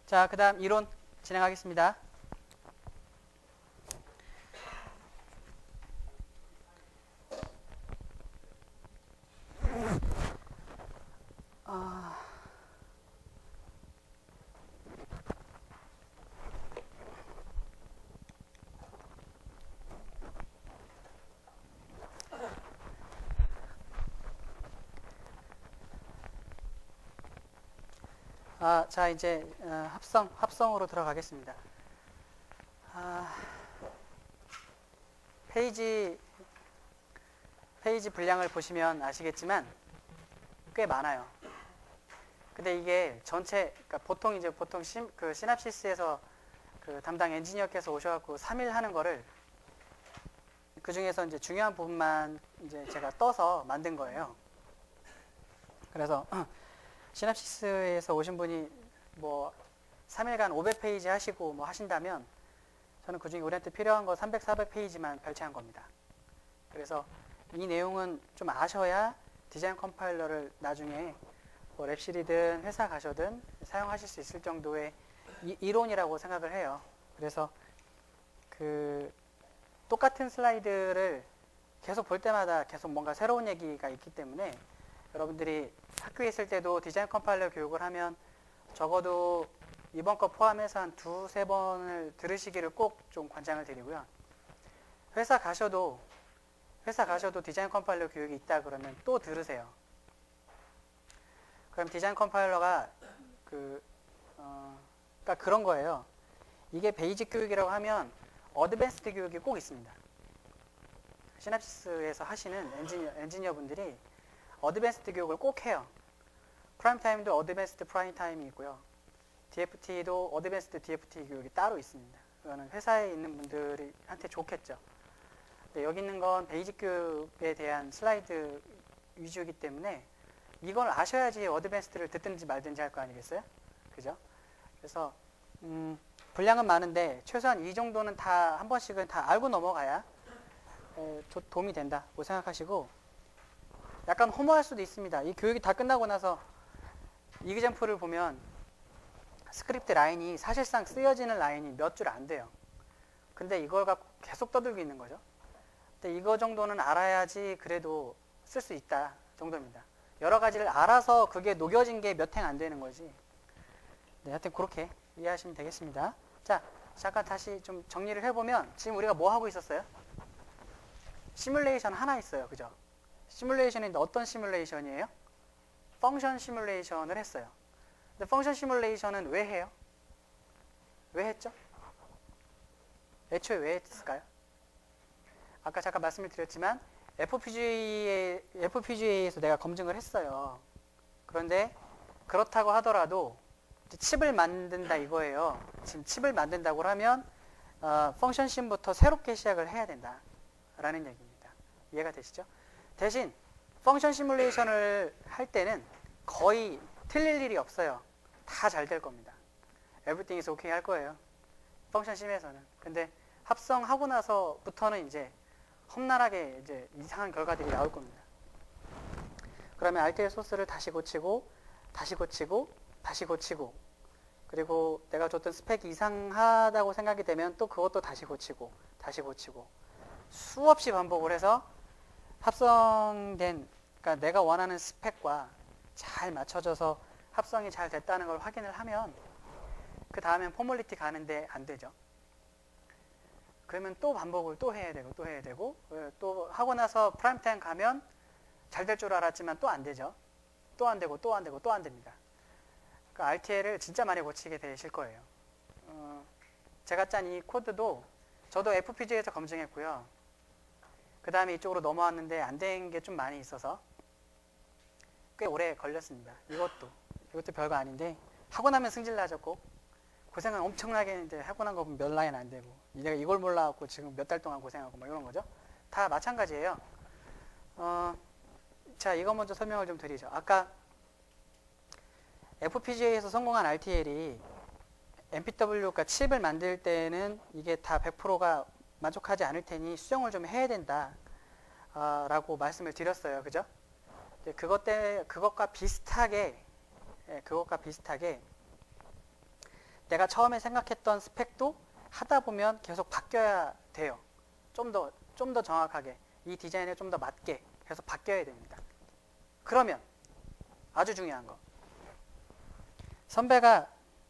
자, 그 다음 이론 진행하겠습니다. 자, 이제 합성으로 들어가겠습니다. 페이지 분량을 보시면 아시겠지만 꽤 많아요. 근데 이게 전체, 그러니까 보통 시납시스에서 그 담당 엔지니어께서 오셔갖고 3일 하는 거를 그 중에서 이제 중요한 부분만 이제 제가 떠서 만든 거예요. 그래서 시납시스에서 오신 분이 뭐 3일간 500페이지 하시고 뭐 하신다면 저는 그 중에 우리한테 필요한 거 300, 400페이지만 발췌한 겁니다. 그래서 이 내용은 좀 아셔야 디자인 컴파일러를 나중에 뭐 랩실이든 회사 가셔든 사용하실 수 있을 정도의 이론이라고 생각을 해요. 그래서 그 똑같은 슬라이드를 계속 볼 때마다 계속 뭔가 새로운 얘기가 있기 때문에 여러분들이 학교에 있을 때도 디자인 컴파일러 교육을 하면 적어도 이번 거 포함해서 한 2-3번을 들으시기를 꼭 좀 권장을 드리고요. 회사 가셔도 디자인 컴파일러 교육이 있다 그러면 또 들으세요. 그럼 디자인 컴파일러가 그러니까 그런 거예요. 이게 베이직 교육이라고 하면 어드밴스드 교육이 꼭 있습니다. 시납시스에서 하시는 엔지니어 분들이 어드밴스드 교육을 꼭 해요. 프라임 타임도 어드밴스드 프라임 타임이 있고요. DFT도 어드밴스드 DFT 교육이 따로 있습니다. 그거는 회사에 있는 분들한테 좋겠죠. 근데 여기 있는 건 베이직 교육에 대한 슬라이드 위주이기 때문에 이걸 아셔야지 어드밴스드를 듣든지 말든지 할 거 아니겠어요? 그죠? 그래서 분량은 많은데 최소한 이 정도는 다 한 번씩은 다 알고 넘어가야 도움이 된다고 생각하시고, 약간 허무할 수도 있습니다. 이 교육이 다 끝나고 나서 이그젠플을 보면 스크립트 라인이 사실상 쓰여지는 라인이 몇 줄 안 돼요. 근데 이걸 갖고 계속 떠들고 있는 거죠. 근데 이거 정도는 알아야지 그래도 쓸 수 있다 정도입니다. 여러 가지를 알아서 그게 녹여진 게 몇 행 안 되는 거지. 네, 하여튼 그렇게 이해하시면 되겠습니다. 자, 잠깐 다시 좀 정리를 해보면 지금 우리가 뭐 하고 있었어요? 시뮬레이션 하나 있어요. 그죠? 시뮬레이션인데 어떤 시뮬레이션이에요? 펑션 시뮬레이션을 했어요. 근데 펑션 시뮬레이션은 왜 해요? 왜 했죠? 애초에 왜 했을까요? 아까 잠깐 말씀을 드렸지만 FPGA에서 내가 검증을 했어요. 그런데 그렇다고 하더라도 칩을 만든다 이거예요. 지금 칩을 만든다고 하면 펑션 심부터 새롭게 시작을 해야 된다라는 얘기입니다. 이해가 되시죠? 대신 펑션 시뮬레이션을 할 때는 거의 틀릴 일이 없어요. 다 잘 될 겁니다. Everything is okay 할 거예요. 펑션 심에서는. 근데 합성하고 나서부터는 이제 험난하게 이제 이상한 결과들이 나올 겁니다. 그러면 RTL 소스를 다시 고치고, 다시 고치고, 다시 고치고, 그리고 내가 줬던 스펙이 이상하다고 생각이 되면 또 그것도 다시 고치고, 다시 고치고, 수없이 반복을 해서 합성된, 그러니까 내가 원하는 스펙과 잘 맞춰져서 합성이 잘 됐다는 걸 확인을 하면 그 다음엔 포멀리티 가는데 안 되죠. 그러면 또 반복을 또 해야 되고 또 해야 되고, 또 하고 나서 프라임 타임 가면 잘 될 줄 알았지만 또 안 되죠. 또 안 되고 또 안 되고 또 안 됩니다. 그러니까 RTL을 진짜 많이 고치게 되실 거예요. 제가 짠 이 코드도 저도 FPGA에서 검증했고요. 그 다음에 이쪽으로 넘어왔는데 안 된 게 좀 많이 있어서 꽤 오래 걸렸습니다. 이것도 별거 아닌데 하고 나면 승질 나졌고 고생은 엄청나게 했는데 하고 난 거 보면 몇 라인 안 되고, 내가 이걸 몰라갖고 지금 몇 달 동안 고생하고 뭐 이런 거죠. 다 마찬가지예요. 자, 이거 먼저 설명을 좀 드리죠. 아까 FPGA에서 성공한 RTL이 MPW가 칩을 만들 때는 이게 다 100%가 만족하지 않을 테니 수정을 좀 해야 된다 라고 말씀을 드렸어요. 그죠? 그것과 비슷하게 내가 처음에 생각했던 스펙도 하다 보면 계속 바뀌어야 돼요. 좀 더 정확하게 이 디자인에 좀 더 맞게 계속 바뀌어야 됩니다. 그러면 아주 중요한 거, 선배가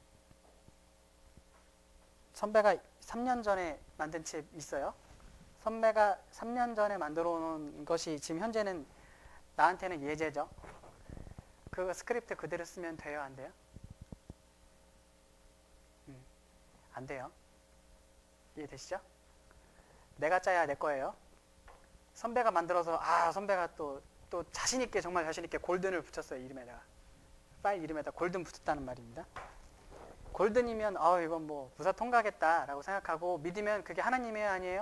3년 전에 만든 칩 있어요. 선배가 3년 전에 만들어 놓은 것이 지금 현재는 나한테는 예제죠. 그 스크립트 그대로 쓰면 돼요, 안 돼요? 안 돼요. 이해되시죠? 내가 짜야 내 거예요. 선배가 만들어서 선배가 또 자신 있게, 정말 자신 있게 골든을 붙였어요. 이름에다가, 파일 이름에다 골든 붙였다는 말입니다. 골든이면 이건 뭐 부사 통과하겠다라고 생각하고 믿으면 그게 하나님이에요, 아니에요?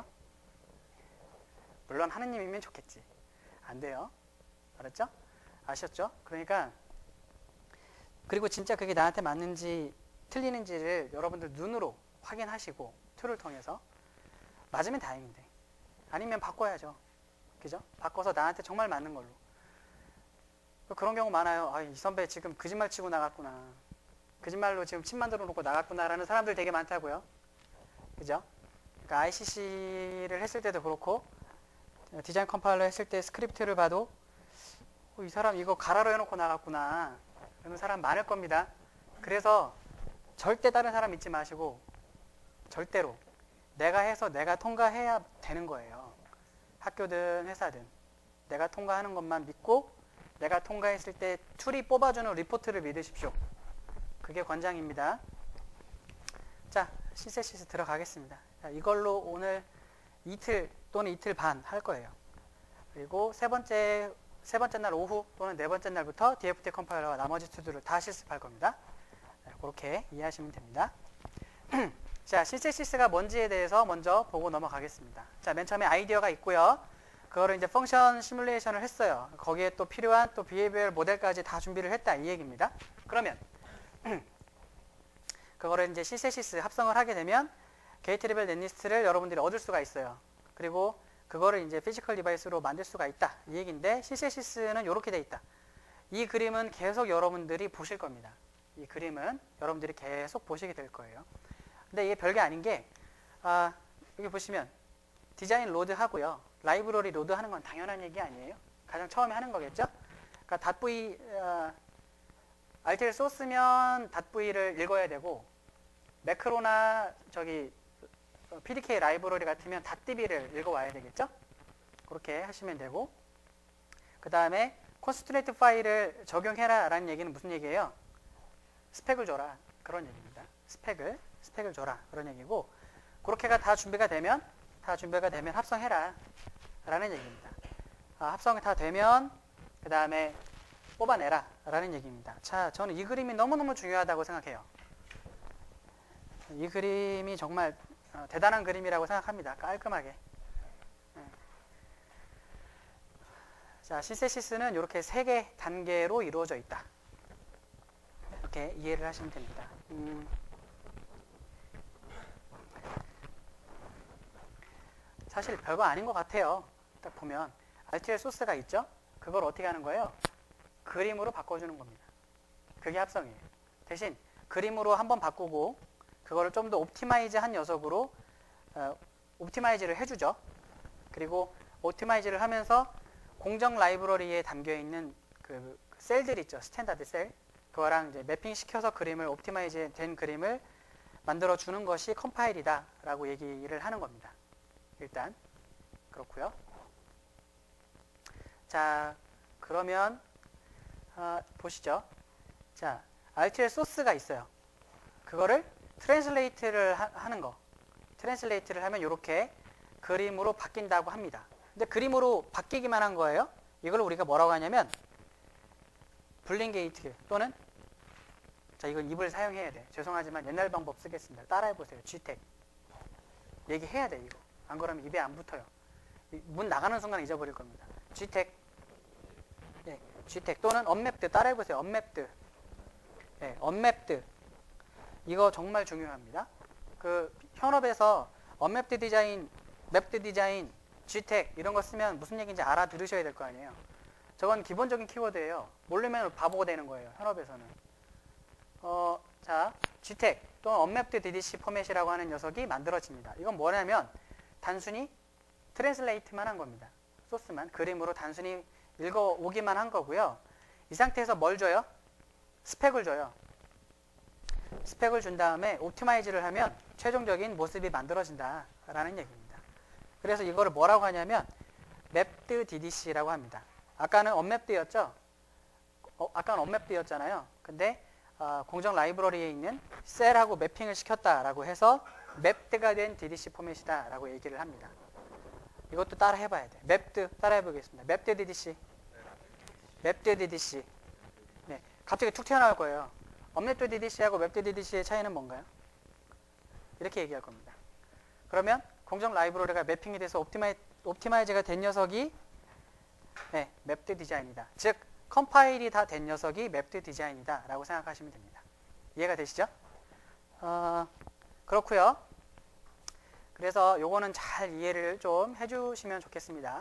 물론 하나님이면 좋겠지. 안 돼요. 알았죠? 아셨죠? 그러니까, 그리고 진짜 그게 나한테 맞는지 틀리는지를 여러분들 눈으로 확인하시고 툴을 통해서 맞으면 다행인데 아니면 바꿔야죠. 그죠? 바꿔서 나한테 정말 맞는 걸로. 그런 경우 많아요. 이 선배 지금 거짓말 치고 나갔구나. 거짓말로 지금 칩 만들어 놓고 나갔구나 라는 사람들 되게 많다고요. 그죠? 그러니까 ICC를 했을 때도 그렇고 디자인 컴파일러 했을 때 스크립트를 봐도 이 사람 이거 가라로 해놓고 나갔구나 그런 사람 많을 겁니다. 그래서 절대 다른 사람 믿지 마시고 절대로 내가 해서 내가 통과해야 되는 거예요. 학교든 회사든 내가 통과하는 것만 믿고 내가 통과했을 때 툴이 뽑아주는 리포트를 믿으십시오. 그게 권장입니다. 자, 신세시스 들어가겠습니다. 자, 이걸로 오늘 이틀 또는 이틀 반 할 거예요. 그리고 세 번째 날 오후 또는 네 번째 날부터 DFT 컴파일러와 나머지 툴들을 다 실습할 겁니다. 네, 그렇게 이해하시면 됩니다. 자, 신세시스가 뭔지에 대해서 먼저 보고 넘어가겠습니다. 자, 맨 처음에 아이디어가 있고요. 그거를 이제 펑션 시뮬레이션을 했어요. 거기에 또 필요한 또 비헤이비얼 모델까지 다 준비를 했다 이 얘기입니다. 그러면 그거를 이제 신세시스 합성을 하게 되면 게이트 레벨 넷리스트를 여러분들이 얻을 수가 있어요. 그리고 그거를 이제 피지컬 디바이스로 만들 수가 있다 이 얘기인데, 신세시스는 이렇게 돼 있다. 이 그림은 계속 여러분들이 보실 겁니다. 이 그림은 여러분들이 계속 보시게 될 거예요. 근데 이게 별게 아닌 게 여기 보시면 디자인 로드 하고요, 라이브러리 로드 하는 건 당연한 얘기 아니에요? 가장 처음에 하는 거겠죠? 그러니까 .v RTL 소스면 .v를 읽어야 되고, 매크로나 PDK 라이브러리 같으면 .db를 읽어와야 되겠죠? 그렇게 하시면 되고, 그 다음에 컨스트레이트 파일을 적용해라 라는 얘기는 무슨 얘기예요? 스펙을 줘라 그런 얘기입니다. 스펙을 줘라 그런 얘기고, 그렇게가 다 준비가 되면 합성해라 라는 얘기입니다. 합성이 다 되면 그 다음에 뽑아내라 라는 얘기입니다. 자, 저는 이 그림이 너무너무 중요하다고 생각해요. 이 그림이 정말 대단한 그림이라고 생각합니다. 깔끔하게. 자, 신세시스는 이렇게 3개 단계로 이루어져 있다. 이렇게 이해를 하시면 됩니다. 사실 별거 아닌 것 같아요. 딱 보면 RTL 소스가 있죠? 그걸 어떻게 하는 거예요? 그림으로 바꿔주는 겁니다. 그게 합성이에요. 대신 그림으로 한번 바꾸고 그거를 좀 더 옵티마이즈한 녀석으로 옵티마이즈를 해주죠. 그리고 옵티마이즈를 하면서 공정 라이브러리에 담겨있는 그 셀들 있죠. 스탠다드 셀. 그거랑 이제 매핑 시켜서 그림을 옵티마이즈 된 그림을 만들어주는 것이 컴파일이다 라고 얘기를 하는 겁니다. 일단 그렇고요. 자, 그러면 보시죠. 자, RTL 소스가 있어요. 그거를 트랜슬레이트를 하는 거. 트랜슬레이트를 하면 이렇게 그림으로 바뀐다고 합니다. 근데 그림으로 바뀌기만 한 거예요. 이걸 우리가 뭐라고 하냐면 블링 게이트 또는, 자, 이건 입을 사용해야 돼. 죄송하지만 옛날 방법 쓰겠습니다. 따라해보세요. GTEC. 얘기해야 돼, 이거. 안 그러면 입에 안 붙어요. 문 나가는 순간 잊어버릴 겁니다. GTEC. 예, GTEC 또는 언맵드. 따라해보세요. 언맵드. 예, 언맵드. 이거 정말 중요합니다. 그 현업에서 언맵드 디자인, 맵드 디자인, GTEC 이런 거 쓰면 무슨 얘기인지 알아들으셔야 될 거 아니에요. 저건 기본적인 키워드예요. 모르면 바보가 되는 거예요. 현업에서는. 자, GTEC 또는 Unmapped DDC 포맷이라고 하는 녀석이 만들어집니다. 이건 뭐냐면 단순히 트랜슬레이트만 한 겁니다. 소스만 그림으로 단순히 읽어오기만 한 거고요. 이 상태에서 뭘 줘요? 스펙을 줘요. 스펙을 준 다음에 옵티마이즈를 하면 최종적인 모습이 만들어진다라는 얘기입니다. 그래서 이거를 뭐라고 하냐면 Mapped DDC라고 합니다. 아까는 Unmapped였죠? 아까는 Unmapped였잖아요. 근데 공정 라이브러리에 있는 셀하고 매핑을 시켰다라고 해서 Mapped가 된 DDC 포맷이다라고 얘기를 합니다. 이것도 따라 해봐야 돼. Mapped 따라 해보겠습니다. Mapped DDC. Mapped DDC. 네, 갑자기 툭 튀어나올 거예요. Unmapped DDC하고 Mapped DDC의 차이는 뭔가요? 이렇게 얘기할 겁니다. 그러면 공정 라이브러리가 매핑이 돼서 옵티마이즈가 된 녀석이 네, Mapped 디자인이다. 즉 컴파일이 다 된 녀석이 Mapped 디자인이다 라고 생각하시면 됩니다. 이해가 되시죠? 그렇고요. 그래서 요거는 잘 이해를 좀 해주시면 좋겠습니다.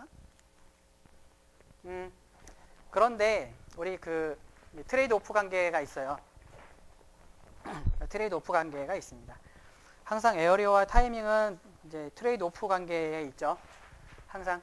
그런데 우리 그 트레이드 오프 관계가 있어요. 트레이드 오프 관계가 있습니다. 항상 에어리어와 타이밍은 이제 트레이드 오프 관계에 있죠. 항상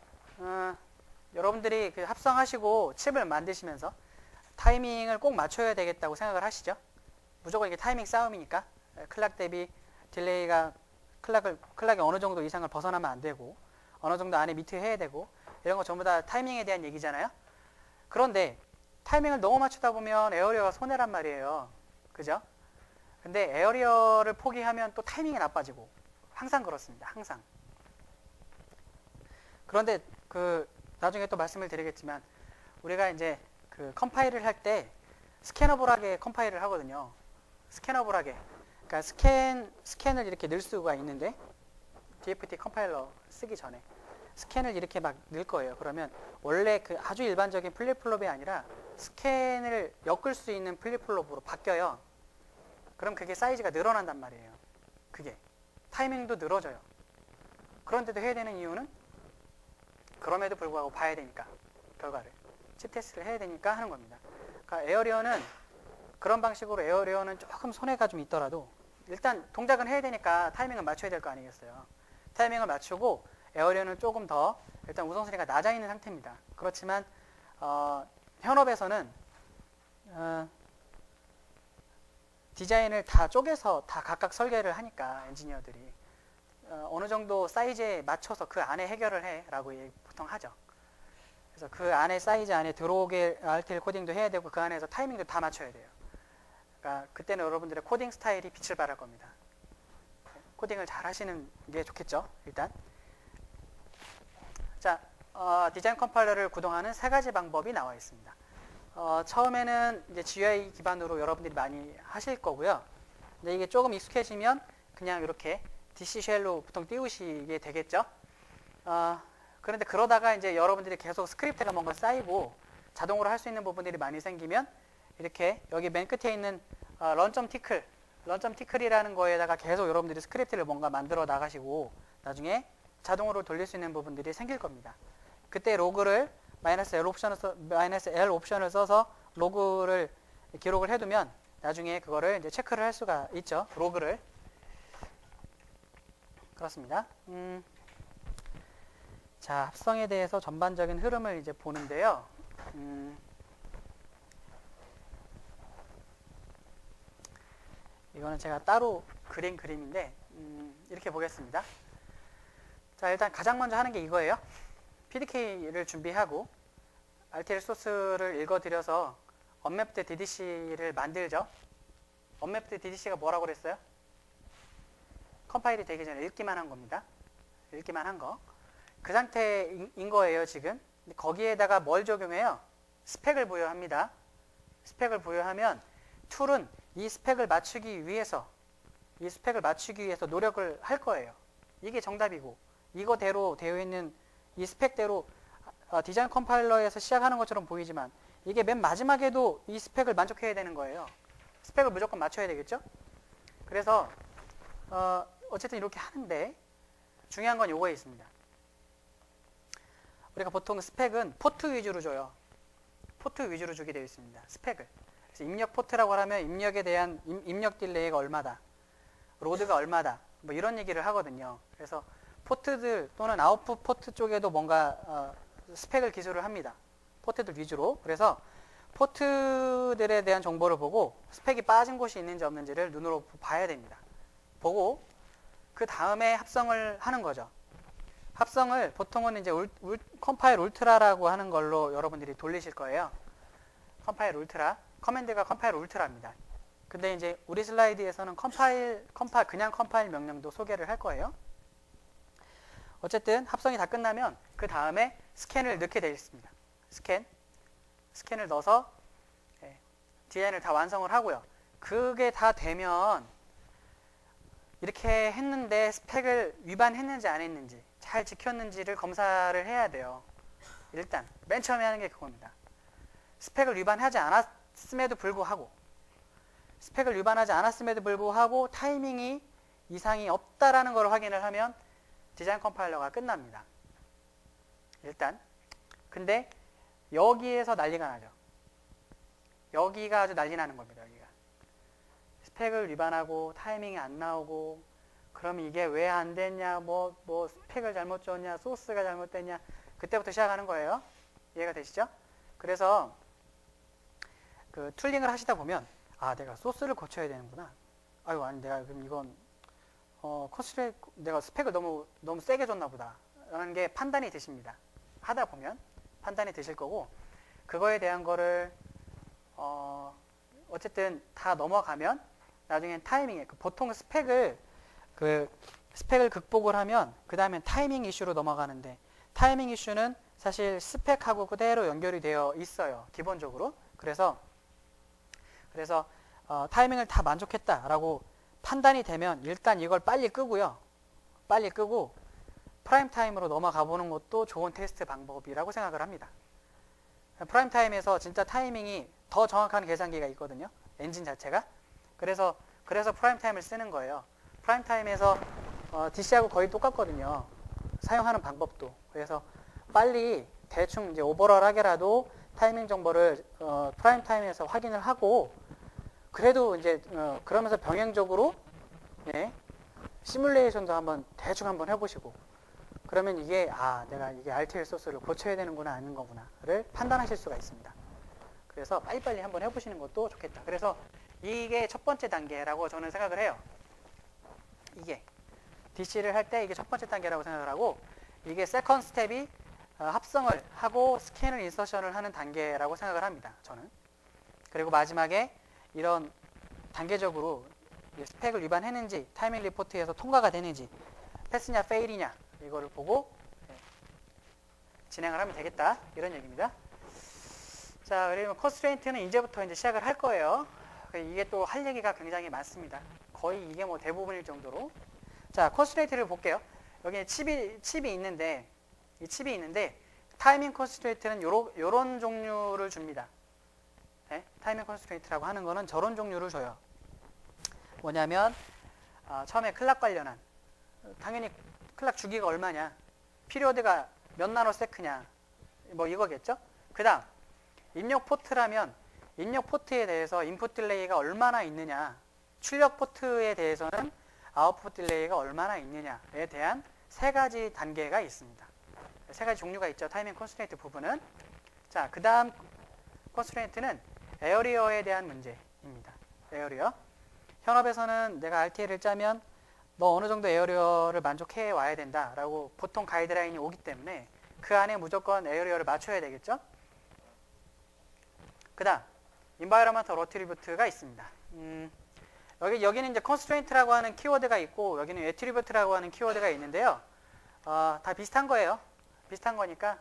여러분들이 그 합성하시고 칩을 만드시면서 타이밍을 꼭 맞춰야 되겠다고 생각을 하시죠. 무조건 이게 타이밍 싸움이니까 클락 대비 딜레이가 클락이 어느 정도 이상을 벗어나면 안 되고 어느 정도 안에 미트 해야 되고 이런 거 전부 다 타이밍에 대한 얘기잖아요. 그런데 타이밍을 너무 맞추다 보면 에어리어가 손해란 말이에요. 그죠? 근데 에어리어를 포기하면 또 타이밍이 나빠지고 항상 그렇습니다. 항상. 그런데 그 나중에 또 말씀을 드리겠지만 우리가 이제 그 컴파일을 할 때 스캐너블하게 컴파일을 하거든요. 스캐너블하게. 그러니까 스캔을 이렇게 넣을 수가 있는데 DFT 컴파일러 쓰기 전에 스캔을 이렇게 막 넣을 거예요. 그러면 원래 그 아주 일반적인 플립플롭이 아니라 스캔을 엮을 수 있는 플립플롭으로 바뀌어요. 그럼 그게 사이즈가 늘어난단 말이에요. 그게 타이밍도 늘어져요. 그런데도 해야 되는 이유는 그럼에도 불구하고 봐야 되니까 결과를 칩 테스트를 해야 되니까 하는 겁니다. 그러니까 에어리어는 그런 방식으로 에어리어는 조금 손해가 좀 있더라도 일단 동작은 해야 되니까 타이밍을 맞춰야 될 거 아니겠어요. 타이밍을 맞추고 에어리어는 조금 더 일단 우선순위가 낮아 있는 상태입니다. 그렇지만 현업에서는 디자인을 다 쪼개서 다 각각 설계를 하니까 엔지니어들이 어느 정도 사이즈에 맞춰서 그 안에 해결을 해 라고 보통 하죠. 그래서 그 안에 사이즈 안에 들어오게 RTL 코딩도 해야 되고 그 안에서 타이밍도 다 맞춰야 돼요. 그러니까 그때는 여러분들의 코딩 스타일이 빛을 발할 겁니다. 코딩을 잘 하시는 게 좋겠죠. 일단 자 디자인 컴파일러를 구동하는 세 가지 방법이 나와 있습니다. 처음에는 이제 GUI 기반으로 여러분들이 많이 하실 거고요. 근데 이게 조금 익숙해지면 그냥 이렇게 DC 쉘로 보통 띄우시게 되겠죠. 그런데 그러다가 이제 여러분들이 계속 스크립트가 뭔가 쌓이고 자동으로 할 수 있는 부분들이 많이 생기면 이렇게 여기 맨 끝에 있는 런.티클이라는 거에다가 계속 여러분들이 스크립트를 뭔가 만들어 나가시고 나중에 자동으로 돌릴 수 있는 부분들이 생길 겁니다. 그때 로그를 -L 옵션을 써서 로그를 기록을 해두면 나중에 그거를 이제 체크를 할 수가 있죠. 로그를. 그렇습니다. 자, 합성에 대해서 전반적인 흐름을 이제 보는데요. 이거는 제가 따로 그린 그림인데 이렇게 보겠습니다. 자, 일단 가장 먼저 하는 게 이거예요. PDK를 준비하고 RTL 소스를 읽어드려서 Unmapped DDC를 만들죠. Unmapped DDC가 뭐라고 그랬어요? 컴파일이 되기 전에 읽기만 한 겁니다. 읽기만 한 거. 그 상태인 거예요, 지금. 거기에다가 뭘 적용해요? 스펙을 부여합니다. 스펙을 부여하면 툴은 이 스펙을 맞추기 위해서 노력을 할 거예요. 이게 정답이고 이거대로 되어 있는 이 스펙대로 디자인 컴파일러에서 시작하는 것처럼 보이지만 이게 맨 마지막에도 이 스펙을 만족해야 되는 거예요. 스펙을 무조건 맞춰야 되겠죠? 그래서 어쨌든 이렇게 하는데 중요한 건 요거에 있습니다. 우리가 보통 스펙은 포트 위주로 줘요. 포트 위주로 주게 되어 있습니다. 스펙을. 그래서 입력 포트라고 하면 입력에 대한 입력 딜레이가 얼마다, 로드가 얼마다, 뭐 이런 얘기를 하거든요. 그래서 포트들 또는 아웃풋 포트 쪽에도 뭔가 스펙을 기술을 합니다. 포트들 위주로. 그래서 포트들에 대한 정보를 보고 스펙이 빠진 곳이 있는지 없는지를 눈으로 봐야 됩니다. 보고 그 다음에 합성을 하는 거죠. 합성을 보통은 이제 컴파일 울트라라고 하는 걸로 여러분들이 돌리실 거예요. 컴파일 울트라. 커맨드가 컴파일 울트라입니다. 근데 이제 우리 슬라이드에서는 그냥 컴파일 명령도 소개를 할 거예요. 어쨌든 합성이 다 끝나면 그 다음에 스캔을 넣게 되어 있습니다. 스캔을 넣어서 디자인을 다 완성을 하고요. 그게 다 되면 이렇게 했는데 스펙을 위반했는지 안 했는지 잘 지켰는지를 검사를 해야 돼요. 일단 맨 처음에 하는 게 그겁니다. 스펙을 위반하지 않았음에도 불구하고 타이밍이 이상이 없다라는 걸 확인을 하면 디자인 컴파일러가 끝납니다. 일단 근데 여기에서 난리가 나죠. 여기가 아주 난리 나는 겁니다. 여기가 스펙을 위반하고 타이밍이 안 나오고 그러면 이게 왜 안 됐냐, 뭐 스펙을 잘못 줬냐, 소스가 잘못됐냐, 그때부터 시작하는 거예요. 이해가 되시죠? 그래서 그 툴링을 하시다 보면 내가 소스를 고쳐야 되는구나. 아유, 아니 내가 그럼 이건 내가 스펙을 너무 세게 줬나 보다 라는 게 판단이 되십니다. 하다 보면 판단이 되실 거고, 그거에 대한 거를 어쨌든 다 넘어가면 나중엔 타이밍에 보통 스펙을 극복을 하면 그 다음엔 타이밍 이슈로 넘어가는데, 타이밍 이슈는 사실 스펙하고 그대로 연결이 되어 있어요, 기본적으로. 그래서 타이밍을 다 만족했다라고 판단이 되면 일단 이걸 빨리 끄고요. 빨리 끄고 프라임 타임으로 넘어가 보는 것도 좋은 테스트 방법이라고 생각을 합니다. 프라임 타임에서 진짜 타이밍이 더 정확한 계산기가 있거든요, 엔진 자체가. 그래서 프라임 타임을 쓰는 거예요. 프라임 타임에서 DC하고 거의 똑같거든요, 사용하는 방법도. 그래서 빨리 대충 이제 오버럴하게라도 타이밍 정보를 프라임 타임에서 확인을 하고, 그래도 이제 그러면서 병행적으로 시뮬레이션도 대충 한번 해보시고, 그러면 이게 내가 이게 RTL 소스를 고쳐야 되는구나 아닌 거구나를 판단하실 수가 있습니다. 그래서 빨리빨리 한번 해보시는 것도 좋겠다. 그래서 이게 첫 번째 단계라고 저는 생각을 해요. 이게 DC를 할 때 이게 첫 번째 단계라고 생각을 하고, 이게 세컨드 스텝이 합성을 하고 스캔을 인서션을 하는 단계라고 생각을 합니다, 저는. 그리고 마지막에 이런 단계적으로 스펙을 위반했는지, 타이밍 리포트에서 통과가 되는지, 패스냐 페일이냐 이거를 보고 진행을 하면 되겠다, 이런 얘기입니다. 자, 그리고 컨스트레인트는 이제부터 이제 시작을 할 거예요. 이게 또 할 얘기가 굉장히 많습니다. 거의 이게 뭐 대부분일 정도로. 자, 컨스트레인트를 볼게요. 여기 칩이 있는데, 이 칩이 있는데 타이밍 컨스트레인트는 요런 종류를 줍니다. 타이밍 컨스트레인트라고 하는 거는 저런 종류를 줘요. 뭐냐면 처음에 클락 관련한, 당연히 클락 주기가 얼마냐, 피리어드가 몇 나노세크냐, 뭐 이거겠죠. 그 다음 입력 포트라면 입력 포트에 대해서 인풋 딜레이가 얼마나 있느냐, 출력 포트에 대해서는 아웃풋 딜레이가 얼마나 있느냐에 대한 세 가지 단계가 있습니다. 세 가지 종류가 있죠, 타이밍 컨스트레인트 부분은. 자, 그 다음 컨스트레인트는 에어리어에 대한 문제입니다. 에어리어. 현업에서는 내가 RTL을 짜면 너 어느 정도 에어리어를 만족해 와야 된다라고 보통 가이드라인이 오기 때문에 그 안에 무조건 에어리어를 맞춰야 되겠죠. 그 다음 인바이러먼털 어트리뷰트가 있습니다. 여기는 이제 컨스트레인트라고 하는 키워드가 있고, 여기는 애트리뷰트라고 하는 키워드가 있는데요. 다 비슷한 거예요. 비슷한 거니까.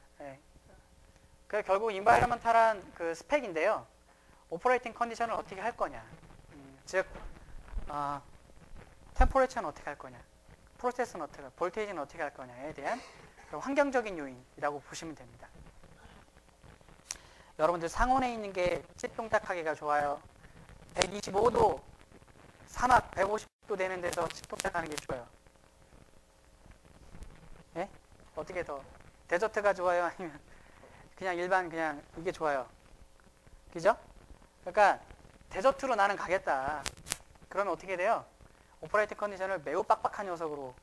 그 결국 인바이러먼탈한 그 스펙인데요. 오퍼레이팅 컨디션을 어떻게 할 거냐, 즉 템포레처는 어떻게 할 거냐, 프로세스는 어떻게, 볼테이지는 어떻게 할 거냐에 대한 환경적인 요인이라고 보시면 됩니다. 여러분들 상온에 있는 게 칩 동작하기가 좋아요? 125도, 사막 150도 되는 데서 칩 동작하는 게 좋아요? 어떻게 더 데저트가 좋아요? 아니면 그냥 일반 그냥 이게 좋아요? 그죠? 그러니까 데저트로 나는 가겠다. 그러면 어떻게 돼요? 오퍼레이팅 컨디션을 매우 빡빡한 녀석으로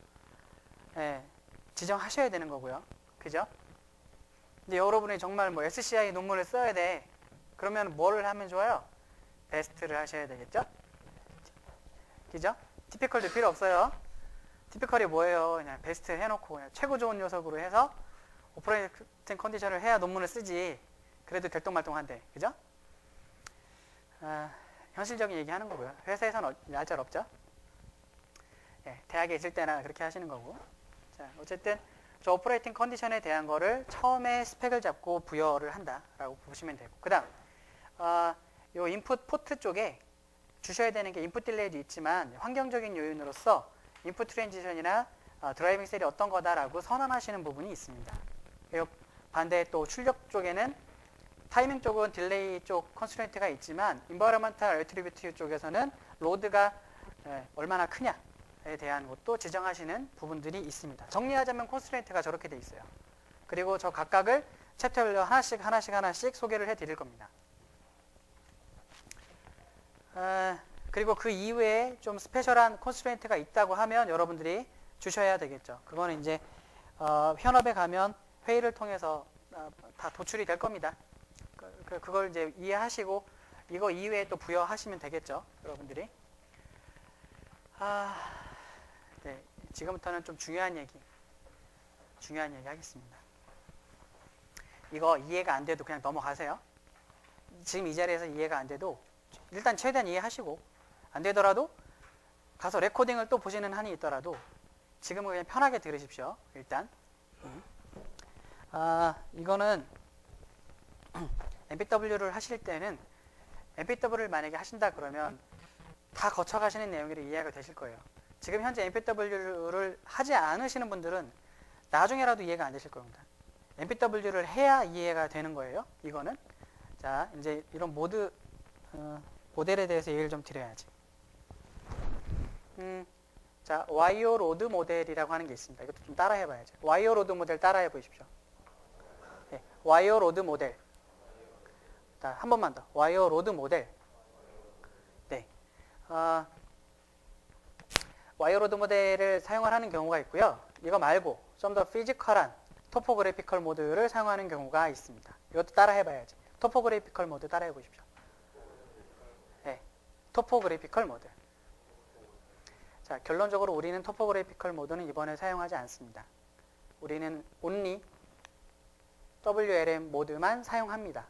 지정하셔야 되는 거고요. 그죠? 근데 여러분이 정말 뭐 SCI 논문을 써야 돼. 그러면 뭐를 하면 좋아요? 베스트를 하셔야 되겠죠? 그죠? 티피컬도 필요 없어요. 티피컬이 뭐예요? 그냥 베스트 해놓고 그냥 최고 좋은 녀석으로 해서 오퍼레이팅 컨디션을 해야 논문을 쓰지. 그래도 될똥말똥한데. 그죠? 현실적인 얘기 하는 거고요. 회사에서는 얄짤 없죠? 대학에 있을 때나 그렇게 하시는 거고. 자, 어쨌든 저 오퍼레이팅 컨디션에 대한 거를 처음에 스펙을 잡고 부여를 한다라고 보시면 되고. 그 다음, 요 인풋 포트 쪽에 주셔야 되는 게 인풋 딜레이도 있지만 환경적인 요인으로서 인풋 트랜지션이나 드라이빙 셀이 어떤 거다라고 선언하시는 부분이 있습니다. 그리고 반대 또 출력 쪽에는 타이밍 쪽은 딜레이 쪽 컨스트레인트가 있지만 인버러먼탈 애트리뷰트 쪽에서는 로드가 얼마나 크냐에 대한 것도 지정하시는 부분들이 있습니다. 정리하자면 컨스트레인트가 저렇게 돼 있어요. 그리고 저 각각을 챕터별로 하나씩 소개를 해드릴 겁니다. 그리고 그 이외에 좀 스페셜한 컨스트레인트가 있다고 하면 여러분들이 주셔야 되겠죠. 그거는 이제 현업에 가면 회의를 통해서 다 도출이 될 겁니다. 그걸 이제 이해하시고 이거 이외에 또 부여하시면 되겠죠, 여러분들이. 네, 지금부터는 좀 중요한 얘기 하겠습니다. 이거 이해가 안 돼도 그냥 넘어가세요. 지금 이 자리에서 이해가 안 돼도 일단 최대한 이해하시고 안 되더라도 가서 레코딩을 또 보시는 한이 있더라도 지금은 그냥 편하게 들으십시오. 일단 이거는 MPW를 하실 때는 MPW를 만약에 하신다 그러면 다 거쳐가시는 내용들이 이해가 되실 거예요. 지금 현재 MPW를 하지 않으시는 분들은 나중에라도 이해가 안 되실 겁니다. MPW를 해야 이해가 되는 거예요. 이거는. 자, 이제 이런 모델에 대해서 얘기를 좀 드려야지. 자, 와이어 로드 모델이라고 하는 게 있습니다. 이것도 좀 따라 해봐야죠. 와이어 로드 모델 따라 해보십시오. 네, 와이어 로드 모델. 자, 한 번만 더. 와이어 로드 모델. 네. 와이어 로드 모델을 사용을 하는 경우가 있고요. 이거 말고 좀 더 피지컬한 토포그래피컬 모드를 사용하는 경우가 있습니다. 이것도 따라 해봐야지. 토포그래피컬 모드 따라 해보십시오. 네. 토포그래피컬 모드. 자, 결론적으로 우리는 토포그래피컬 모드는 이번에 사용하지 않습니다. 우리는 only WLM 모드만 사용합니다.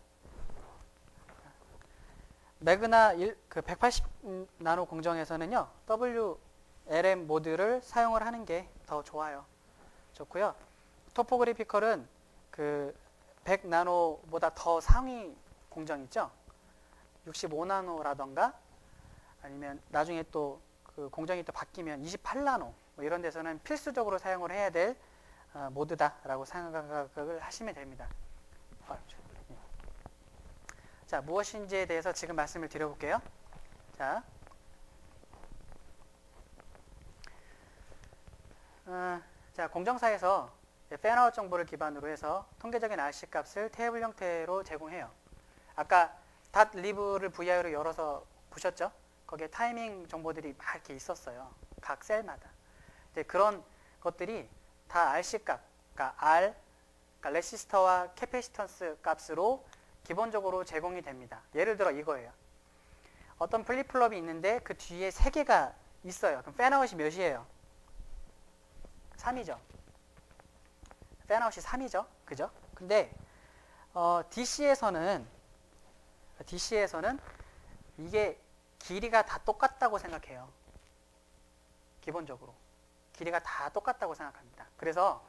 매그나 180 나노 공정에서는요, WLM 모드를 사용을 하는 게 더 좋아요. 좋고요. 토포그래피컬은 그 100 나노보다 더 상위 공정 있죠? 65 나노라던가 아니면 나중에 또 그 공정이 또 바뀌면 28 나노 뭐 이런 데서는 필수적으로 사용을 해야 될 모드다라고 생각을 하시면 됩니다. 자, 무엇인지에 대해서 지금 말씀을 드려볼게요. 자, 공정사에서 팬아웃 정보를 기반으로 해서 통계적인 RC 값을 테이블 형태로 제공해요. 아까 .lib를 VI로 열어서 보셨죠? 거기에 타이밍 정보들이 막 이렇게 있었어요. 각 셀마다. 근데 그런 것들이 다 RC 값, 그러니까 R, 그러니까 레시스터와 캐패시턴스 값으로 기본적으로 제공이 됩니다. 예를 들어 이거예요. 어떤 플립플롭이 있는데 그 뒤에 3개가 있어요. 그럼 팬아웃이 몇이에요? 3이죠. 팬아웃이 3이죠. 그죠? 근데 DC에서는 이게 길이가 다 똑같다고 생각해요. 기본적으로. 길이가 다 똑같다고 생각합니다. 그래서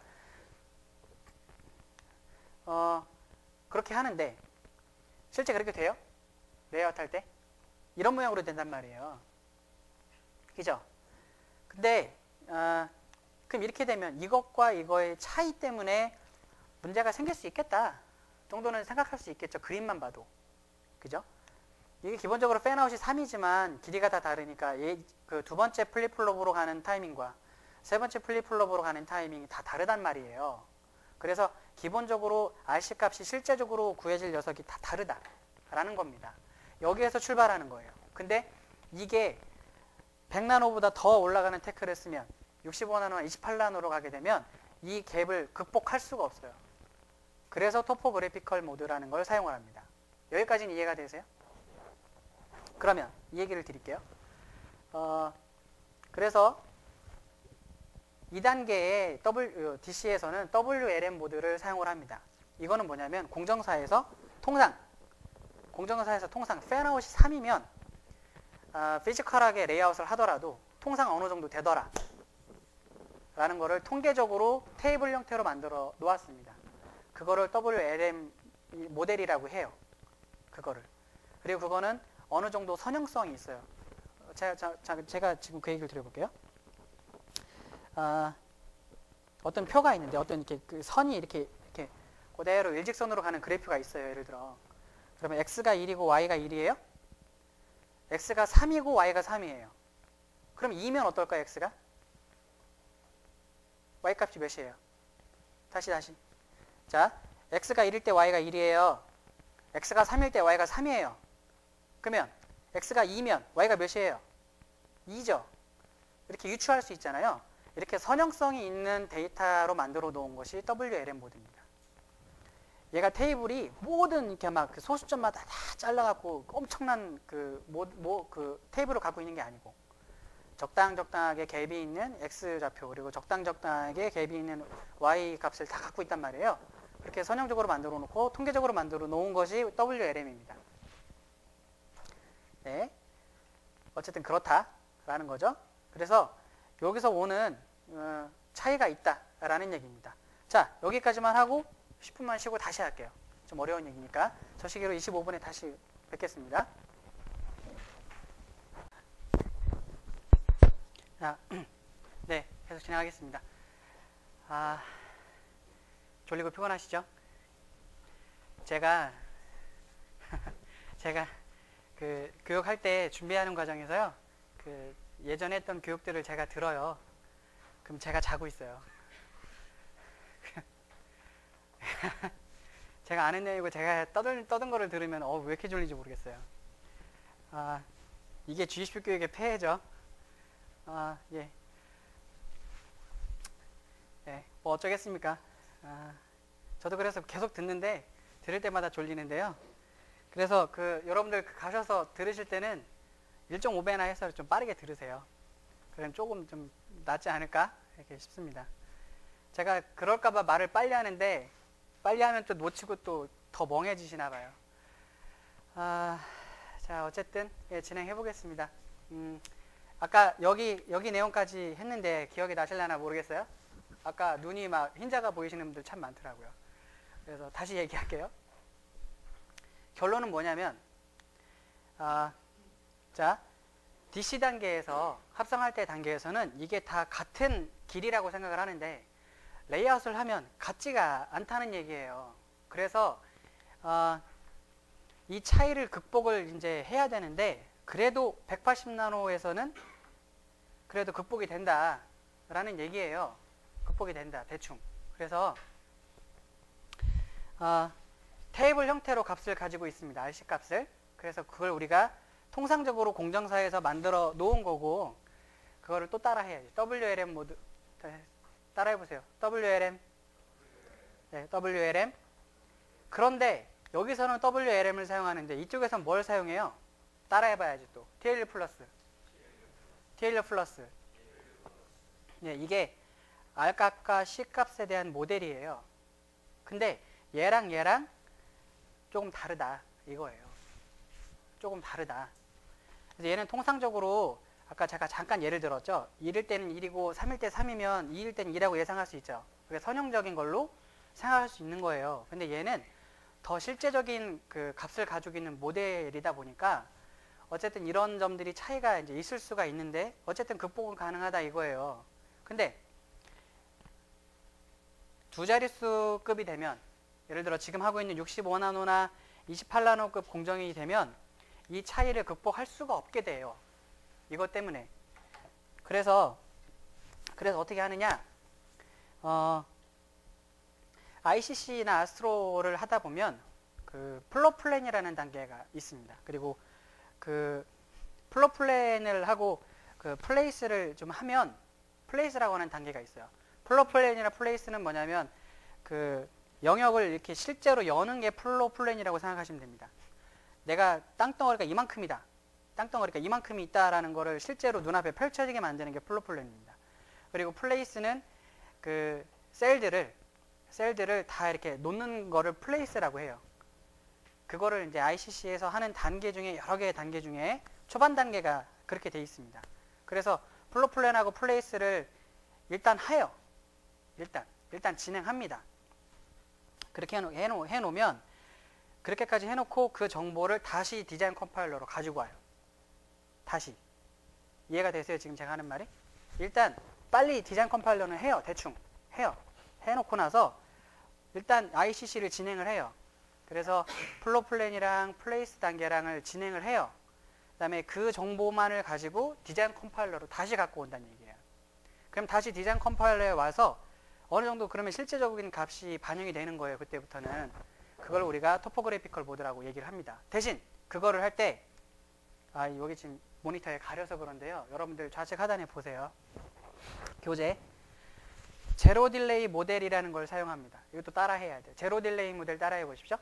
그렇게 하는데 실제 그렇게 돼요? 레이아웃 할 때? 이런 모양으로 된단 말이에요. 그죠? 근데 그럼 이렇게 되면 이것과 이거의 차이 때문에 문제가 생길 수 있겠다 정도는 생각할 수 있겠죠. 그림만 봐도. 그죠? 이게 기본적으로 팬아웃이 3이지만 길이가 다 다르니까 그 두 번째 플립플롭으로 가는 타이밍과 세 번째 플립플롭으로 가는 타이밍이 다 다르단 말이에요. 그래서 기본적으로 RC 값이 실제적으로 구해질 녀석이 다 다르다라는 겁니다. 여기에서 출발하는 거예요. 근데 이게 100나노보다 더 올라가는 테크를 쓰면 65나노나 28나노로 가게 되면 이 갭을 극복할 수가 없어요. 그래서 토포그래피컬 모드라는 걸 사용을 합니다. 여기까지는 이해가 되세요? 그러면 이 얘기를 드릴게요. 그래서 2단계의 DC에서는 WLM 모드를 사용을 합니다. 이거는 뭐냐면 공정사에서 통상 팬아웃이 3이면 피지컬하게 레이아웃을 하더라도 통상 어느 정도 되더라 라는 거를 통계적으로 테이블 형태로 만들어 놓았습니다. 그거를 WLM 모델이라고 해요. 그거를. 그리고 그거는 어느 정도 선형성이 있어요. 제가 지금 그 얘기를 드려볼게요. 어떤 표가 있는데 어떤 이렇게 그 선이 이렇게 그대로 일직선으로 가는 그래프가 있어요. 예를 들어. 그러면 x가 1이고 y가 1이에요? x가 3이고 y가 3이에요. 그럼 2면 어떨까요, x가? y 값이 몇이에요? 다시. 자, x가 1일 때 y가 1이에요. x가 3일 때 y가 3이에요. 그러면 x가 2면 y가 몇이에요? 2죠. 이렇게 유추할 수 있잖아요. 이렇게 선형성이 있는 데이터로 만들어 놓은 것이 WLM 모드입니다. 얘가 테이블이 모든 이렇게 막 그 소수점마다 다 잘라갖고 엄청난 그 테이블을 갖고 있는 게 아니고 적당하게 갭이 있는 x 좌표 그리고 적당하게 갭이 있는 y 값을 다 갖고 있단 말이에요. 그렇게 선형적으로 만들어 놓고 통계적으로 만들어 놓은 것이 WLM입니다. 네, 어쨌든 그렇다라는 거죠. 그래서 여기서 오는 차이가 있다라는 얘기입니다. 자, 여기까지만 하고 10분만 쉬고 다시 할게요. 좀 어려운 얘기니까. 저 시기로 25분에 다시 뵙겠습니다. 자, 네, 계속 진행하겠습니다. 졸리고 피곤하시죠? 제가 그 교육할 때 준비하는 과정에서요, 그 예전에 했던 교육들을 제가 들어요. 그럼 제가 자고 있어요. 제가 아는 내용이고 제가 떠든 거를 들으면 왜 이렇게 졸리는지 모르겠어요. 이게 G20 교육의 폐해죠. 예. 예, 뭐 어쩌겠습니까? 저도 그래서 계속 듣는데 들을 때마다 졸리는데요. 그래서 여러분들 가셔서 들으실 때는 1.5배나 해서 좀 빠르게 들으세요. 그럼 조금 좀 낫지 않을까 이렇게 싶습니다. 제가 그럴까봐 말을 빨리 하는데 빨리 하면 또 놓치고 또 더 멍해지시나 봐요. 자, 어쨌든 예, 진행해 보겠습니다. 아까 여기 내용까지 했는데 기억이 나실려나 모르겠어요. 아까 눈이 막 흰자가 보이시는 분들 참 많더라고요. 그래서 다시 얘기할게요. 결론은 뭐냐면 자, DC 단계에서 합성할 때 단계에서는 이게 다 같은 길이라고 생각을 하는데 레이아웃을 하면 같지가 않다는 얘기예요. 그래서 이 차이를 극복을 이제 해야 되는데 그래도 180나노에서는 그래도 극복이 된다라는 얘기예요. 극복이 된다, 대충. 그래서 테이블 형태로 값을 가지고 있습니다. RC 값을. 그래서 그걸 우리가 통상적으로 공정사에서 만들어 놓은 거고 그거를 또 따라 해야지. WLM 모드 따라 해보세요. WLM. 네, WLM. 그런데 여기서는 WLM을 사용하는데 이쪽에서는 뭘 사용해요? 따라 해봐야지 또. TLU 플러스. TLU 플러스. 네, 이게 R값과 C값에 대한 모델이에요. 근데 얘랑 조금 다르다 이거예요. 조금 다르다. 그래서 얘는 통상적으로 아까 제가 잠깐 예를 들었죠. 1일 때는 1이고 3일 때 3이면 2일 때는 2라고 예상할 수 있죠. 그게 선형적인 걸로 생각할 수 있는 거예요. 근데 얘는 더 실제적인 그 값을 가지고 있는 모델이다 보니까 어쨌든 이런 점들이 차이가 이제 있을 수가 있는데 어쨌든 극복은 가능하다 이거예요. 근데 두 자릿수급이 되면 예를 들어 지금 하고 있는 65나노나 28나노급 공정이 되면 이 차이를 극복할 수가 없게 돼요. 이것 때문에. 그래서 어떻게 하느냐? ICC나 아스트로를 하다 보면 그 플로 플랜이라는 단계가 있습니다. 그리고 그 플로 플랜을 하고 그 플레이스를 좀 하면 플레이스라고 하는 단계가 있어요. 플로 플랜이나 플레이스는 뭐냐면 그 영역을 이렇게 실제로 여는 게 플로 플랜이라고 생각하시면 됩니다. 내가 땅덩어리가 이만큼이다. 땅덩어리가 이만큼이 있다라는 거를 실제로 눈앞에 펼쳐지게 만드는 게 플로 플랜입니다. 그리고 플레이스는 그 셀들을 다 이렇게 놓는 거를 플레이스라고 해요. 그거를 이제 ICC에서 하는 단계 중에 여러 개의 단계 중에 초반 단계가 그렇게 돼 있습니다. 그래서 플로 플랜하고 플레이스를 일단 해요. 일단 진행합니다. 그렇게 해놓으면 그렇게까지 해놓고 그 정보를 다시 디자인 컴파일러로 가지고 와요. 다시. 이해가 되세요? 지금 제가 하는 말이? 일단 빨리 디자인 컴파일러는 해요. 대충 해요. 해놓고 나서 일단 ICC를 진행을 해요. 그래서 플로 플랜이랑 플레이스 단계랑을 진행을 해요. 그 다음에 그 정보만을 가지고 디자인 컴파일러로 다시 갖고 온다는 얘기예요. 그럼 다시 디자인 컴파일러에 와서 어느 정도 그러면 실제적인 값이 반영이 되는 거예요. 그때부터는. 그걸 우리가 토포그래피컬 모드라고 얘기를 합니다. 대신 그거를 할 때 여기 지금 모니터에 가려서 그런데요. 여러분들 좌측 하단에 보세요. 교재 제로 딜레이 모델이라는 걸 사용합니다. 이것도 따라 해야 돼요. 제로 딜레이 모델 따라해 보십시오.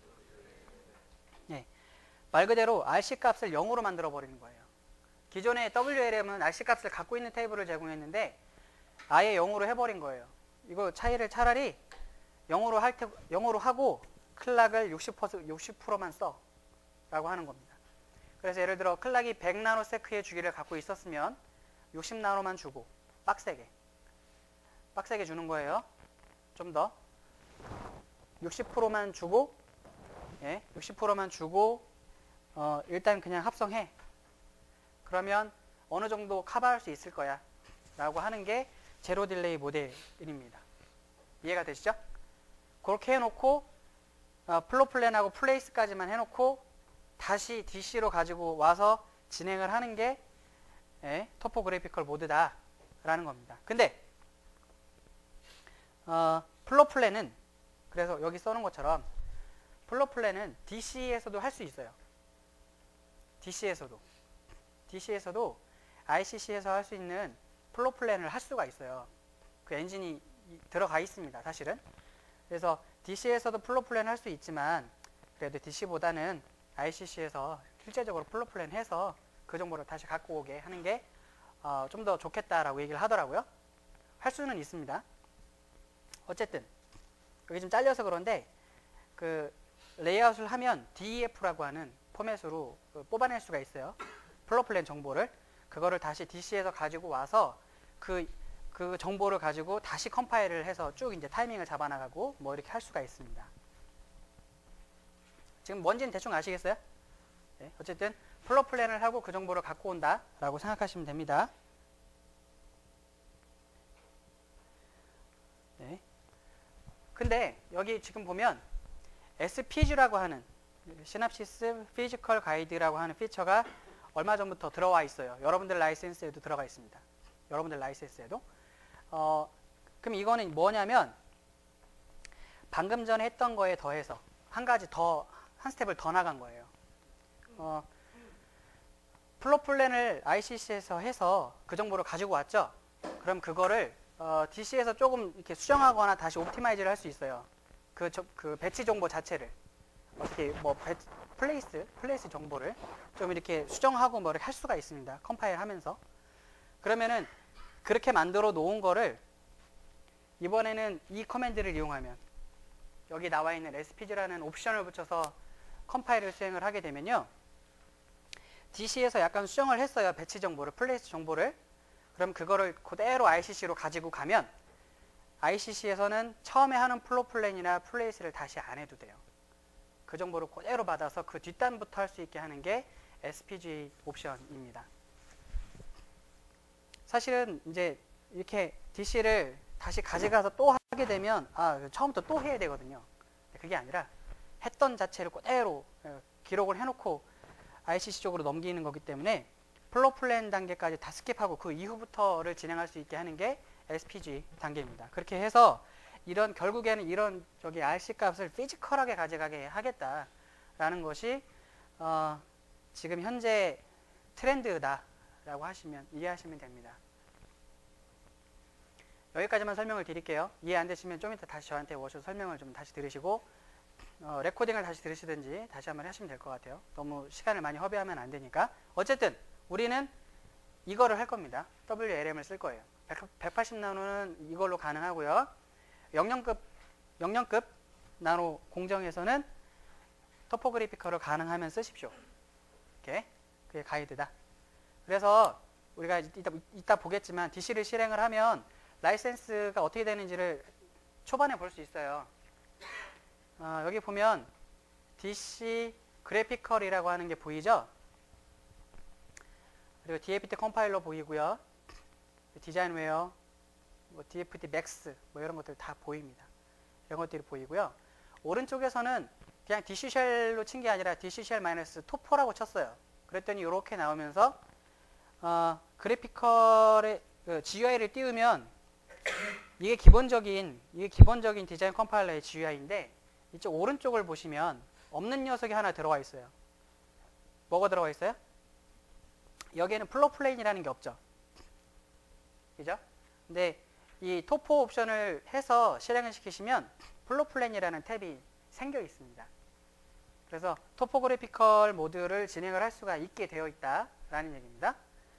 예. 말 그대로 RC 값을 0으로 만들어 버리는 거예요. 기존의 WLM은 RC 값을 갖고 있는 테이블을 제공했는데 아예 0으로 해버린 거예요. 이거 차이를 차라리 0으로 하고 클락을 60%만 써 라고 하는 겁니다. 그래서 예를 들어 클락이 100나노세크의 주기를 갖고 있었으면 60나노만 주고 빡세게 주는 거예요. 좀 더 60%만 주고 60%만 주고 일단 그냥 합성해. 그러면 어느 정도 커버할 수 있을 거야 라고 하는 게 제로 딜레이 모델입니다. 이해가 되시죠? 그렇게 해놓고 플로 플랜하고 플레이스까지만 해놓고 다시 DC로 가지고 와서 진행을 하는 게 토포그래피컬 모드다 라는 겁니다. 근데 플로 플랜은 그래서 여기 써놓은 것처럼 플로 플랜은 DC에서도 할 수 있어요. DC에서도 ICC에서 할 수 있는 플로 플랜을 할 수가 있어요. 그 엔진이 들어가 있습니다. 사실은. 그래서 DC에서도 플로 플랜 할 수 있지만 그래도 DC보다는 ICC에서 실제적으로 플로 플랜 해서 그 정보를 다시 갖고 오게 하는 게 좀 더 좋겠다라고 얘기를 하더라고요. 할 수는 있습니다. 어쨌든 여기 좀 잘려서 그런데 그 레이아웃을 하면 DEF라고 하는 포맷으로 뽑아낼 수가 있어요. 플로 플랜 정보를. 그거를 다시 DC에서 가지고 와서 그 정보를 가지고 다시 컴파일을 해서 쭉 이제 타이밍을 잡아나가고 뭐 이렇게 할 수가 있습니다. 지금 뭔지는 대충 아시겠어요? 네, 어쨌든 플로 플랜을 하고 그 정보를 갖고 온다라고 생각하시면 됩니다. 네. 근데 여기 지금 보면 SPG라고 하는 시납시스 피지컬 가이드라고 하는 피처가 얼마 전부터 들어와 있어요. 여러분들 라이센스에도 들어가 있습니다. 여러분들 라이센스에도. 그럼 이거는 뭐냐면 방금 전에 했던 거에 더해서 한 스텝을 더 나간 거예요. 플로 플랜을 ICC에서 해서 그 정보를 가지고 왔죠. 그럼 그거를 DC에서 조금 이렇게 수정하거나 다시 옵티마이즈를 할 수 있어요. 그 배치 정보 자체를 어떻게 뭐 플레이스 정보를 좀 이렇게 수정하고 뭐를 할 수가 있습니다. 컴파일 하면서. 그러면은 그렇게 만들어 놓은 거를 이번에는 이 커맨드를 이용하면 여기 나와 있는 SPG라는 옵션을 붙여서 컴파일을 수행을 하게 되면요. DC에서 약간 수정을 했어요. 배치 정보를, 플레이스 정보를. 그럼 그거를 그대로 ICC로 가지고 가면 ICC에서는 처음에 하는 플로 플랜이나 플레이스를 다시 안 해도 돼요. 그 정보를 그대로 받아서 그 뒷단부터 할 수 있게 하는 게 SPG 옵션입니다. 사실은 이제 이렇게 DC를 다시 가져가서 또 하게 되면 처음부터 또 해야 되거든요. 그게 아니라 했던 자체를 그대로 기록을 해놓고 ICC 쪽으로 넘기는 거기 때문에 플로 플랜 단계까지 다 스킵하고 그 이후부터를 진행할 수 있게 하는 게 SPG 단계입니다. 그렇게 해서 결국에는 이런 RC 값을 피지컬하게 가져가게 하겠다라는 것이 지금 현재 트렌드다라고 이해하시면 됩니다. 여기까지만 설명을 드릴게요. 이해 안 되시면 좀 이따 다시 저한테 오셔서 설명을 좀 다시 들으시고 레코딩을 다시 들으시든지 다시 한번 하시면 될 것 같아요. 너무 시간을 많이 허비하면 안 되니까. 어쨌든 우리는 이거를 할 겁니다. WLM을 쓸 거예요. 180 나노는 이걸로 가능하고요. 0년급 나노 공정에서는 토포그래피컬을 가능하면 쓰십시오. 이렇게 그게 가이드다. 그래서 우리가 이따 보겠지만 DC를 실행을 하면 라이센스가 어떻게 되는지를 초반에 볼 수 있어요. 여기 보면 DC 그래피컬이라고 하는 게 보이죠? 그리고 DFT 컴파일러 보이고요. 디자인웨어, 뭐 DFT 맥스 뭐 이런 것들 다 보입니다. 이런 것들이 보이고요. 오른쪽에서는 그냥 DC 쉘로 친 게 아니라 DC 쉘 마이너스 토포라고 쳤어요. 그랬더니 이렇게 나오면서 그래피컬의 GUI를 띄우면 이게 기본적인 디자인 컴파일러의 GUI인데 이쪽 오른쪽을 보시면 없는 녀석이 하나 들어와 있어요. 뭐가 들어가 있어요? 여기에는 플로 플레인이라는 게 없죠. 그죠? 근데 이 토포 옵션을 해서 실행을 시키시면 플로 플레인이라는 탭이 생겨 있습니다. 그래서 토포그래피컬 모드를 진행을 할 수가 있게 되어 있다라는 얘기입니다.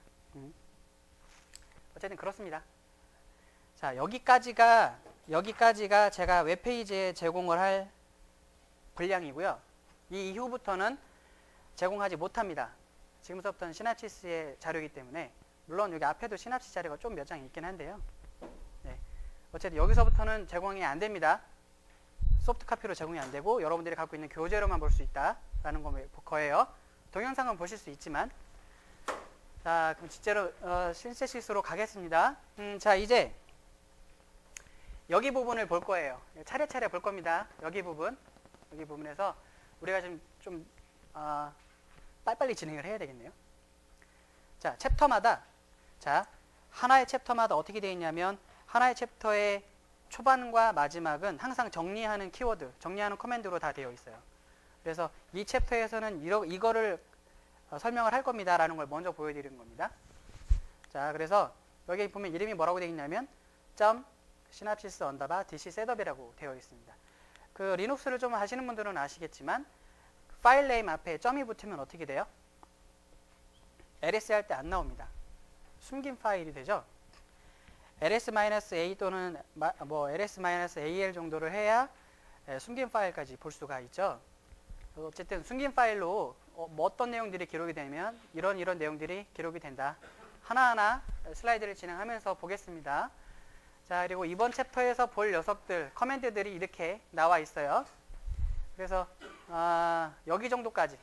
어쨌든 그렇습니다. 자, 여기까지가 제가 웹페이지에 제공을 할 분량이고요. 이 이후부터는 제공하지 못합니다. 지금부터는 시납시스의 자료이기 때문에, 물론 여기 앞에도 시납시스 자료가 좀 몇 장 있긴 한데요. 네. 어쨌든 여기서부터는 제공이 안 됩니다. 소프트 카피로 제공이 안 되고 여러분들이 갖고 있는 교재로만 볼 수 있다라는 거예요. 동영상은 보실 수 있지만. 자, 그럼 실제로 신세시스로 가겠습니다. 자, 이제 여기 부분을 볼 거예요. 차례차례 볼 겁니다. 여기 부분에서 우리가 좀 빨리빨리 진행을 해야 되겠네요. 자, 챕터마다, 하나의 챕터마다 어떻게 되어 있냐면, 하나의 챕터의 초반과 마지막은 항상 정리하는 키워드, 정리하는 커맨드로 다 되어 있어요. 그래서 이 챕터에서는 이거를 설명을 할 겁니다 라는 걸 먼저 보여드리는 겁니다. 자, 그래서 여기 보면 이름이 뭐라고 되어 있냐면 synapsys DC 셋업이라고 되어 있습니다. 그 리눅스를 좀 하시는 분들은 아시겠지만 파일 네임 앞에 점이 붙으면 어떻게 돼요? ls 할 때 안 나옵니다. 숨긴 파일이 되죠. ls-a 또는 뭐 ls-al 정도를 해야 숨긴 파일까지 볼 수가 있죠. 어쨌든 숨긴 파일로 뭐 어떤 내용들이 기록이 되면 이런 내용들이 기록이 된다. 하나하나 슬라이드를 진행하면서 보겠습니다. 자, 그리고 이번 챕터에서 볼 녀석들, 커맨드들이 이렇게 나와 있어요. 그래서 여기 정도까지,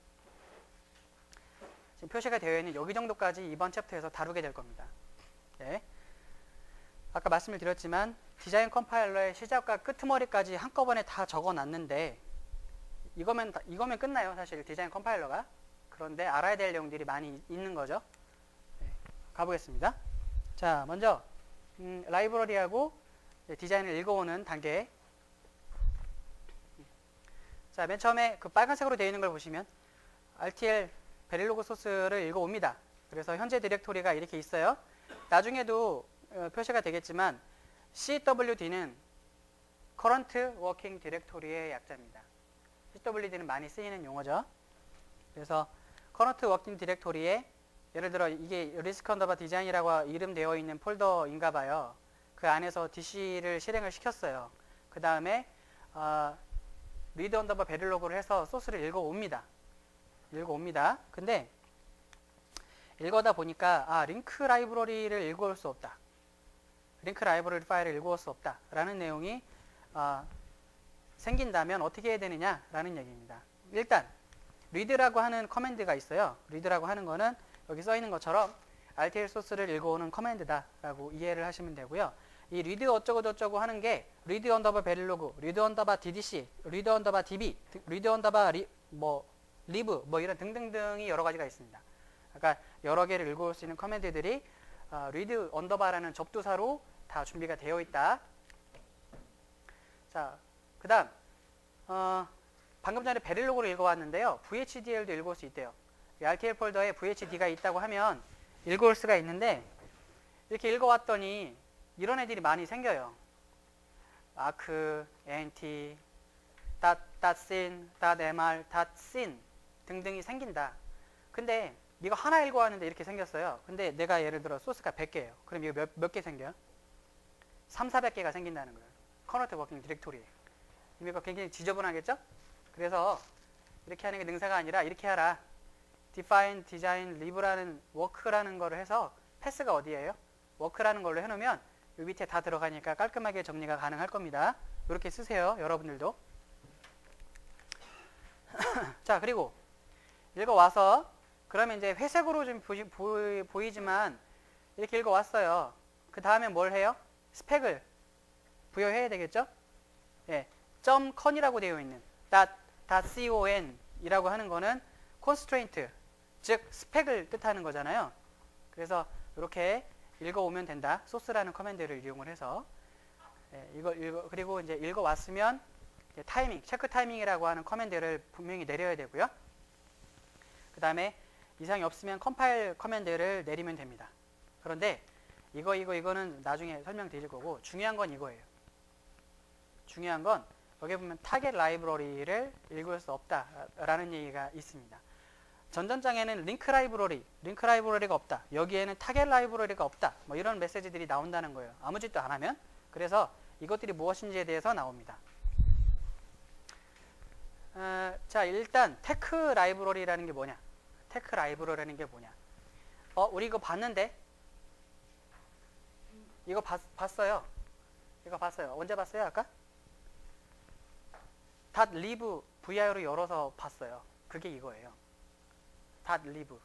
지금 표시가 되어 있는 여기 정도까지 이번 챕터에서 다루게 될 겁니다. 네. 아까 말씀을 드렸지만 디자인 컴파일러의 시작과 끄트머리까지 한꺼번에 다 적어놨는데 이거면 끝나요, 사실 디자인 컴파일러가. 그런데 알아야 될 내용들이 많이 있는 거죠. 네. 가보겠습니다. 자, 먼저 라이브러리하고 디자인을 읽어오는 단계. 자, 맨 처음에 그 빨간색으로 되어 있는 걸 보시면 RTL 베릴로그 소스를 읽어옵니다. 그래서 현재 디렉토리가 이렇게 있어요. 나중에도 표시가 되겠지만 CWD는 Current Working Directory의 약자입니다. CWD는 많이 쓰이는 용어죠. 그래서 Current Working Directory에 예를 들어 이게 리스크 언더바 디자인이라고 이름되어 있는 폴더인가 봐요. 그 안에서 DC를 실행을 시켰어요. 그 다음에 리드 언더바 베릴로그를 해서 소스를 읽어옵니다. 근데 읽어다 보니까 링크 라이브러리를 읽어올 수 없다. 링크 라이브러리 파일을 읽어올 수 없다 라는 내용이 생긴다면 어떻게 해야 되느냐라는 얘기입니다. 일단 read라고 하는 커맨드가 있어요. read라고 하는 거는 여기 써 있는 것처럼 RTL 소스를 읽어오는 커맨드다라고 이해를 하시면 되고요. 이 read 어쩌고 저쩌고 하는 게 read 언더바 베릴로그, read 언더바 DDC, read 언더바 DB, read 언더바 live 뭐 이런 등등등이 여러 가지가 있습니다. 그러니까 여러 개를 읽어올 수 있는 커맨드들이 read 언더바라는 접두사로 다 준비가 되어 있다. 자, 그다음 방금 전에 베릴로그를 읽어왔는데요. VHDL도 읽을 수 있대요. 이 RTL 폴더에 VHD가 있다고 하면 읽어올 수가 있는데 이렇게 읽어왔더니 이런 애들이 많이 생겨요. arc, ent, .sin, .mr, .sin 등등이 생긴다. 근데 이거 하나 읽어왔는데 이렇게 생겼어요. 근데 내가 예를 들어 소스가 100개예요. 그럼 이거 몇 개 생겨요? 3,400개가 생긴다는 거예요. 커널트 워킹 디렉토리에. 이거 굉장히 지저분하겠죠? 그래서 이렇게 하는 게 능사가 아니라 이렇게 하라. define, design, live라는 work라는 거를 해서 패스가 어디예요? work라는 걸로 해놓으면 이 밑에 다 들어가니까 깔끔하게 정리가 가능할 겁니다. 이렇게 쓰세요. 여러분들도. 자, 그리고 읽어와서 그러면 이제 회색으로 좀 보이지만 이렇게 읽어왔어요. 그 다음에 뭘 해요? 스펙을 부여해야 되겠죠? 예, .con이라고 되어 있는 .con 이라고 하는 거는 constraint, 즉 스펙을 뜻하는 거잖아요. 그래서 이렇게 읽어오면 된다. 소스라는 커맨드를 이용을 해서 예, 그리고 이제 읽어왔으면 이제 타이밍, 체크 타이밍이라고 하는 커맨드를 분명히 내려야 되고요. 그 다음에 이상이 없으면 컴파일 커맨드를 내리면 됩니다. 그런데 이거는 나중에 설명드릴 거고 중요한 건 이거예요. 중요한 건 여기 보면 타겟 라이브러리를 읽을 수 없다라는 얘기가 있습니다. 전전장에는 링크 라이브러리가 없다. 여기에는 타겟 라이브러리가 없다. 뭐 이런 메시지들이 나온다는 거예요. 아무 짓도 안 하면. 그래서 이것들이 무엇인지에 대해서 나옵니다. 자, 일단 테크 라이브러리라는 게 뭐냐? 테크 라이브러리라는 게 뭐냐? 우리 이거 봤는데? 이거 봤어요. 이거 봤어요. 언제 봤어요? 아까? .lib VI로 열어서 봤어요. 그게 이거예요. .lib.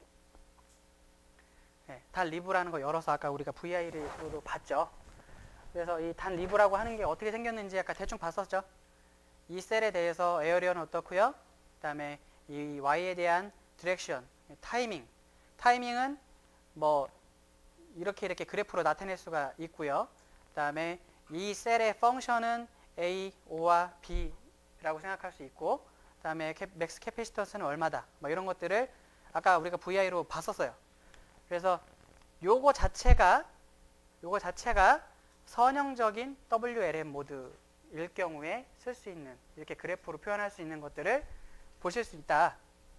네, .lib라는 거 열어서 아까 우리가 VI로 봤죠. 그래서 이 .lib라고 하는 게 어떻게 생겼는지 아까 대충 봤었죠. 이 셀에 대해서 에어리어는 어떻고요? 그 다음에 이 Y에 대한 디렉션, 타이밍은 뭐 이렇게 그래프로 나타낼 수가 있고요. 그 다음에 이 셀의 펑션은 A, O와 B라고 생각할 수 있고, 그 다음에 맥스 캐피시턴스는 얼마다, 뭐 이런 것들을 아까 우리가 VI로 봤었어요. 그래서 요거 자체가 선형적인 WLM 모드일 경우에 쓸 수 있는, 이렇게 그래프로 표현할 수 있는 것들을 보실 수 있다.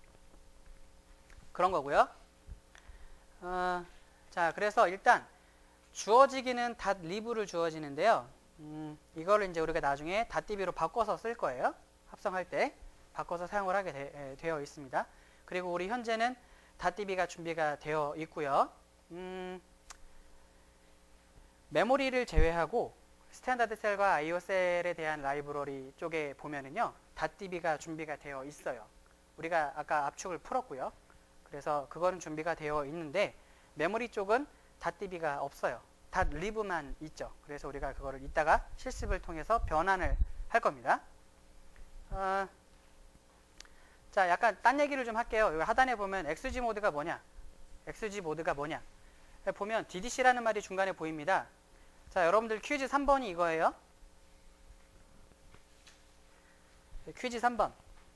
그런 거고요. 자, 그래서 일단 주어지기는 .lib를 주어지는데요. 이거를 이제 우리가 나중에 .db로 바꿔서 쓸 거예요. 합성할 때 바꿔서 사용을 하게 되어 있습니다. 그리고 우리 현재는 .db가 준비가 되어 있고요. 메모리를 제외하고 스탠다드 셀과 IO 셀에 대한 라이브러리 쪽에 보면은요, .db가 준비가 되어 있어요. 우리가 아까 압축을 풀었고요. 그래서 그거는 준비가 되어 있는데 메모리 쪽은 .db가 없어요. .lib만 있죠. 그래서 우리가 그거를 이따가 실습을 통해서 변환을 할 겁니다. 자, 약간 딴 얘기를 좀 할게요. 여기 하단에 보면 XG 모드가 뭐냐? 보면 DDC라는 말이 중간에 보입니다. 자, 여러분들 퀴즈 3번이 이거예요. 퀴즈 3번.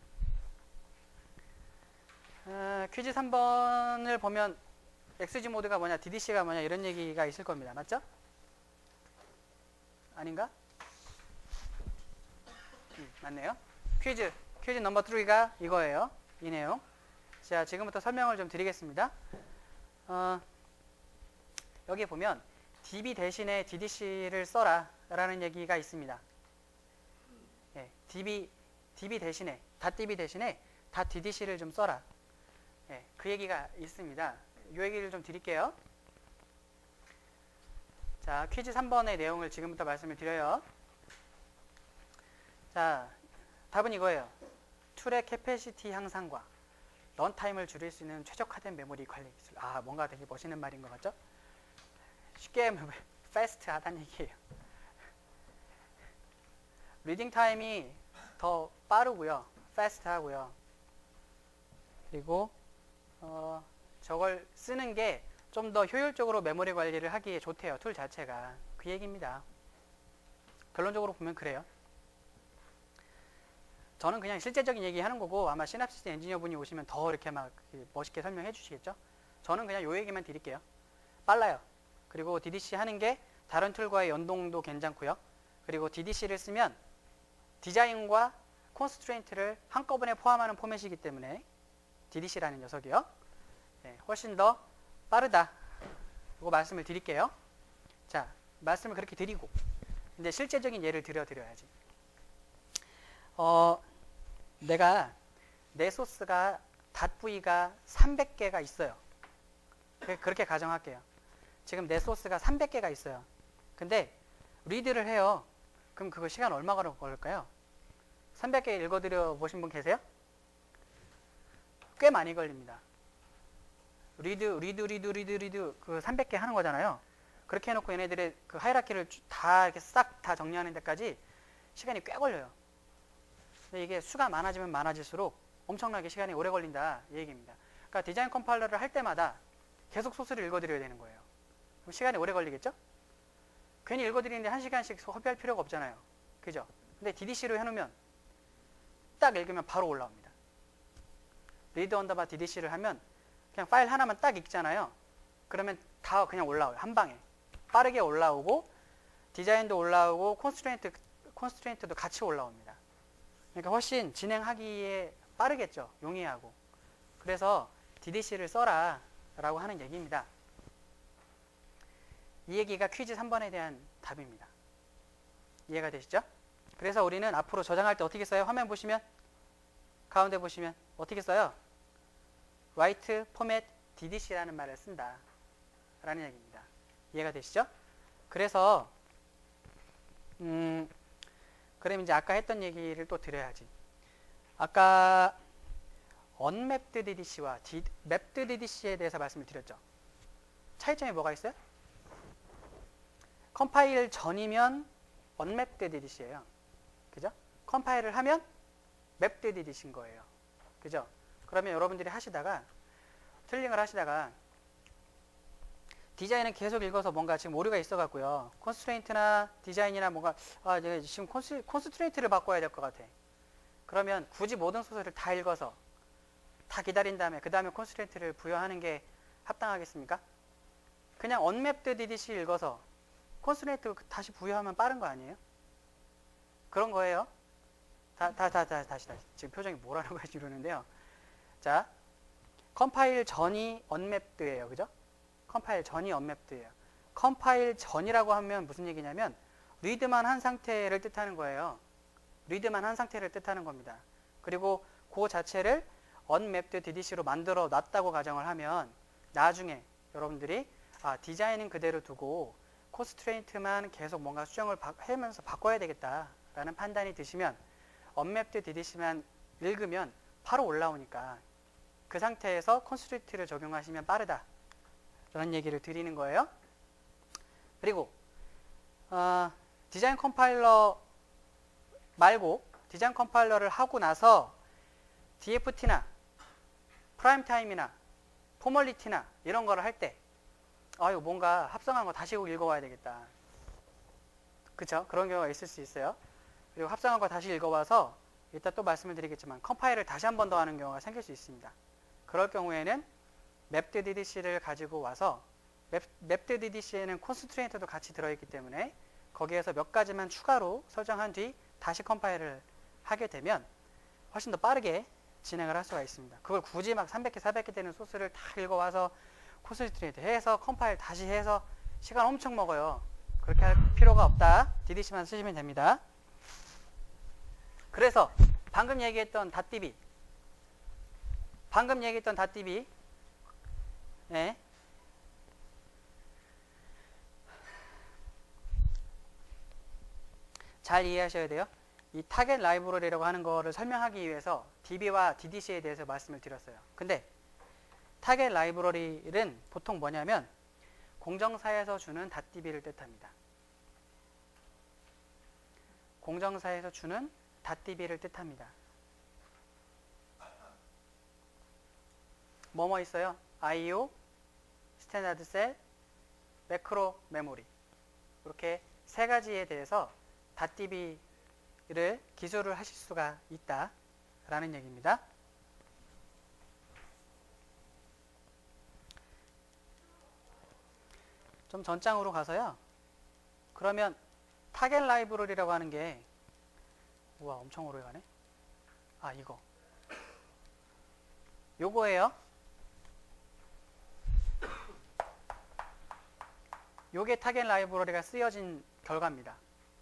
퀴즈 3번을 보면 XG 모드가 뭐냐, DDC가 뭐냐 이런 얘기가 있을 겁니다. 맞죠? 아닌가? 맞네요. 퀴즈 넘버 3가 이거예요. 이 내용. 자, 지금부터 설명을 좀 드리겠습니다. 여기 보면 DB 대신에 DDC를 써라 라는 얘기가 있습니다. 예, DB 대신에 .db 대신에 .ddc를 좀 써라. 예, 그 얘기가 있습니다. 이 얘기를 좀 드릴게요. 자, 퀴즈 3번의 내용을 지금부터 말씀을 드려요. 자, 답은 이거예요. 툴의 캐패시티 향상과 런타임을 줄일 수 있는 최적화된 메모리 관리 기술. 뭔가 되게 멋있는 말인 것 같죠? 쉽게 패스트 하다는 얘기예요. 리딩 타임이 더 빠르고요. 패스트 하고요. 그리고 저걸 쓰는 게 좀 더 효율적으로 메모리 관리를 하기에 좋대요. 툴 자체가. 그 얘기입니다. 결론적으로 보면 그래요. 저는 그냥 실제적인 얘기 하는 거고 아마 시납시스 엔지니어 분이 오시면 더 이렇게 막 멋있게 설명해 주시겠죠. 저는 그냥 요 얘기만 드릴게요. 빨라요. 그리고 DDC 하는 게 다른 툴과의 연동도 괜찮고요. 그리고 DDC를 쓰면 디자인과 콘스트레인트를 한꺼번에 포함하는 포맷이기 때문에 DDC라는 녀석이요. 네, 훨씬 더 빠르다. 이거 말씀을 드릴게요. 자, 말씀을 그렇게 드리고 이제 실제적인 예를 드려야지. 내가 내 소스가 .v가 300개가 있어요. 그렇게 가정할게요. 지금 내 소스가 300개가 있어요. 근데 리드를 해요. 그럼 그거 시간 얼마 걸릴까요? 300개 읽어드려 보신 분 계세요? 꽤 많이 걸립니다. 리드 그 300개 하는 거잖아요. 그렇게 해놓고 얘네들의 그 하이라키를 다 이렇게 싹 다 정리하는 데까지 시간이 꽤 걸려요. 근데 이게 수가 많아지면 많아질수록 엄청나게 시간이 오래 걸린다 이 얘기입니다. 그러니까 디자인 컴파일러를 할 때마다 계속 소스를 읽어드려야 되는 거예요. 그럼 시간이 오래 걸리겠죠? 괜히 읽어드리는데 1시간씩 허비할 필요가 없잖아요. 그죠? 근데 DDC로 해놓으면 딱 읽으면 바로 올라옵니다. 리드 언더바 DDC를 하면 그냥 파일 하나만 딱 읽잖아요. 그러면 다 그냥 올라와요. 한 방에. 빠르게 올라오고 디자인도 올라오고 콘스트레인트도 같이 올라옵니다. 그러니까 훨씬 진행하기에 빠르겠죠. 용이하고. 그래서 DDC를 써라 라고 하는 얘기입니다. 이 얘기가 퀴즈 3번에 대한 답입니다. 이해가 되시죠? 그래서 우리는 앞으로 저장할 때 어떻게 써요? 화면 보시면 가운데 보시면 어떻게 써요? Write Format DDC라는 말을 쓴다 라는 얘기입니다. 이해가 되시죠? 그래서 그럼 이제 아까 했던 얘기를 또 드려야지. 아까 Unmapped DDC와 Mapped DDC에 대해서 말씀을 드렸죠. 차이점이 뭐가 있어요? 컴파일 전이면 Unmapped DDC예요. 그죠? 컴파일을 하면 Mapped DDC인 거예요. 그죠? 그러면 여러분들이 하시다가 툴링을 하시다가 디자인은 계속 읽어서 뭔가 지금 오류가 있어 갖고요. 콘스트레인트나 디자인이나 뭔가 내가 지금 콘스트레인트를 바꿔야 될 것 같아. 그러면 굳이 모든 소스를 다 읽어서 다 기다린 다음에 그 다음에 콘스트레인트를 부여하는 게 합당하겠습니까? 그냥 언맵드 DDC 읽어서 콘스트레인트 다시 부여하면 빠른 거 아니에요? 그런 거예요. 다시. 지금 표정이 뭐라는 거지 이러는데요. 자, 컴파일 전이 언맵드예요. 그죠? 컴파일 전이 언맵드예요. 컴파일 전이라고 하면 무슨 얘기냐면 리드만 한 상태를 뜻하는 거예요. 리드만 한 상태를 뜻하는 겁니다. 그리고 그 자체를 언맵드 DDC로 만들어 놨다고 가정을 하면 나중에 여러분들이 디자인은 그대로 두고 콘스트레인트만 계속 뭔가 수정을 하면서 바꿔야 되겠다라는 판단이 드시면 언맵드 DDC만 읽으면 바로 올라오니까 그 상태에서 콘스트레인트를 적용하시면 빠르다 라는 얘기를 드리는 거예요. 그리고 디자인 컴파일러 말고 디자인 컴파일러를 하고 나서 DFT나 프라임 타임이나 포멀리티나 이런 거를 할 때 이거 뭔가 합성한 거 다시 읽어와야 되겠다. 그쵸? 그런 경우가 있을 수 있어요. 그리고 합성한 거 다시 읽어와서 이따 또 말씀을 드리겠지만 컴파일을 다시 한 번 더 하는 경우가 생길 수 있습니다. 그럴 경우에는 Mapped DDC를 가지고 와서 Mapped DDC에는 콘스트레인트도 같이 들어있기 때문에 거기에서 몇 가지만 추가로 설정한 뒤 다시 컴파일을 하게 되면 훨씬 더 빠르게 진행을 할 수가 있습니다. 그걸 굳이 막 300개, 400개 되는 소스를 다 읽어와서 콘스트레인트 해서 컴파일 다시 해서 시간 엄청 먹어요. 그렇게 할 필요가 없다. DDC만 쓰시면 됩니다. 그래서 방금 얘기했던 .db 네. 잘 이해하셔야 돼요. 이 타겟 라이브러리라고 하는 거를 설명하기 위해서 DB와 DDC에 대해서 말씀을 드렸어요. 근데 타겟 라이브러리는 보통 뭐냐면 공정사에서 주는 .db를 뜻합니다. 공정사에서 주는 .db를 뜻합니다. 뭐뭐 있어요? IO, 스탠다드 셀, 매크로 메모리 이렇게 세 가지에 대해서 .db DDC를 기술을 하실 수가 있다라는 얘기입니다. 좀 전장으로 가서요. 그러면 타겟 라이브러리라고 하는 게 우와 엄청 오래 가네. 아 이거 요거예요. 요게 타겟 라이브러리가 쓰여진 결과입니다.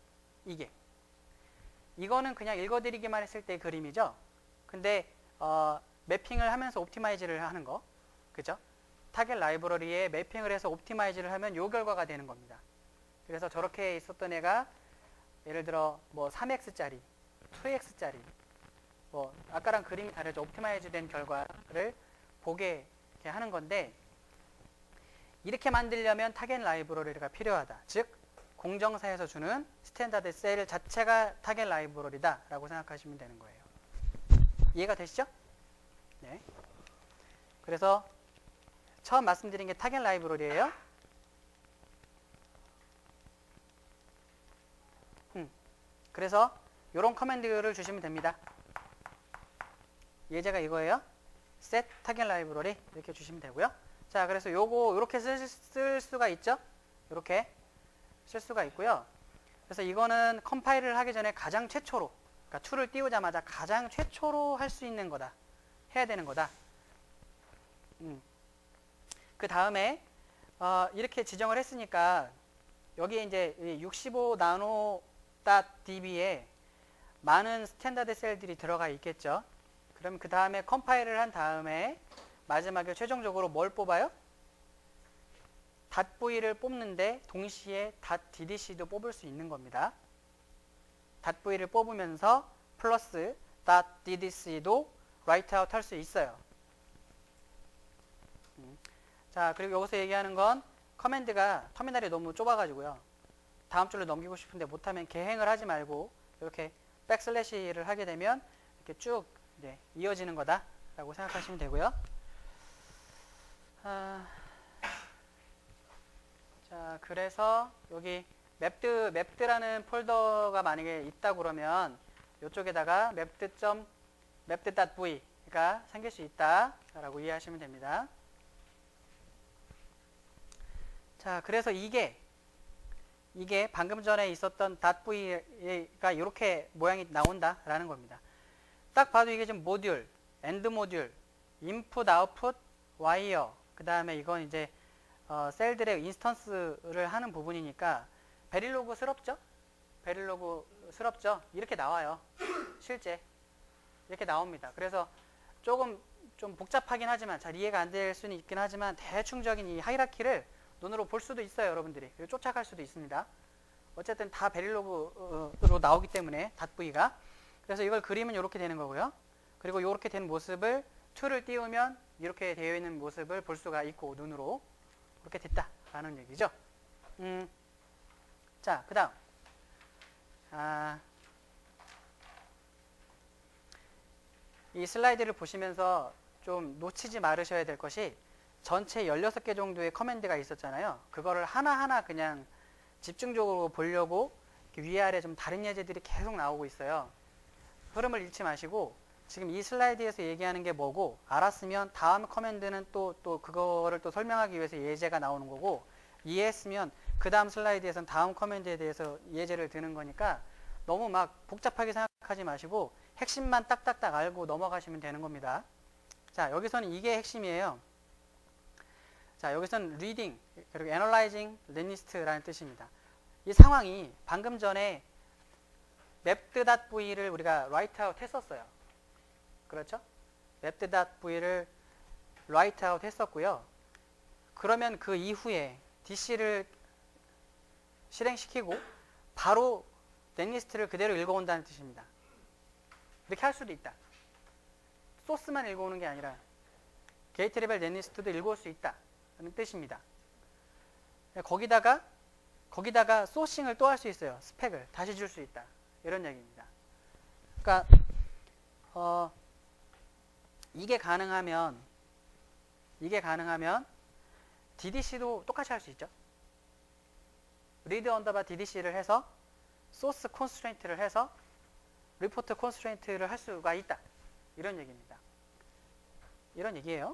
이거는 그냥 읽어드리기만 했을 때 그림이죠. 근데 매핑을 하면서 옵티마이즈를 하는 거, 그죠? 타겟 라이브러리에 매핑을 해서 옵티마이즈를 하면 요 결과가 되는 겁니다. 그래서 저렇게 있었던 애가 예를 들어 뭐 3x짜리, 2x짜리, 뭐 아까랑 그림이 다르죠. 옵티마이즈 된 결과를 보게 이렇게 하는 건데, 이렇게 만들려면 타겟 라이브러리가 필요하다. 즉 공정사에서 주는 스탠다드 셀 자체가 타겟 라이브러리다 라고 생각하시면 되는 거예요. 이해가 되시죠? 네. 그래서 처음 말씀드린 게 타겟 라이브러리예요. 그래서 이런 커맨드를 주시면 됩니다. 예제가 이거예요. set 타겟 라이브러리 이렇게 주시면 되고요. 자, 그래서 요거 이렇게 쓸 수가 있죠. 이렇게 쓸 수가 있고요. 그래서 이거는 컴파일을 하기 전에 가장 최초로, 그러니까 툴을 띄우자마자 가장 최초로 할 수 있는 거다. 해야 되는 거다. 그 다음에 이렇게 지정을 했으니까 여기에 이제 65나노.db에 많은 스탠다드 셀들이 들어가 있겠죠. 그럼 그 다음에 컴파일을 한 다음에 마지막에 최종적으로 뭘 뽑아요? .v를 뽑는데 동시에 .ddc도 뽑을 수 있는 겁니다. .v를 뽑으면서 플러스 .ddc도 라이트아웃 할 수 있어요. 자, 그리고 여기서 얘기하는 건 커맨드가 터미널이 너무 좁아가지고요. 다음 줄로 넘기고 싶은데 못하면 개행을 하지 말고 이렇게 백슬래시를 하게 되면 이렇게 쭉 이어지는 거다라고 생각하시면 되고요. 자, 그래서 여기 맵드라는 폴더가 만약에 있다 그러면 이쪽에다가 mapd.v가 생길 수 있다라고 이해하시면 됩니다. 자, 그래서 이게 방금 전에 있었던 .v가 이렇게 모양이 나온다라는 겁니다. 딱 봐도 이게 지금 모듈, 엔드 모듈, 인풋, 아웃풋, 와이어, 그 다음에 이건 이제 셀들의 인스턴스를 하는 부분이니까 베릴로그스럽죠? 베릴로그스럽죠? 이렇게 나와요. 실제 이렇게 나옵니다. 그래서 조금 좀 복잡하긴 하지만 잘 이해가 안 될 수는 있긴 하지만 대충적인 이 하이라키를 눈으로 볼 수도 있어요, 여러분들이. 그리고 쫓아갈 수도 있습니다. 어쨌든 다 베릴로그로 나오기 때문에 .v가. 그래서 이걸 그리면 이렇게 되는 거고요. 그리고 이렇게 된 모습을 툴을 띄우면 이렇게 되어 있는 모습을 볼 수가 있고 눈으로 그렇게 됐다라는 얘기죠. 자, 그 다음 이 슬라이드를 보시면서 좀 놓치지 말으셔야 될 것이 전체 16개 정도의 커맨드가 있었잖아요. 그거를 하나하나 그냥 집중적으로 보려고 위아래 좀 다른 예제들이 계속 나오고 있어요. 흐름을 잃지 마시고 지금 이 슬라이드에서 얘기하는 게 뭐고 알았으면 다음 커맨드는 또 그거를 또 설명하기 위해서 예제가 나오는 거고, 이해했으면 그 다음 슬라이드에서는 다음 커맨드에 대해서 예제를 드는 거니까 너무 막 복잡하게 생각하지 마시고 핵심만 딱딱딱 알고 넘어가시면 되는 겁니다. 자, 여기서는 이게 핵심이에요. 자, 여기서는 reading 그리고 analyzing 넷리스트라는 뜻입니다. 이 상황이 방금 전에 mappd.v를 우리가 write out 했었어요. 그렇죠? mappd.v를 write out 했었고요. 그러면 그 이후에 DC를 실행시키고 바로 넷리스트를 그대로 읽어온다는 뜻입니다. 이렇게 할 수도 있다. 소스만 읽어오는 게 아니라 게이트 레벨 넷리스트도 읽어올 수 있다는 뜻입니다. 거기다가 소싱을 또 할 수 있어요. 스펙을 다시 줄 수 있다. 이런 얘기입니다. 그러니까 이게 가능하면 DDC도 똑같이 할 수 있죠. read underbar DDC를 해서 소스 컨스트레인트를 해서 리포트 컨스트레인트를 할 수가 있다. 이런 얘기입니다. 이런 얘기예요.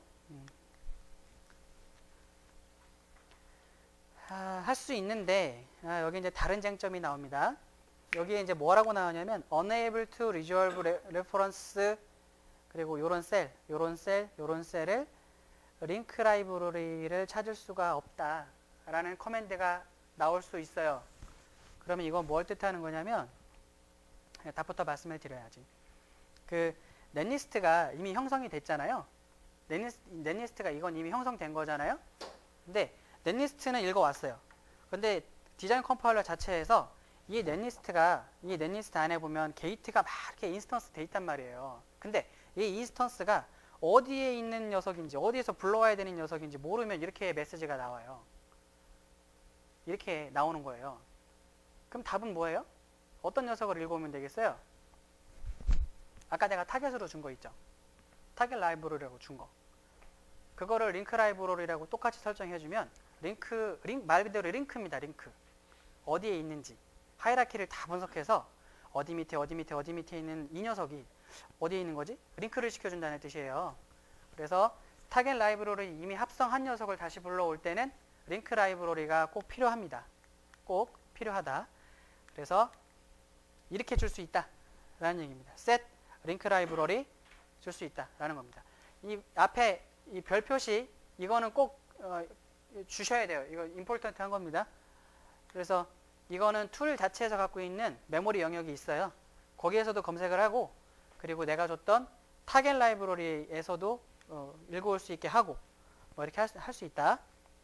할 수 있는데 여기 이제 다른 쟁점이 나옵니다. 여기에 이제 뭐라고 나오냐면 unable to resolve reference 그리고 요런 셀, 요런 셀, 요런 셀을 링크 라이브러리를 찾을 수가 없다라는 커맨드가 나올 수 있어요. 그러면 이건 뭘 뜻하는 거냐면 답부터 말씀을 드려야지. 그 넷리스트가 이미 형성이 됐잖아요. 넷리스트가 이건 이미 형성된 거잖아요. 근데 넷리스트는 읽어왔어요. 근데 디자인 컴파일러 자체에서 이 넷리스트 안에 보면 게이트가 막 이렇게 인스턴스 돼 있단 말이에요. 근데 이 인스턴스가 어디에 있는 녀석인지, 어디에서 불러와야 되는 녀석인지 모르면 이렇게 메시지가 나와요. 이렇게 나오는 거예요. 그럼 답은 뭐예요? 어떤 녀석을 읽어오면 되겠어요? 아까 내가 타겟으로 준 거 있죠? 타겟 라이브러리라고 준 거. 그거를 링크 라이브러리라고 똑같이 설정해주면 말 그대로 링크입니다. 링크. 어디에 있는지. 하이라키를 다 분석해서 어디 밑에 있는 이 녀석이 어디에 있는 거지? 링크를 시켜준다는 뜻이에요. 그래서 타겟 라이브러리 이미 합성한 녀석을 다시 불러올 때는 링크 라이브러리가 꼭 필요합니다. 꼭 필요하다. 그래서 이렇게 줄 수 있다 라는 얘기입니다. set 링크 라이브러리 줄 수 있다 라는 겁니다. 이 앞에 이 별 표시 이거는 꼭 주셔야 돼요. 이거 임포턴트 한 겁니다. 그래서 이거는 툴 자체에서 갖고 있는 메모리 영역이 있어요. 거기에서도 검색을 하고 그리고 내가 줬던 타겟 라이브러리에서도 읽어올 수 있게 하고 뭐 이렇게 할 수 있다.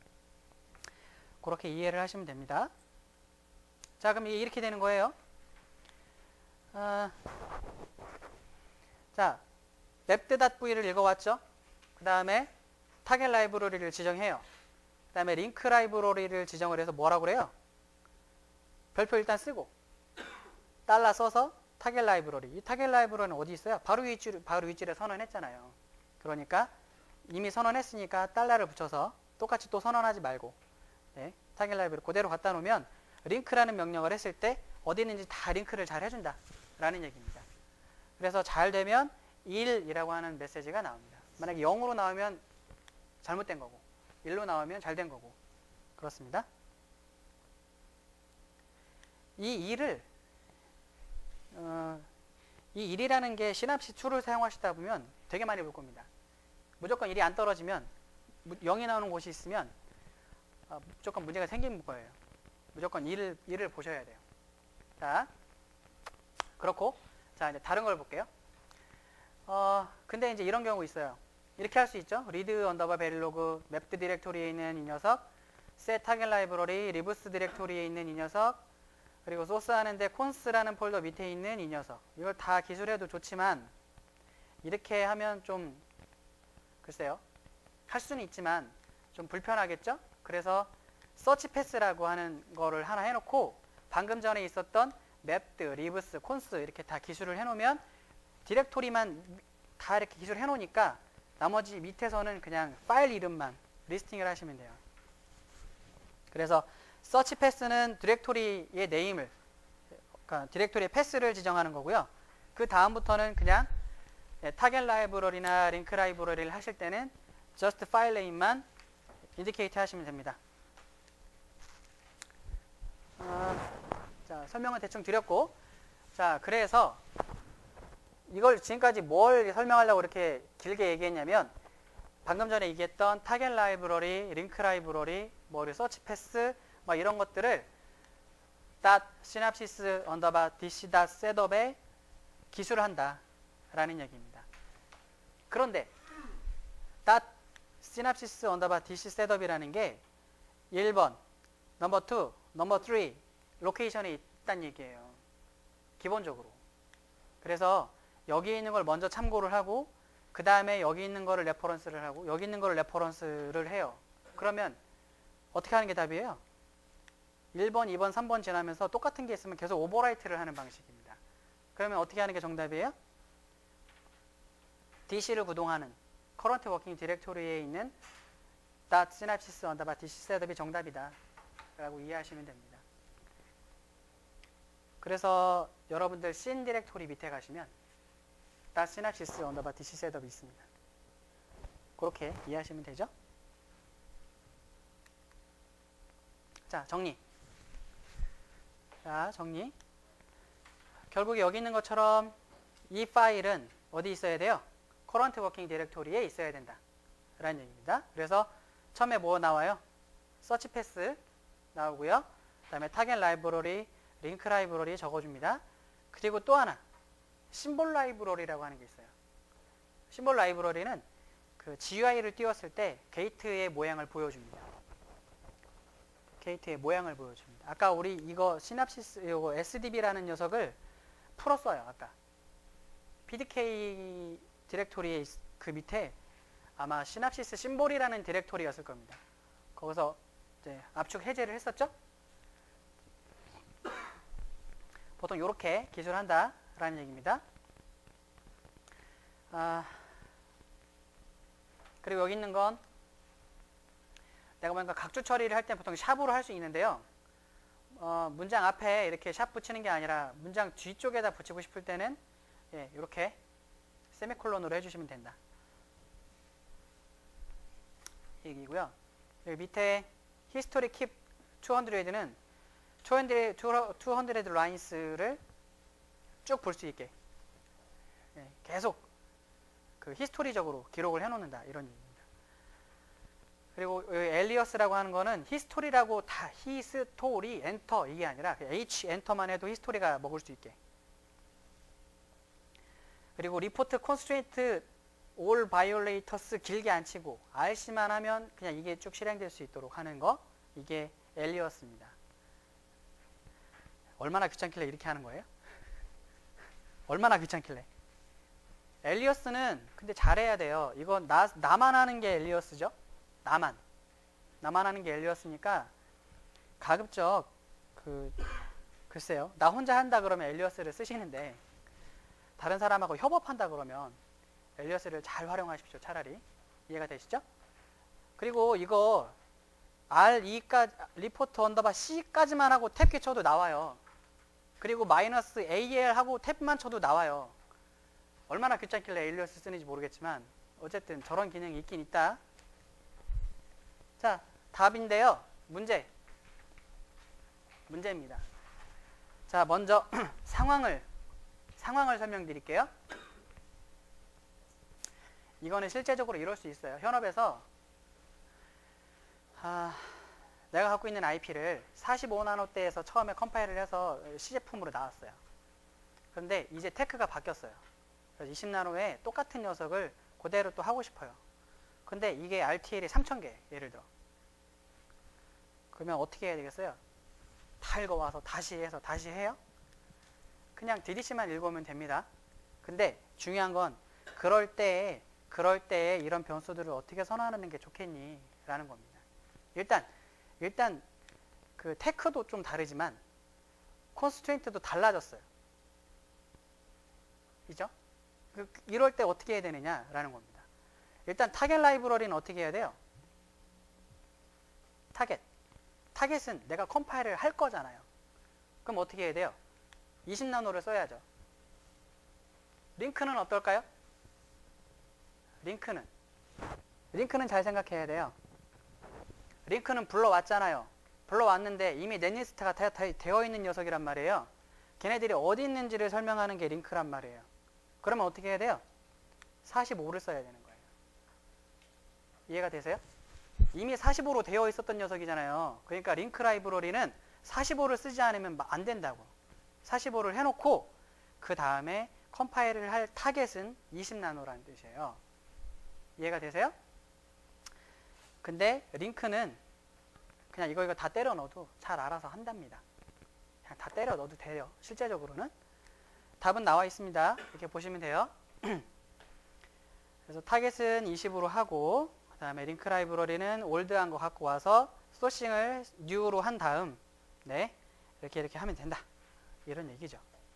그렇게 이해를 하시면 됩니다. 자, 그럼 이렇게 되는 거예요. 자, mapped.v를 읽어왔죠. 그 다음에 타겟 라이브러리를 지정해요. 그 다음에 링크 라이브러리를 지정을 해서 뭐라고 그래요? 별표 일단 쓰고 달러 써서 타겟 라이브러리. 이 타겟 라이브러리는 어디 있어요? 바로 윗줄에 선언했잖아요. 그러니까 이미 선언했으니까 달러를 붙여서 똑같이 또 선언하지 말고 타겟 라이브러리 그대로 갖다 놓으면 링크라는 명령을 했을 때 어디 있는지 다 링크를 잘 해준다 라는 얘기입니다. 그래서 잘 되면 1이라고 하는 메시지가 나옵니다. 만약에 0으로 나오면 잘못된 거고 1로 나오면 잘 된 거고 그렇습니다. 이 1이라는 게 시납시 2를 사용하시다 보면 되게 많이 볼 겁니다. 무조건 1이 안 떨어지면 0이 나오는 곳이 있으면 무조건 문제가 생기는 거예요. 무조건 1을 보셔야 돼요. 자, 그렇고 자 이제 다른 걸 볼게요. 근데 이제 이런 경우 있어요. 이렇게 할 수 있죠. read underbar verilog mapped 디렉토리에 있는 이 녀석, set target library libs 디렉토리에 있는 이 녀석, 그리고 소스 하는데 콘스라는 폴더 밑에 있는 이 녀석. 이걸 다 기술해도 좋지만 이렇게 하면 좀 글쎄요. 할 수는 있지만 좀 불편하겠죠. 그래서 서치 패스라고 하는 거를 하나 해놓고 방금 전에 있었던 mapped, libs, cons 이렇게 다 기술을 해놓으면 디렉토리만 다 이렇게 기술을 해놓으니까 나머지 밑에서는 그냥 파일 이름만 리스팅을 하시면 돼요. 그래서 서치 패스는 디렉토리의 네임을, 그러니까 디렉토리의 패스를 지정하는 거고요. 그 다음부터는 그냥 타겟 라이브러리나 링크 라이브러리를 하실 때는 just file name만 indicate 하시면 됩니다. 자, 설명은 대충 드렸고, 자, 그래서 이걸 지금까지 뭘 설명하려고 이렇게 길게 얘기했냐면 방금 전에 얘기했던 타겟 라이브러리, 링크 라이브러리, 뭐 서치 패스 뭐 이런 것들을 synapsys dc.setup에 기술을 한다 라는 얘기입니다. 그런데 synapsys dc.setup이라는 게 1번, 넘버 2, 넘버 3 로케이션에 있다는 얘기예요. 기본적으로. 그래서 여기 있는 걸 먼저 참고를 하고 그 다음에 여기 있는 거를 레퍼런스를 하고 여기 있는 거를 레퍼런스를 해요. 그러면 어떻게 하는 게 답이에요? 1번, 2번, 3번 지나면서 똑같은 게 있으면 계속 오버라이트를 하는 방식입니다. 그러면 어떻게 하는 게 정답이에요? DC를 구동하는 Current Working Directory에 있는 .synapsys dc setup이 정답이다 라고 이해하시면 됩니다. 그래서 여러분들 씬 디렉토리 밑에 가시면 .synapsys 언더바 dc 셋업이 있습니다. 그렇게 이해하시면 되죠? 자, 정리. 자, 정리. 결국 여기 있는 것처럼 이 파일은 어디 있어야 돼요? current working directory에 있어야 된다 라는 얘기입니다. 그래서 처음에 뭐 나와요? search path 나오고요. 그 다음에 target library, link library 적어줍니다. 그리고 또 하나 symbol library라고 하는 게 있어요. symbol library는 그 GUI를 띄웠을 때 게이트의 모양을 보여줍니다. 게이트의 모양을 보여줍니다. 아까 우리 이거 시납시스, 이거 SDB라는 녀석을 풀었어요. 아까 PDK 디렉토리의 그 밑에 아마 시납시스 심볼이라는 디렉토리였을 겁니다. 거기서 이제 압축 해제를 했었죠? 보통 이렇게 기술한다 라는 얘기입니다. 그리고 여기 있는 건 내가 보니까 각주 처리를 할 때 보통 샵으로 할 수 있는데요. 문장 앞에 이렇게 샵 붙이는 게 아니라 문장 뒤쪽에다 붙이고 싶을 때는 예, 이렇게 세미콜론으로 해주시면 된다. 얘기고요. 여기 밑에 history keep 200는 200 lines를 쭉 볼 수 있게 예, 계속 그 히스토리적으로 기록을 해놓는다 이런 얘기입니다. 그리고 여기 엘리어스라고 하는 거는 히스토리라고 다 히스토리 엔터 이게 아니라 H 엔터만 해도 히스토리가 먹을 수 있게. 그리고 리포트 컨스트레인트 올 바이올레이터스 길게 안 치고 RC만 하면 그냥 이게 쭉 실행될 수 있도록 하는 거 이게 엘리어스입니다. 얼마나 귀찮길래 이렇게 하는 거예요? 얼마나 귀찮길래? 엘리어스는 근데 잘해야 돼요. 이건 나만 하는 게 엘리어스죠. 나만 하는 게 엘리어스니까 가급적 글쎄요. 나 혼자 한다 그러면 엘리어스를 쓰시는데 다른 사람하고 협업한다 그러면 엘리어스를 잘 활용하십시오. 차라리. 이해가 되시죠? 그리고 이거 R2까지 리포트 언더바 C까지만 하고 탭키 쳐도 나와요. 그리고 마이너스 AL 하고 탭만 쳐도 나와요. 얼마나 귀찮길래 엘리어스 쓰는지 모르겠지만 어쨌든 저런 기능이 있긴 있다. 자, 답인데요. 문제입니다. 자, 먼저 상황을 설명드릴게요. 이거는 실제적으로 이럴 수 있어요. 현업에서 내가 갖고 있는 IP를 45나노대에서 처음에 컴파일을 해서 시제품으로 나왔어요. 그런데 이제 테크가 바뀌었어요. 그래서 20나노에 똑같은 녀석을 그대로 또 하고 싶어요. 근데 이게 RTL이 3000개 예를 들어. 그러면 어떻게 해야 되겠어요? 다 읽어와서 다시 해서 다시 해요? 그냥 DDC만 읽으면 됩니다. 근데 중요한 건 그럴 때에 이런 변수들을 어떻게 선언하는 게 좋겠니? 라는 겁니다. 일단 그 테크도 좀 다르지만 컨스트레인트도 달라졌어요. 그죠? 이럴 때 어떻게 해야 되느냐라는 겁니다. 일단 타겟 라이브러리는 어떻게 해야 돼요? 타겟은 내가 컴파일을 할 거잖아요. 그럼 어떻게 해야 돼요? 20나노를 써야죠. 링크는 어떨까요? 링크는 잘 생각해야 돼요. 링크는 불러왔잖아요. 불러왔는데 이미 넷리스트가 다 되어 있는 녀석이란 말이에요. 걔네들이 어디 있는지를 설명하는 게 링크란 말이에요. 그러면 어떻게 해야 돼요? 45를 써야 되는 거예요. 이해가 되세요? 이미 45로 되어 있었던 녀석이잖아요. 그러니까 링크 라이브러리는 45를 쓰지 않으면 안 된다고. 45를 해놓고 그 다음에 컴파일을 할 타겟은 20나노라는 뜻이에요. 이해가 되세요? 근데 링크는 그냥 이거 다 때려 넣어도 잘 알아서 한답니다. 그냥 다 때려 넣어도 돼요. 실제적으로는. 답은 나와 있습니다. 이렇게 보시면 돼요. 그래서 타겟은 20으로 하고 그 다음에 링크 라이브러리는 올드한 거 갖고 와서 소싱을 new로 한 다음 네 이렇게 하면 된다. 이런 얘기죠.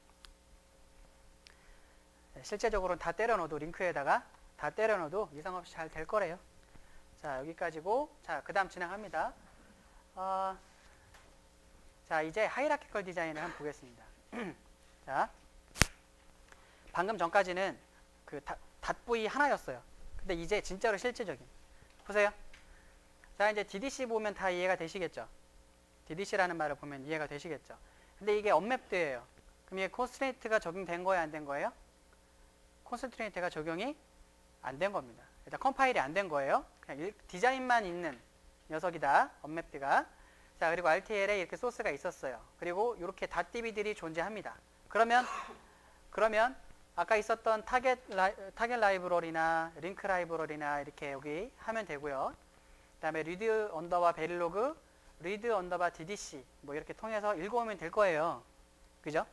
네, 실제적으로는 다 때려 넣어도 링크에다가 다 때려 넣어도 이상 없이 잘 될 거래요. 자, 여기까지고 자, 그 다음 진행합니다. 자, 이제 하이라키컬 디자인을 한번 보겠습니다. 자, 방금 전까지는 그 닷부위 하나였어요. 근데 이제 진짜로 실제적인. 보세요. 자, 이제 DDC 보면 다 이해가 되시겠죠? DDC라는 말을 보면 이해가 되시겠죠? 근데 이게 언맵드예요. 그럼 이게 콘스트레인트가 적용된 거예요, 안 된 거예요? 콘스트레인트가 적용이 안 된 겁니다. 일단 컴파일이 안 된 거예요. 그냥 디자인만 있는 녀석이다, 언맵드가. 자, 그리고 RTL에 이렇게 소스가 있었어요. 그리고 이렇게 닷db들이 존재합니다. 그러면 아까 있었던 타겟 라이브러리나 링크 라이브러리나 이렇게 여기 하면 되고요. 그 다음에 read 언더바 베릴로그, read 언더바 DDC 뭐 이렇게 통해서 읽어오면 될 거예요. 그죠?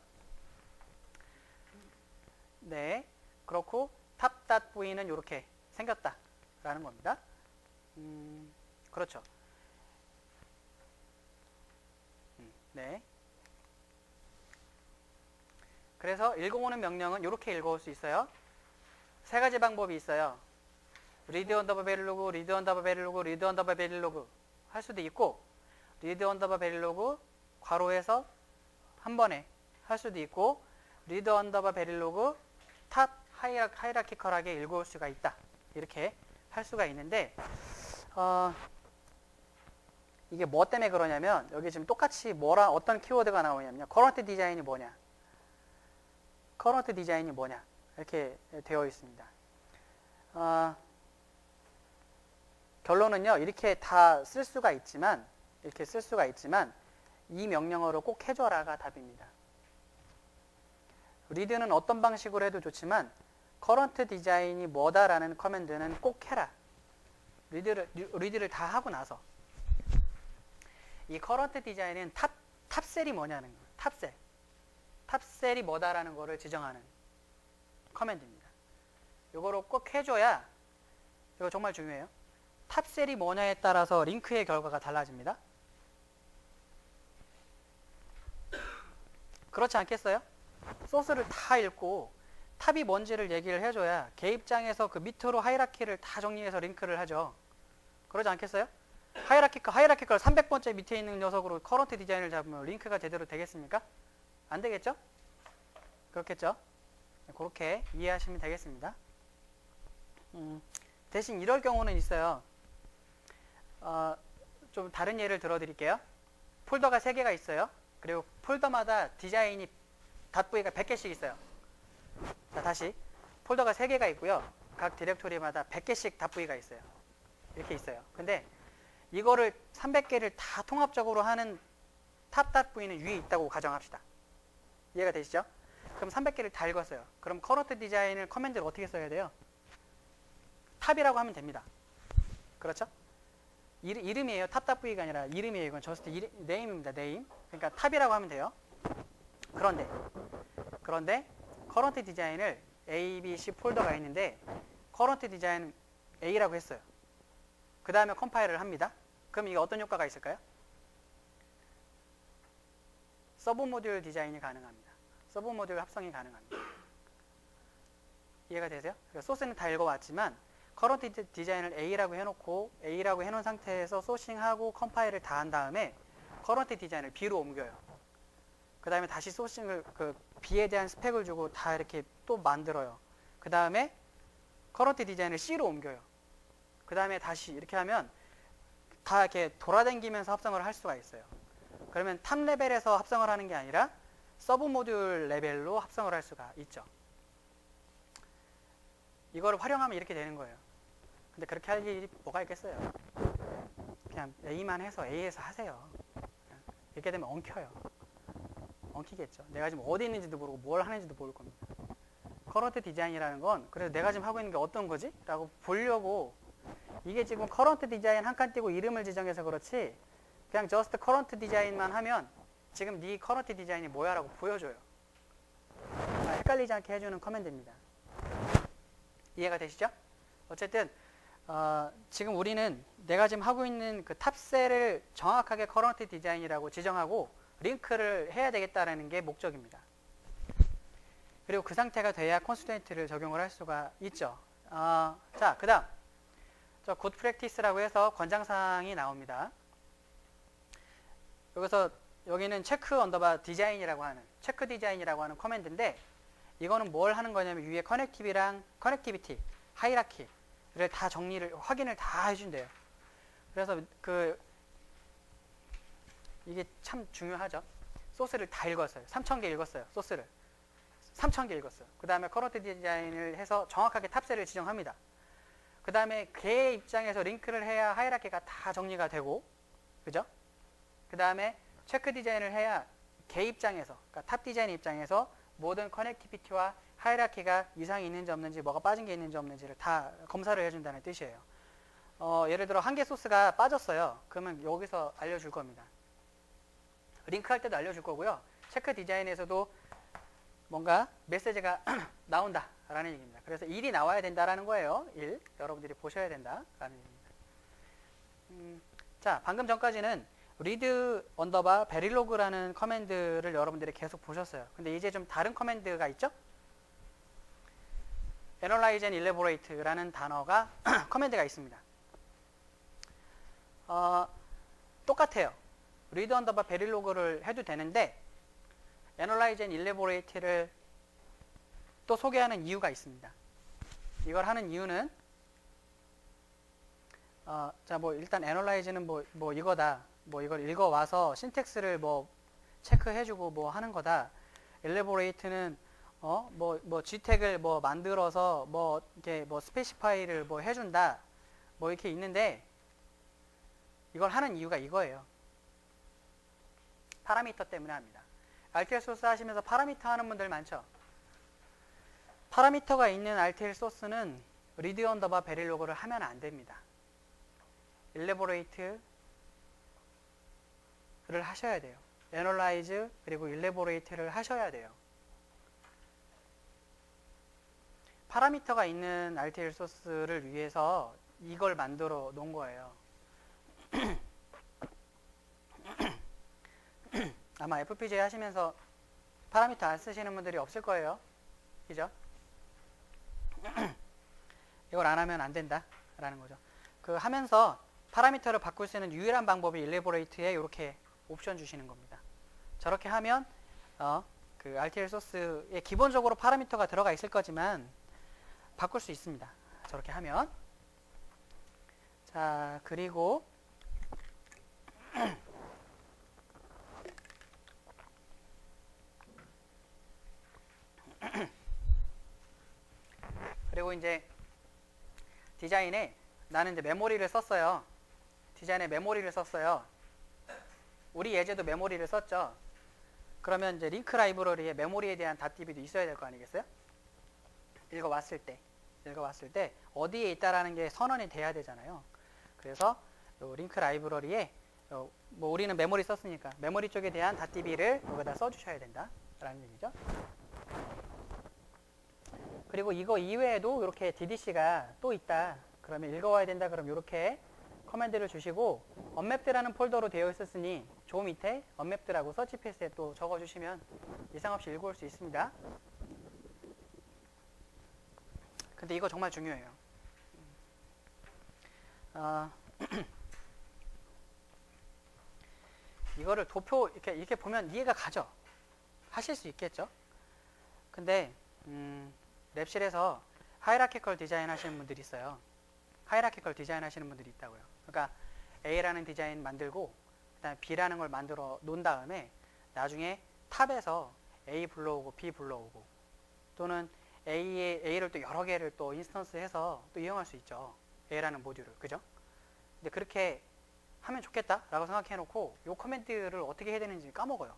네, 그렇고 탑.v는 이렇게 생겼다라는 겁니다. 그렇죠. 네. 그래서 읽어오는 명령은 이렇게 읽어올 수 있어요. 세 가지 방법이 있어요. read 언더바 베릴로그, read 언더바 베릴로그, read 언더바 베릴로그 할 수도 있고, read 언더바 베릴로그 괄호에서 한 번에 할 수도 있고, read 언더바 베릴로그 탑 하이라키컬하게 읽어올 수가 있다. 이렇게 할 수가 있는데, 이게 뭐 때문에 그러냐면, 여기 지금 똑같이 어떤 키워드가 나오냐면요. current 디자인이 뭐냐? current 디자인이 뭐냐? 이렇게 되어 있습니다. 결론은요, 이렇게 다 쓸 수가 있지만, 이 명령어로 꼭 해줘라가 답입니다. 리드는 어떤 방식으로 해도 좋지만, current 디자인이 뭐다라는 커맨드는 꼭 해라. 리드를 다 하고 나서. 이 current 디자인은 탑셀이 뭐냐는 거예요. 탑셀. 탑셀이 뭐다라는 거를 지정하는 커맨드입니다. 이거를 꼭 해줘야, 이거 정말 중요해요. 탑셀이 뭐냐에 따라서 링크의 결과가 달라집니다. 그렇지 않겠어요? 소스를 다 읽고 탑이 뭔지를 얘기를 해줘야 걔 입장에서 그 밑으로 하이라키를 다 정리해서 링크를 하죠. 그러지 않겠어요? 하이라키컬 300번째 밑에 있는 녀석으로 커런트 디자인을 잡으면 링크가 제대로 되겠습니까? 안 되겠죠? 그렇겠죠? 그렇게 이해하시면 되겠습니다. 대신 이럴 경우는 있어요. 좀 다른 예를 들어드릴게요. 폴더가 3개가 있어요. 그리고 폴더마다 디자인이 닷부위가 100개씩 있어요. 자, 다시 폴더가 3개가 있고요. 각 디렉토리마다 100개씩 닷부위가 있어요. 이렇게 있어요. 근데 이거를 300개를 다 통합적으로 하는 탑.v는 위에 있다고 가정합시다. 이해가 되시죠? 그럼 300개를 다 읽었어요. 그럼 커런트 디자인을 커맨드를 어떻게 써야 돼요? 탑이라고 하면 됩니다. 그렇죠? 이름이에요. 탑.v가 아니라 이름이에요. 이건 저스트 네임입니다. 네임. 그러니까 탑이라고 하면 돼요. 그런데 커런트 디자인을 A, B, C 폴더가 있는데 커런트 디자인 A라고 했어요. 그 다음에 컴파일을 합니다. 그럼 이게 어떤 효과가 있을까요? 서브 모듈 디자인이 가능합니다. 서브 모듈 합성이 가능합니다. 이해가 되세요? 그러니까 소스는 다 읽어왔지만 커런트 디자인을 A라고 해놓고 A라고 해놓은 상태에서 소싱하고 컴파일을 다 한 다음에 커런트 디자인을 B로 옮겨요. 그 다음에 다시 소싱을 그 B에 대한 스펙을 주고 다 이렇게 또 만들어요. 그 다음에 커런트 디자인을 C로 옮겨요. 그 다음에 다시 이렇게 하면 다 이렇게 돌아다니면서 합성을 할 수가 있어요. 그러면 탑 레벨에서 합성을 하는 게 아니라 서브 모듈 레벨로 합성을 할 수가 있죠. 이거를 활용하면 이렇게 되는 거예요. 근데 그렇게 할 일이 뭐가 있겠어요? 그냥 A만 해서 A에서 하세요. 이렇게 되면 엉켜요. 엉키겠죠. 내가 지금 어디 있는지도 모르고 뭘 하는지도 모를 겁니다. 커런트 디자인이라는 건 그래서 내가 지금 하고 있는 게 어떤 거지? 라고 보려고 이게 지금 커런트 디자인 한 칸 띄고 이름을 지정해서 그렇지 그냥 저스트 커런트 디자인만 하면 지금 네 커런트 디자인이 뭐야 라고 보여줘요. 헷갈리지 않게 해주는 커맨드입니다. 이해가 되시죠? 어쨌든 지금 우리는 내가 지금 하고 있는 그 탑셀을 정확하게 커런트 디자인이라고 지정하고 링크를 해야 되겠다라는 게 목적입니다. 그리고 그 상태가 돼야 컨스트레인트를 적용을 할 수가 있죠. 자, 그 다음 저 굿 프랙티스라고 해서 권장사항이 나옵니다. 여기서 여기는 체크 언더바 디자인이라고 하는 체크 디자인이라고 하는 커맨드인데 이거는 뭘 하는 거냐면 위에 커넥티비티, 하이라키를 다 정리를 확인을 다 해준대요. 그래서 이게 참 중요하죠. 소스를 다 읽었어요. 3,000개 읽었어요. 소스를 3,000개 읽었어요. 그 다음에 커런트 디자인을 해서 정확하게 탑셀을 지정합니다. 그 다음에 걔 입장에서 링크를 해야 하이라키가 다 정리가 되고, 그죠? 그 다음에 체크 디자인을 해야 걔 입장에서, 그러니까 탑 디자인 입장에서 모든 커넥티비티와 하이라키가 이상이 있는지 없는지, 뭐가 빠진 게 있는지 없는지를 다 검사를 해준다는 뜻이에요. 예를 들어 한 개 소스가 빠졌어요. 그러면 여기서 알려줄 겁니다. 링크할 때도 알려줄 거고요. 체크 디자인에서도 뭔가 메시지가 나온다라는 얘기입니다. 그래서 1이 나와야 된다라는 거예요. 1. 여러분들이 보셔야 된다라는 얘기입니다. 자, 방금 전까지는 read 언더바 verilog라는 커맨드를 여러분들이 계속 보셨어요. 근데 이제 좀 다른 커맨드가 있죠? analyze and elaborate라는 단어가 커맨드가 있습니다. 똑같아요. read 언더바 verilog를 해도 되는데 analyze and elaborate를 또 소개하는 이유가 있습니다. 이걸 하는 이유는 자, 뭐 일단 analyze는 뭐 이거다. 뭐 이걸 읽어와서 신텍스를 뭐 체크해주고 뭐 하는 거다. elaborate는 뭐 g택을 뭐 만들어서 뭐 이렇게 뭐 스페시파이를 뭐 해준다. 뭐 이렇게 있는데 이걸 하는 이유가 이거예요. 파라미터 때문에 합니다. RTL 소스 하시면서 파라미터 하는 분들 많죠? 파라미터가 있는 RTL 소스는 read 언더바 verilog를 하면 안 됩니다. elaborate를 하셔야 돼요. analyze 그리고 elaborate를 하셔야 돼요. 파라미터가 있는 RTL 소스를 위해서 이걸 만들어 놓은 거예요. 아마 FPGA 하시면서 파라미터 안 쓰시는 분들이 없을 거예요. 그죠? 이걸 안 하면 안 된다 라는 거죠. 하면서 파라미터를 바꿀 수 있는 유일한 방법이 일레보레이트에 이렇게 옵션 주시는 겁니다. 저렇게 하면 RTL 소스에 기본적으로 파라미터가 들어가 있을 거지만 바꿀 수 있습니다. 저렇게 하면. 자, 그리고 그리고 이제 디자인에 나는 이제 메모리를 썼어요. 디자인에 메모리를 썼어요. 우리 예제도 메모리를 썼죠. 그러면 이제 링크 라이브러리에 메모리에 대한 닷db도 있어야 될 거 아니겠어요? 읽어왔을 때 어디에 있다라는 게 선언이 돼야 되잖아요. 그래서 요 링크 라이브러리에 뭐 우리는 메모리 썼으니까 메모리 쪽에 대한 닷db를 여기다 써주셔야 된다라는 얘기죠. 그리고 이거 이외에도 이렇게 DDC가 또 있다. 그러면 읽어와야 된다. 그럼 이렇게 커맨드를 주시고 unmapped라는 폴더로 되어 있었으니 조 밑에 unmapped라고 서치패스에 또 적어주시면 이상 없이 읽어올 수 있습니다. 근데 이거 정말 중요해요. 이거를 도표 이렇게 보면 이해가 가죠. 하실 수 있겠죠. 근데 랩실에서 하이라키컬 디자인 하시는 분들이 있어요. 하이라키컬 디자인 하시는 분들이 있다고요. 그러니까 A라는 디자인 만들고 그다음에 B라는 걸 만들어 놓은 다음에 나중에 탑에서 A 불러오고 B 불러오고 또는 A를 또 여러 개를 또 인스턴스해서 또 이용할 수 있죠. A라는 모듈을. 그죠? 근데 그렇게 하면 좋겠다라고 생각해 놓고 이 커맨드를 어떻게 해야 되는지 까먹어요.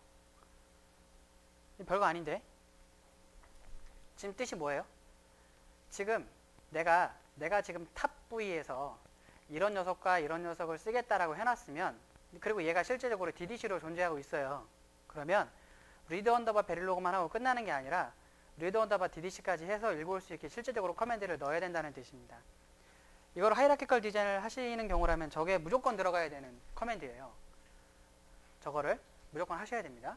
별거 아닌데. 지금 뜻이 뭐예요? 지금 내가 지금 탑 V에서 이런 녀석과 이런 녀석을 쓰겠다라고 해놨으면 그리고 얘가 실제적으로 DDC로 존재하고 있어요. 그러면 read 언더바 verilog만 하고 끝나는 게 아니라 read 언더바 DDC까지 해서 읽어올 수 있게 실제적으로 커맨드를 넣어야 된다는 뜻입니다. 이걸 하이라키컬 디자인을 하시는 경우라면 저게 무조건 들어가야 되는 커맨드예요. 저거를 무조건 하셔야 됩니다.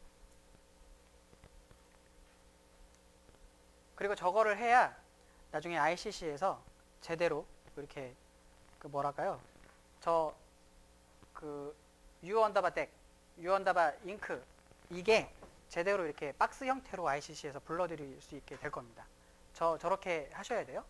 그리고 저거를 해야 나중에 ICC에서 제대로 이렇게 뭐랄까요? U 언더바 덱 유언다바 잉크 이게 제대로 이렇게 박스 형태로 ICC에서 불러드릴 수 있게 될 겁니다. 저렇게 하셔야 돼요.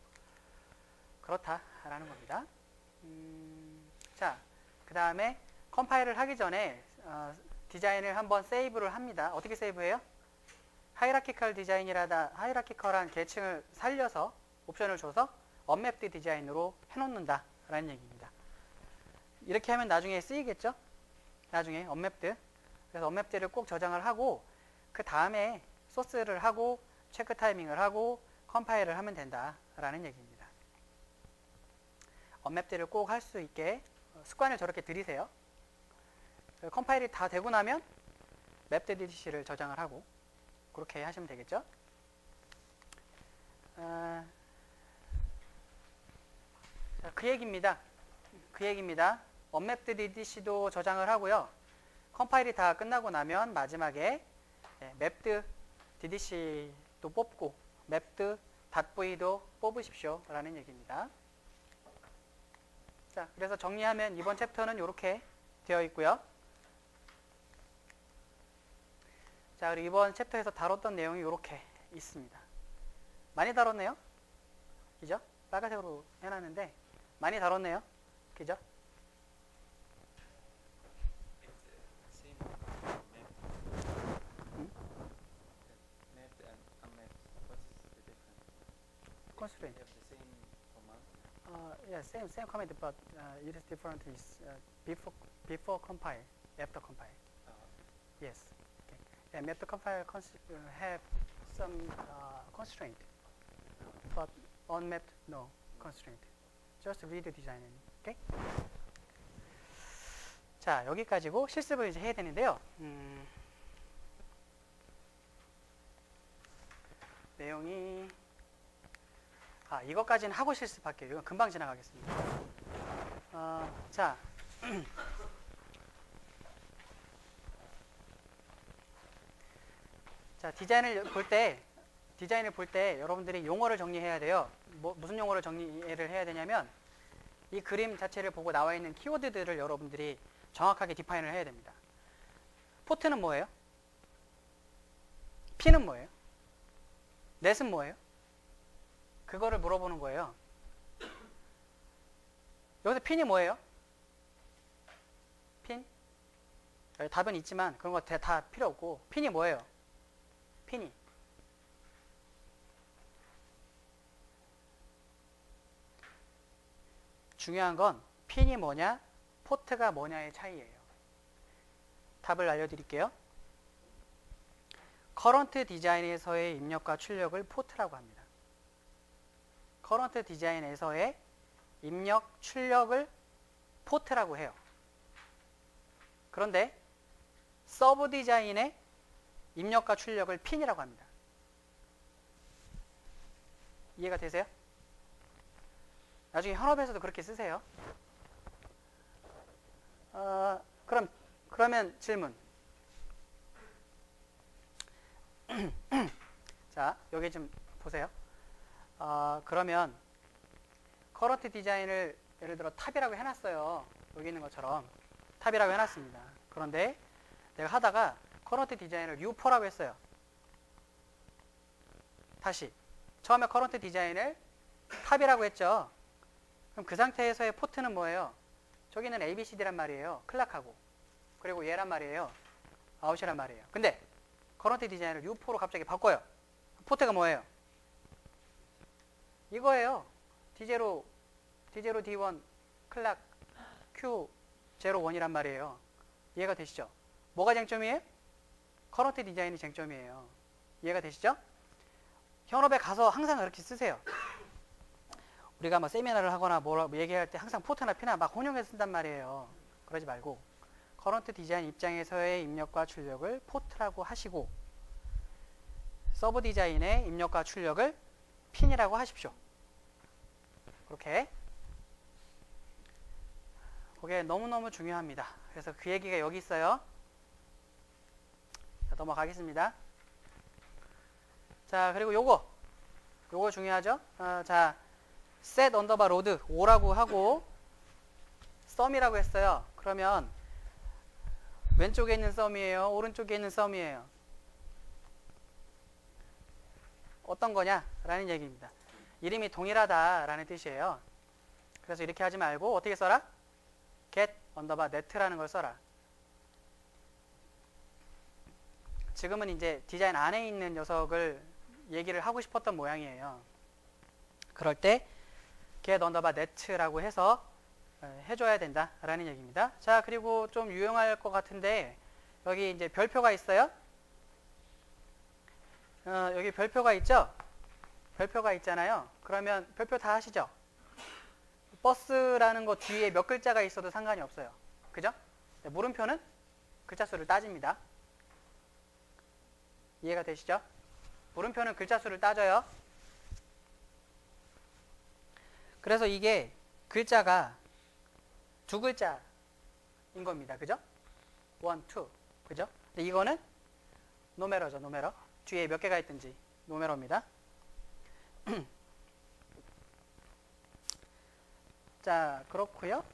그렇다라는 겁니다. 자, 그 다음에 컴파일을 하기 전에 디자인을 한번 세이브를 합니다. 어떻게 세이브해요? 하이라키컬 디자인이라다 하이라키컬한 계층을 살려서 옵션을 줘서 언맵드 디자인으로 해놓는다 라는 얘기입니다. 이렇게 하면 나중에 쓰이겠죠? 나중에 언맵드. 그래서 언맵드를 꼭 저장을 하고 그 다음에 소스를 하고 체크 타이밍을 하고 컴파일을 하면 된다 라는 얘기입니다. 언맵드를 꼭 할 수 있게 습관을 저렇게 들이세요. 컴파일이 다 되고 나면 맵드 DDC를 저장을 하고 그렇게 하시면 되겠죠? 자, 그 얘기입니다. 그 얘기입니다. 언맵드 DDC도 저장을 하고요. 컴파일이 다 끝나고 나면 마지막에 맵드 DDC도 뽑고 맵드 .v도 뽑으십시오 라는 얘기입니다. 자, 그래서 정리하면 이번 챕터는 이렇게 되어 있고요. 자, 그리고 이번 챕터에서 다뤘던 내용이 이렇게 있습니다. 많이 다뤘네요. 그죠? 빨간색으로 해놨는데 많이 다뤘네요. 그죠? Constraint. Yeah, same command, but it is different. Is before compile, after compile. Yes. Okay. And after compile have some constraint, but on mapped no constraint. Just read the design. Okay. 자, 여기까지고 실습을 이제 해야 되는데요. 내용이 이것까지는 하고 실습할게요. 이건 금방 지나가겠습니다. 자, 자 디자인을 볼 때 여러분들이 용어를 정리해야 돼요. 무슨 용어를 정리를 해야 되냐면 이 그림 자체를 보고 나와 있는 키워드들을 여러분들이 정확하게 디파인을 해야 됩니다. 포트는 뭐예요? P는 뭐예요? 넷은 뭐예요? 그거를 물어보는 거예요. 여기서 핀이 뭐예요? 핀? 답은 있지만 그런 거 다 필요 없고 핀이 뭐예요? 핀이 중요한 건 핀이 뭐냐 포트가 뭐냐의 차이예요. 답을 알려드릴게요. 커런트 디자인에서의 입력과 출력을 포트라고 합니다. 커런트 디자인에서의 입력, 출력을 포트라고 해요. 그런데 서브 디자인의 입력과 출력을 핀이라고 합니다. 이해가 되세요? 나중에 현업에서도 그렇게 쓰세요. 그러면 질문. 자, 여기 좀 보세요. 그러면 커런트 디자인을 예를 들어 탑이라고 해놨어요. 여기 있는 것처럼 탑이라고 해놨습니다. 그런데 내가 하다가 커런트 디자인을 U4라고 했어요. 다시 처음에 커런트 디자인을 탑이라고 했죠. 그럼 그 상태에서의 포트는 뭐예요? 저기는 ABCD란 말이에요. 클락하고 그리고 얘란 말이에요. 아웃이란 말이에요. 근데 커런트 디자인을 U4로 갑자기 바꿔요. 포트가 뭐예요? 이거예요. D0, D1, 클락, Q01이란 말이에요. 이해가 되시죠? 뭐가 쟁점이에요? 커런트 디자인이 쟁점이에요. 이해가 되시죠? 현업에 가서 항상 그렇게 쓰세요. 우리가 뭐 세미나를 하거나 뭐 얘기할 때 항상 포트나 피나 막 혼용해서 쓴단 말이에요. 그러지 말고 커런트 디자인 입장에서의 입력과 출력을 포트라고 하시고 서브 디자인의 입력과 출력을 핀이라고 하십시오. 그렇게. 그게 너무너무 중요합니다. 그래서 그 얘기가 여기 있어요. 자, 넘어가겠습니다. 자, 그리고 요거 중요하죠? 자, set 언더바 로드 5라고 하고 sum이라고 했어요. 그러면 왼쪽에 있는 썸이에요? 오른쪽에 있는 썸이에요? 어떤 거냐? 라는 얘기입니다. 이름이 동일하다라는 뜻이에요. 그래서 이렇게 하지 말고 어떻게 써라? get 언더바 net라는 걸 써라. 지금은 이제 디자인 안에 있는 녀석을 얘기를 하고 싶었던 모양이에요. 그럴 때 get 언더바 net라고 해서 해줘야 된다라는 얘기입니다. 자, 그리고 좀 유용할 것 같은데 여기 이제 별표가 있어요. 여기 별표가 있죠? 별표가 있잖아요. 그러면 별표 다 하시죠? 버스라는 거 뒤에 몇 글자가 있어도 상관이 없어요. 그죠? 네, 물음표는 글자 수를 따집니다. 이해가 되시죠? 물음표는 글자 수를 따져요. 그래서 이게 글자가 두 글자인 겁니다. 그죠? 1, 2. 그죠? 근데 이거는 노메러죠. 노메러. 뒤에 몇 개가 있든지 노메러입니다. 자, 그렇고요.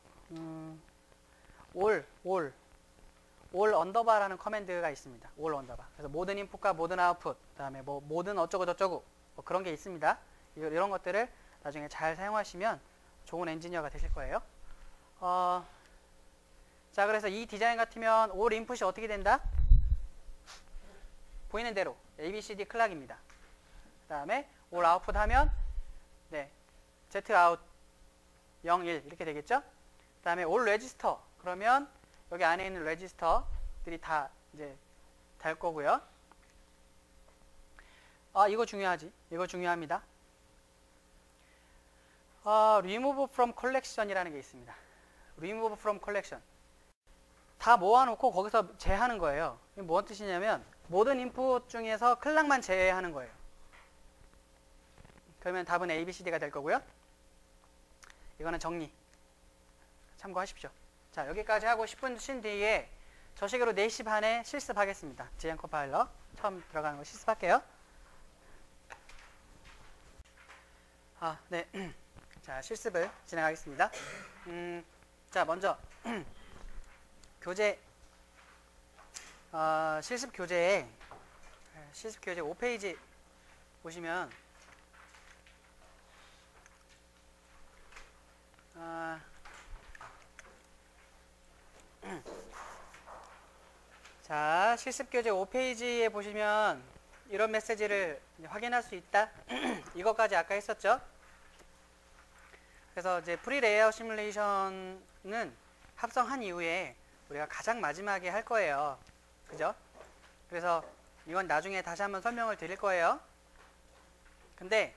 올 언더바라는 커맨드가 있습니다. 올 언더바. 그래서 모든 인풋과 모든 아웃풋, 그다음에 뭐 모든 어쩌고 저쩌고 뭐 그런 게 있습니다. 이런 것들을 나중에 잘 사용하시면 좋은 엔지니어가 되실 거예요. 자, 그래서 이 디자인 같으면 올 인풋이 어떻게 된다? 보이는 대로 ABCD 클락입니다. 그다음에 올 아웃풋 하면 네, Z 아웃 0, 1 이렇게 되겠죠? 그다음에 올 레지스터 그러면 여기 안에 있는 레지스터들이 다 이제 달 거고요. 이거 중요하지. 이거 중요합니다. remove from collection이라는 게 있습니다. remove from collection. 다 모아놓고 거기서 제하는 거예요. 이게 뭔 뜻이냐면 모든 인풋 중에서 클락만 제외하는 거예요. 그러면 답은 ABCD가 될 거고요. 이거는 정리. 참고하십시오. 자, 여기까지 하고 10분 쉰 뒤에 저식으로 4시 반에 실습하겠습니다. 지엔 컴파일러 처음 들어가는 거 실습할게요. 네. 자, 실습을 진행하겠습니다. 자, 먼저 교재 실습 교재에 5페이지 보시면 자, 실습 교재 5페이지에 보시면 이런 메시지를 확인할 수 있다. 이것까지 아까 했었죠. 그래서 이제 프리 레이아웃 시뮬레이션은 합성한 이후에 우리가 가장 마지막에 할 거예요. 그죠? 그래서 이건 나중에 다시 한번 설명을 드릴 거예요. 근데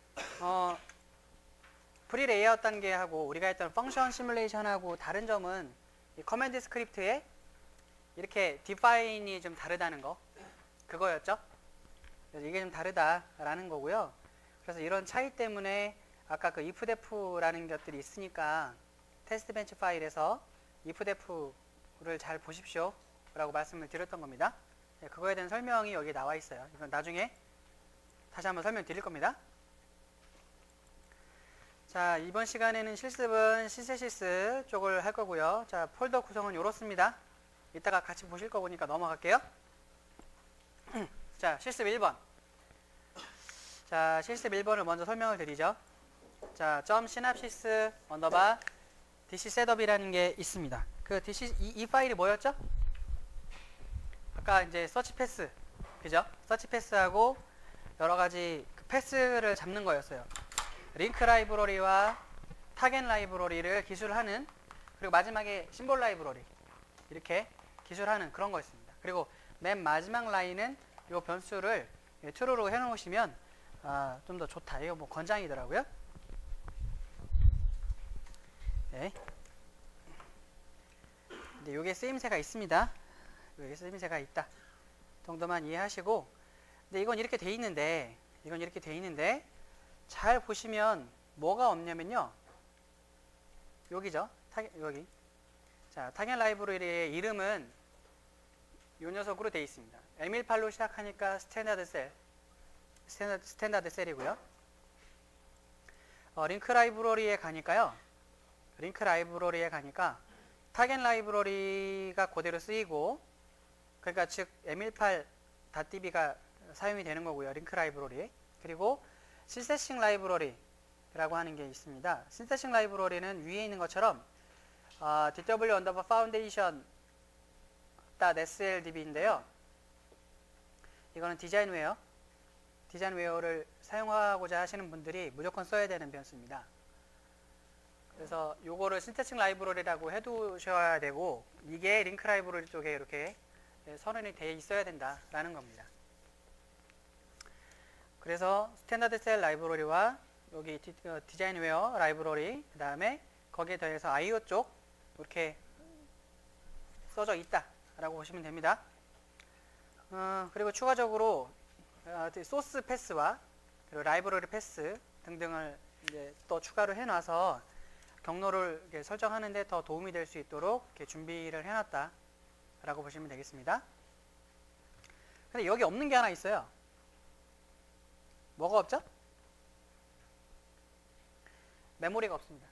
프리 레이아웃 단계하고 우리가 했던 펑션 시뮬레이션하고 다른 점은 이 커맨드 스크립트에 이렇게 디파인이 좀 다르다는 거, 그거였죠. 그래서 이게 좀 다르다라는 거고요. 그래서 이런 차이 때문에 아까 그 ifdef라는 것들이 있으니까 테스트 벤치 파일에서 ifdef를 잘 보십시오 라고 말씀을 드렸던 겁니다. 네, 그거에 대한 설명이 여기 나와 있어요. 이건 나중에 다시 한번 설명 드릴 겁니다. 자, 이번 시간에는 실습은 신세시스 쪽을 할 거고요. 자, 폴더 구성은 이렇습니다. 이따가 같이 보실 거 보니까 넘어갈게요. 자, 실습 1번. 자, 실습 1번을 먼저 설명을 드리죠. 자, .synapsys 언더바 DC 셋업이라는 게 있습니다. 그 DC 이 파일이 뭐였죠? 아까 이제 서치 패스, 그죠? 서치 패스하고 여러 가지 그 패스를 잡는 거였어요. 링크 라이브러리와 타겟 라이브러리를 기술하는, 그리고 마지막에 심볼 라이브러리 이렇게 기술하는 그런 거였습니다. 그리고 맨 마지막 라인은 이 변수를 true로 해놓으시면 좀 더 좋다. 이거 뭐 권장이더라고요. 네. 근데 이게 쓰임새가 있습니다. 여기 쓰임새가 있다 정도만 이해하시고, 근데 이건 이렇게 돼 있는데 잘 보시면 뭐가 없냐면요, 여기죠. 여기. 자, 타겟 라이브러리의 이름은 이 녀석으로 되어 있습니다. M18로 시작하니까 스탠다드 셀이고요. 링크 라이브러리에 가니까 타겟 라이브러리가 그대로 쓰이고, 그러니까 즉 m18.db가 사용이 되는 거고요. 링크 라이브러리. 그리고 신세싱 라이브러리라고 하는 게 있습니다. 신세싱 라이브러리는 위에 있는 것처럼 dw_foundation.sldb인데요. 이거는 디자인웨어를 사용하고자 하시는 분들이 무조건 써야 되는 변수입니다. 그래서 요거를 신세싱 라이브러리라고 해두셔야 되고, 이게 링크 라이브러리 쪽에 이렇게 선언이 되어 있어야 된다라는 겁니다. 그래서 스탠다드 셀 라이브러리와 여기 디자인웨어 라이브러리, 그 다음에 거기에 더해서 IO 쪽 이렇게 써져 있다라고 보시면 됩니다. 그리고 추가적으로 소스 패스와 그리고 라이브러리 패스 등등을 이제 또 추가로 해놔서 경로를 이렇게 설정하는데 더 도움이 될 수 있도록 이렇게 준비를 해놨다라고 보시면 되겠습니다. 근데 여기 없는 게 하나 있어요. 뭐가 없죠? 메모리가 없습니다.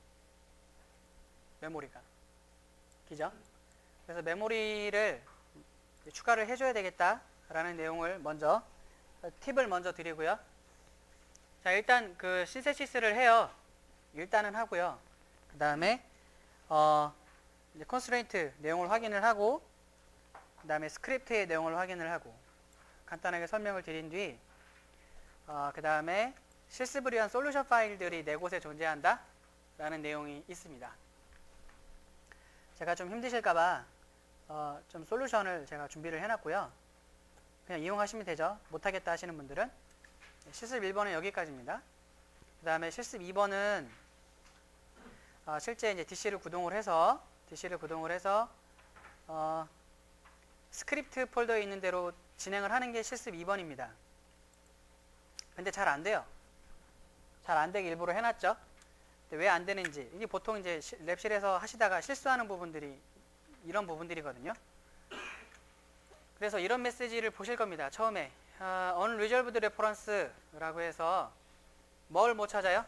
메모리가. 그죠? 그래서 메모리를 추가를 해줘야 되겠다라는 내용을 먼저, 팁을 먼저 드리고요. 자, 일단 그 신세시스를 해요. 일단은 하고요. 그 다음에, 이제 컨스트레인트 내용을 확인을 하고, 그 다음에 스크립트의 내용을 확인을 하고, 간단하게 설명을 드린 뒤, 그 다음에 실습을 위한 솔루션 파일들이 네 곳에 존재한다 라는 내용이 있습니다. 제가 좀 힘드실까봐 좀 솔루션을 제가 준비를 해놨고요. 그냥 이용하시면 되죠. 못하겠다 하시는 분들은. 실습 1번은 여기까지입니다. 그 다음에 실습 2번은 실제 이제 DC를 구동을 해서 스크립트 폴더에 있는 대로 진행을 하는 게 실습 2번입니다. 근데 잘 안 돼요. 잘 안 되게 일부러 해놨죠. 왜 안 되는지, 이게 보통 이제 랩실에서 하시다가 실수하는 부분들이 이런 부분들이거든요. 그래서 이런 메시지를 보실 겁니다. 처음에 unresolved reference라고 해서 뭘 못 찾아요?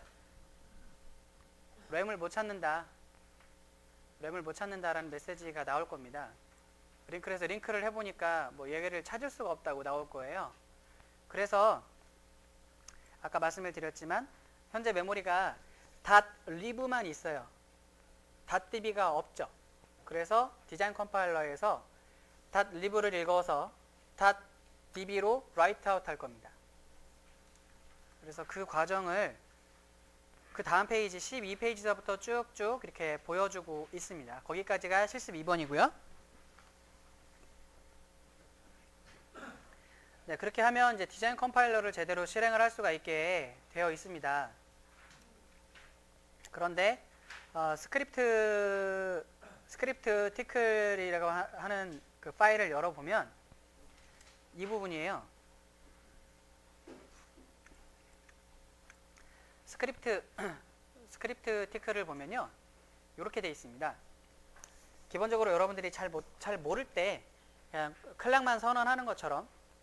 램을 못 찾는다. 램을 못 찾는다라는 메시지가 나올 겁니다. 그래서 링크를 해보니까 뭐 얘기를 찾을 수가 없다고 나올 거예요. 그래서 아까 말씀을 드렸지만 현재 메모리가 .lib만 있어요. .db가 없죠. 그래서 디자인 컴파일러에서 .lib를 읽어서 .db로 write out 할 겁니다. 그래서 그 과정을 그 다음 페이지 12페이지서부터 쭉쭉 이렇게 보여주고 있습니다. 거기까지가 실습 2번이고요. 네, 그렇게 하면 이제 디자인 컴파일러를 제대로 실행을 할 수가 있게 되어 있습니다. 그런데 스크립트 티클이라고 하는 그 파일을 열어보면 이 부분이에요. 스크립트 티클을 보면요, 이렇게 되어 있습니다. 기본적으로 여러분들이 잘 모를 때 그냥 클락만 선언하는 것처럼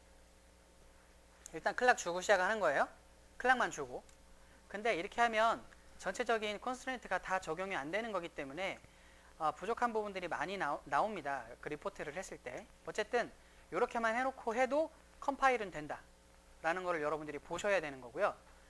일단 클락 주고 시작하는 거예요. 클락만 주고. 근데 이렇게 하면 전체적인 컨스트레인트가 다 적용이 안 되는 거기 때문에 부족한 부분들이 많이 나옵니다. 그 리포트를 했을 때. 어쨌든 이렇게만 해놓고 해도 컴파일은 된다 라는 거를 여러분들이 보셔야 되는 거고요.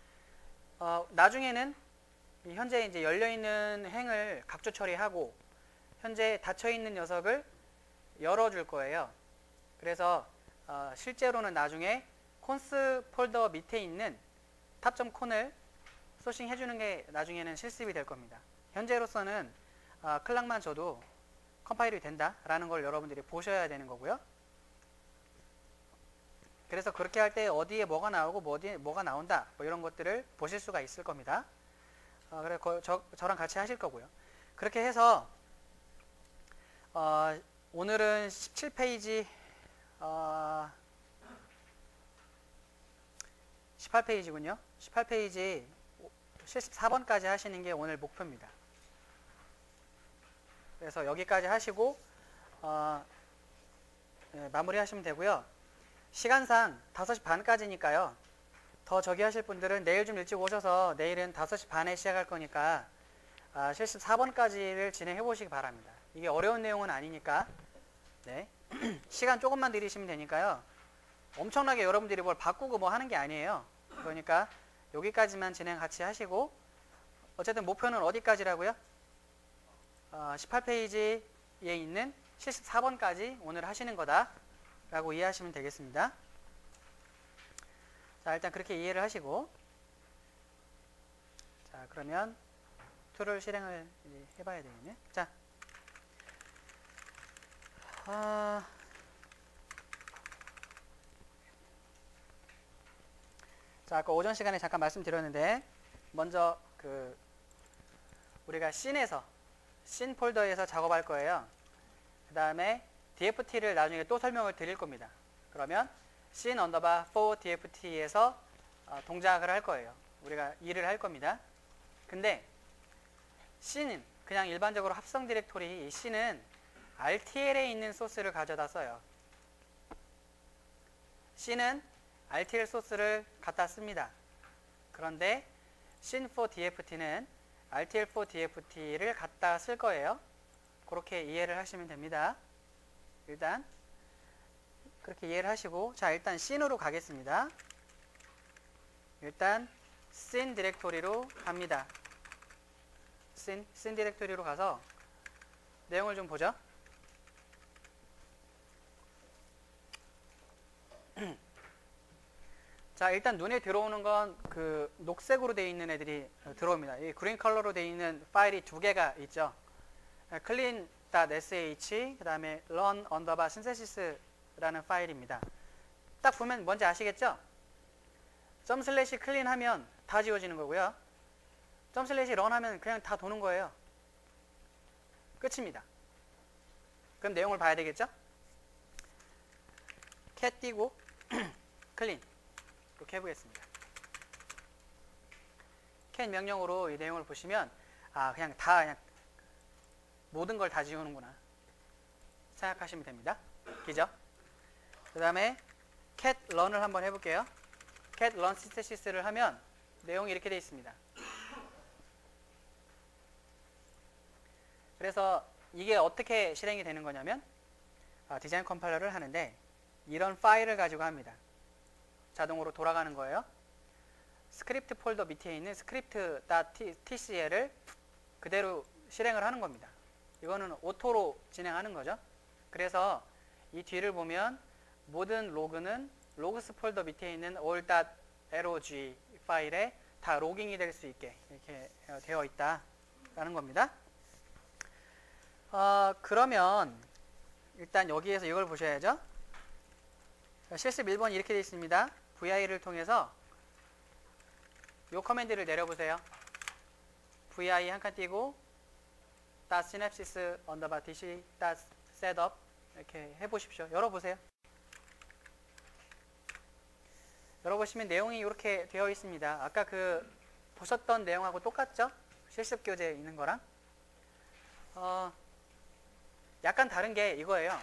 나중에는 현재 이제 열려있는 행을 각조 처리하고 현재 닫혀있는 녀석을 열어줄 거예요. 그래서 실제로는 나중에 콘스 폴더 밑에 있는 탑.con을 소싱 해주는 게 나중에는 실습이 될 겁니다. 현재로서는 클락만 줘도 컴파일이 된다라는 걸 여러분들이 보셔야 되는 거고요. 그래서 그렇게 할 때 어디에 뭐가 나오고 어디에 뭐가 나온다 뭐 이런 것들을 보실 수가 있을 겁니다. 그래 저랑 같이 하실 거고요. 그렇게 해서 오늘은 17페이지 18페이지군요. 18페이지 74번까지 하시는 게 오늘 목표입니다. 그래서 여기까지 하시고 네, 마무리 하시면 되고요. 시간상 5시 반까지니까요. 더 저기 하실 분들은 내일 좀 일찍 오셔서 내일은 5시 반에 시작할 거니까 실습 4번까지를 진행해 보시기 바랍니다. 이게 어려운 내용은 아니니까. 네. 시간 조금만 들이시면 되니까요. 엄청나게 여러분들이 뭘 바꾸고 뭐 하는 게 아니에요. 그러니까 여기까지만 진행 같이 하시고, 어쨌든 목표는 어디까지라고요? 18페이지에 있는 74번까지 오늘 하시는 거다 라고 이해하시면 되겠습니다. 자, 일단 그렇게 이해를 하시고, 자, 그러면 툴을 실행을 이제 해봐야 되겠네. 자, 자, 아까 오전 시간에 잠깐 말씀드렸는데, 먼저 우리가 씬 폴더에서 작업할 거예요. 그 다음에 DFT를 나중에 또 설명을 드릴 겁니다. 그러면 씬 언더바 for DFT에서 동작을 할 거예요. 우리가 일을 할 겁니다. 근데 씬은 그냥 일반적으로 합성 디렉토리, 이 씬은 RTL에 있는 소스를 가져다 써요. 씬은 RTL 소스를 갖다 씁니다. 그런데 씬 for DFT는 RTL for DFT를 갖다 쓸 거예요. 그렇게 이해를 하시면 됩니다. 일단 그렇게 이해를 하시고, 자, 일단 씬으로 가겠습니다. 일단 씬 디렉토리로 갑니다. 씬 디렉토리로 가서 내용을 좀 보죠. 자, 일단 눈에 들어오는 건 그 녹색으로 되어 있는 애들이 들어옵니다. 이 그린 컬러로 되어 있는 파일이 두 개가 있죠. clean.sh 그 다음에 run underbar synthesis라는 파일입니다. 딱 보면 뭔지 아시겠죠? 점/clean 하면 다 지워지는 거고요. 점/run 하면 그냥 다 도는 거예요. 끝입니다. 그럼 내용을 봐야 되겠죠? cat 띄고 clean 이렇게 해보겠습니다. cat 명령으로 이 내용을 보시면 그냥 모든 걸 다 지우는구나 생각하시면 됩니다. 그죠? 그 다음에 cat run을 한번 해볼게요. cat run synthesis를 하면 내용이 이렇게 되어 있습니다. 그래서 이게 어떻게 실행이 되는 거냐면 디자인 컴파일러를 하는데 이런 파일을 가지고 합니다. 자동으로 돌아가는 거예요. 스크립트 폴더 밑에 있는 script.tcl을 그대로 실행을 하는 겁니다. 이거는 오토로 진행하는 거죠. 그래서 이 뒤를 보면 모든 로그는 logs 폴더 밑에 있는 all.log 파일에 다 로깅이 될 수 있게 이렇게 되어 있다라는 겁니다. 그러면 일단 여기에서 이걸 보셔야죠. 실습 1번이 이렇게 되어 있습니다. vi를 통해서 이 커맨드를 내려보세요. vi 한 칸 띄고 .synapsys underbar dc .setup 이렇게 해보십시오. 열어보세요. 열어보시면 내용이 이렇게 되어 있습니다. 아까 보셨던 내용하고 똑같죠? 실습 교재에 있는 거랑 약간 다른 게 이거예요.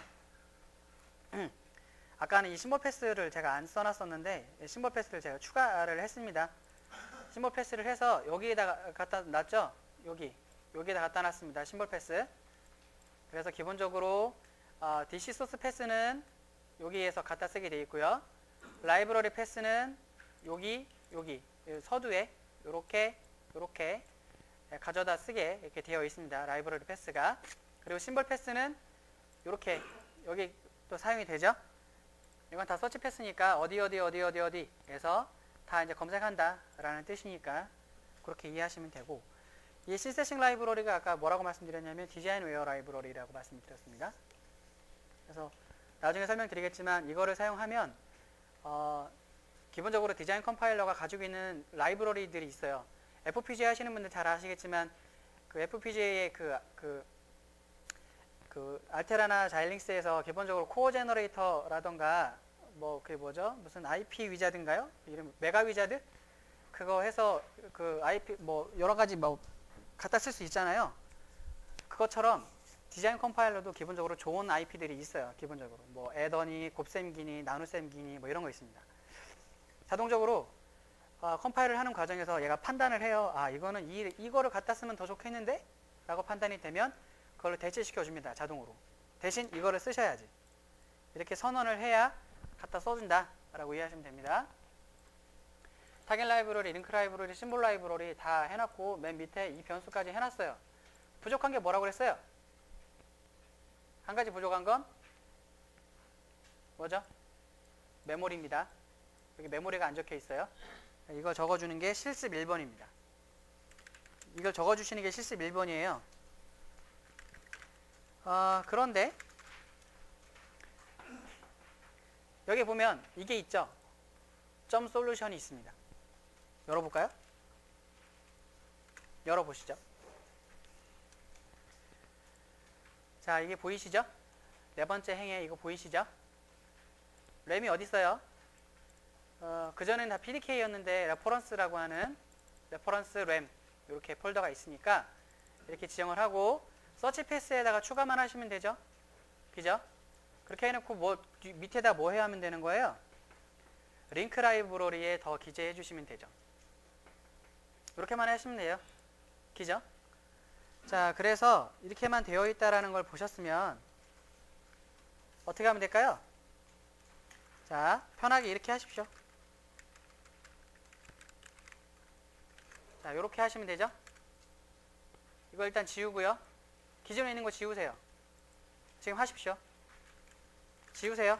아까는 이 심볼 패스를 제가 안 써놨었는데 심볼 패스를 제가 추가를 했습니다. 심볼 패스를 해서 여기에다가 갖다 놨죠? 여기에다 갖다 놨습니다. 심볼 패스. 그래서 기본적으로 DC 소스 패스는 여기에서 갖다 쓰게 되어 있고요. 라이브러리 패스는 여기 서두에 이렇게 가져다 쓰게 이렇게 되어 있습니다. 라이브러리 패스가. 그리고 심볼 패스는 이렇게 여기 또 사용이 되죠. 이건 다 서치 패스니까 어디에서 다 이제 검색한다 라는 뜻이니까 그렇게 이해하시면 되고, 이 신세싱 라이브러리가 아까 뭐라고 말씀드렸냐면 디자인 웨어 라이브러리라고 말씀드렸습니다. 그래서 나중에 설명드리겠지만 이거를 사용하면 기본적으로 디자인 컴파일러가 가지고 있는 라이브러리들이 있어요. FPGA 하시는 분들 잘 아시겠지만 그 FPGA의 알테라나 자일링스에서 기본적으로 코어 제너레이터라던가 무슨 IP 위자드인가요? 이름 메가 위자드? 그거 해서 IP 여러 가지 갖다 쓸 수 있잖아요. 그것처럼 디자인 컴파일러도 기본적으로 좋은 IP들이 있어요. 기본적으로 애더니, 곱셈기니, 나누셈기니 이런 거 있습니다. 자동적으로 컴파일을 하는 과정에서 얘가 판단을 해요. 이거는 이거를 갖다 쓰면 더 좋겠는데? 라고 판단이 되면 그걸로 대체시켜 줍니다. 자동으로. 대신 이거를 쓰셔야지. 이렇게 선언을 해야 갖다 써준다 라고 이해하시면 됩니다. 타겟 라이브러리, 링크 라이브러리, 심볼 라이브러리 다 해놨고 맨 밑에 이 변수까지 해놨어요. 부족한 게 뭐라고 그랬어요? 한 가지 부족한 건 뭐죠? 메모리입니다. 여기 메모리가 안 적혀 있어요. 이거 적어주는 게 실습 1번입니다. 이걸 적어주시는 게 실습 1번이에요. 그런데 여기 보면 이게 있죠? 점 솔루션이 있습니다. 열어볼까요? 열어보시죠. 자, 이게 보이시죠? 네 번째 행에 이거 보이시죠? 램이 어디 있어요? 그전에는 다 PDK였는데 레퍼런스라고 하는 레퍼런스 램 이렇게 폴더가 있으니까 이렇게 지정을 하고 서치 패스에다가 추가만 하시면 되죠. 그죠? 그렇게 해놓고 뭐 밑에다 뭐 해야 하면 되는 거예요? 링크 라이브러리에 더 기재해 주시면 되죠. 이렇게만 하시면 돼요. 그죠? 자, 그래서 이렇게만 되어 있다라는 걸 보셨으면 어떻게 하면 될까요? 자, 편하게 이렇게 하십시오. 자, 이렇게 하시면 되죠? 이거 일단 지우고요. 기존에 있는 거 지우세요. 지금 하십시오. 지우세요.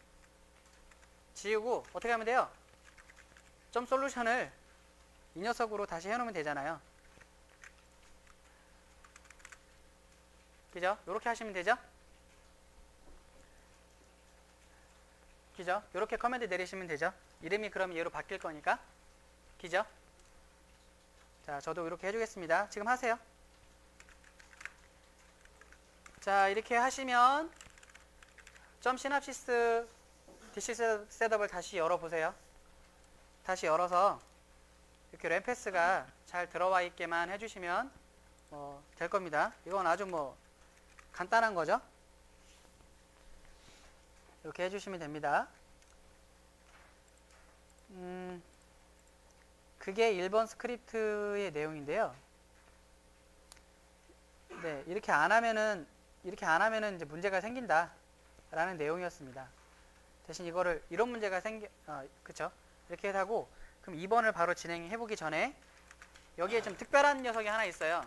지우고 어떻게 하면 돼요? 점 솔루션을 이 녀석으로 다시 해놓으면 되잖아요. 그죠? 이렇게 하시면 되죠? 그죠? 이렇게 커맨드 내리시면 되죠? 이름이 그럼 얘로 바뀔 거니까. 그죠? 자, 저도 이렇게 해주겠습니다. 지금 하세요. 자, 이렇게 하시면 점 시납시스 DC 셋업을 다시 열어보세요. 다시 열어서 이렇게 램패스가 잘 들어와 있게만 해주시면 될 겁니다. 이건 아주 간단한 거죠. 이렇게 해주시면 됩니다. 그게 1번 스크립트의 내용인데요. 네, 이렇게 안 하면은 이제 문제가 생긴다 라는 내용이었습니다. 대신 이런 문제가 그쵸? 이렇게 하고, 그럼 2번을 바로 진행해 보기 전에 여기에 좀 특별한 녀석이 하나 있어요.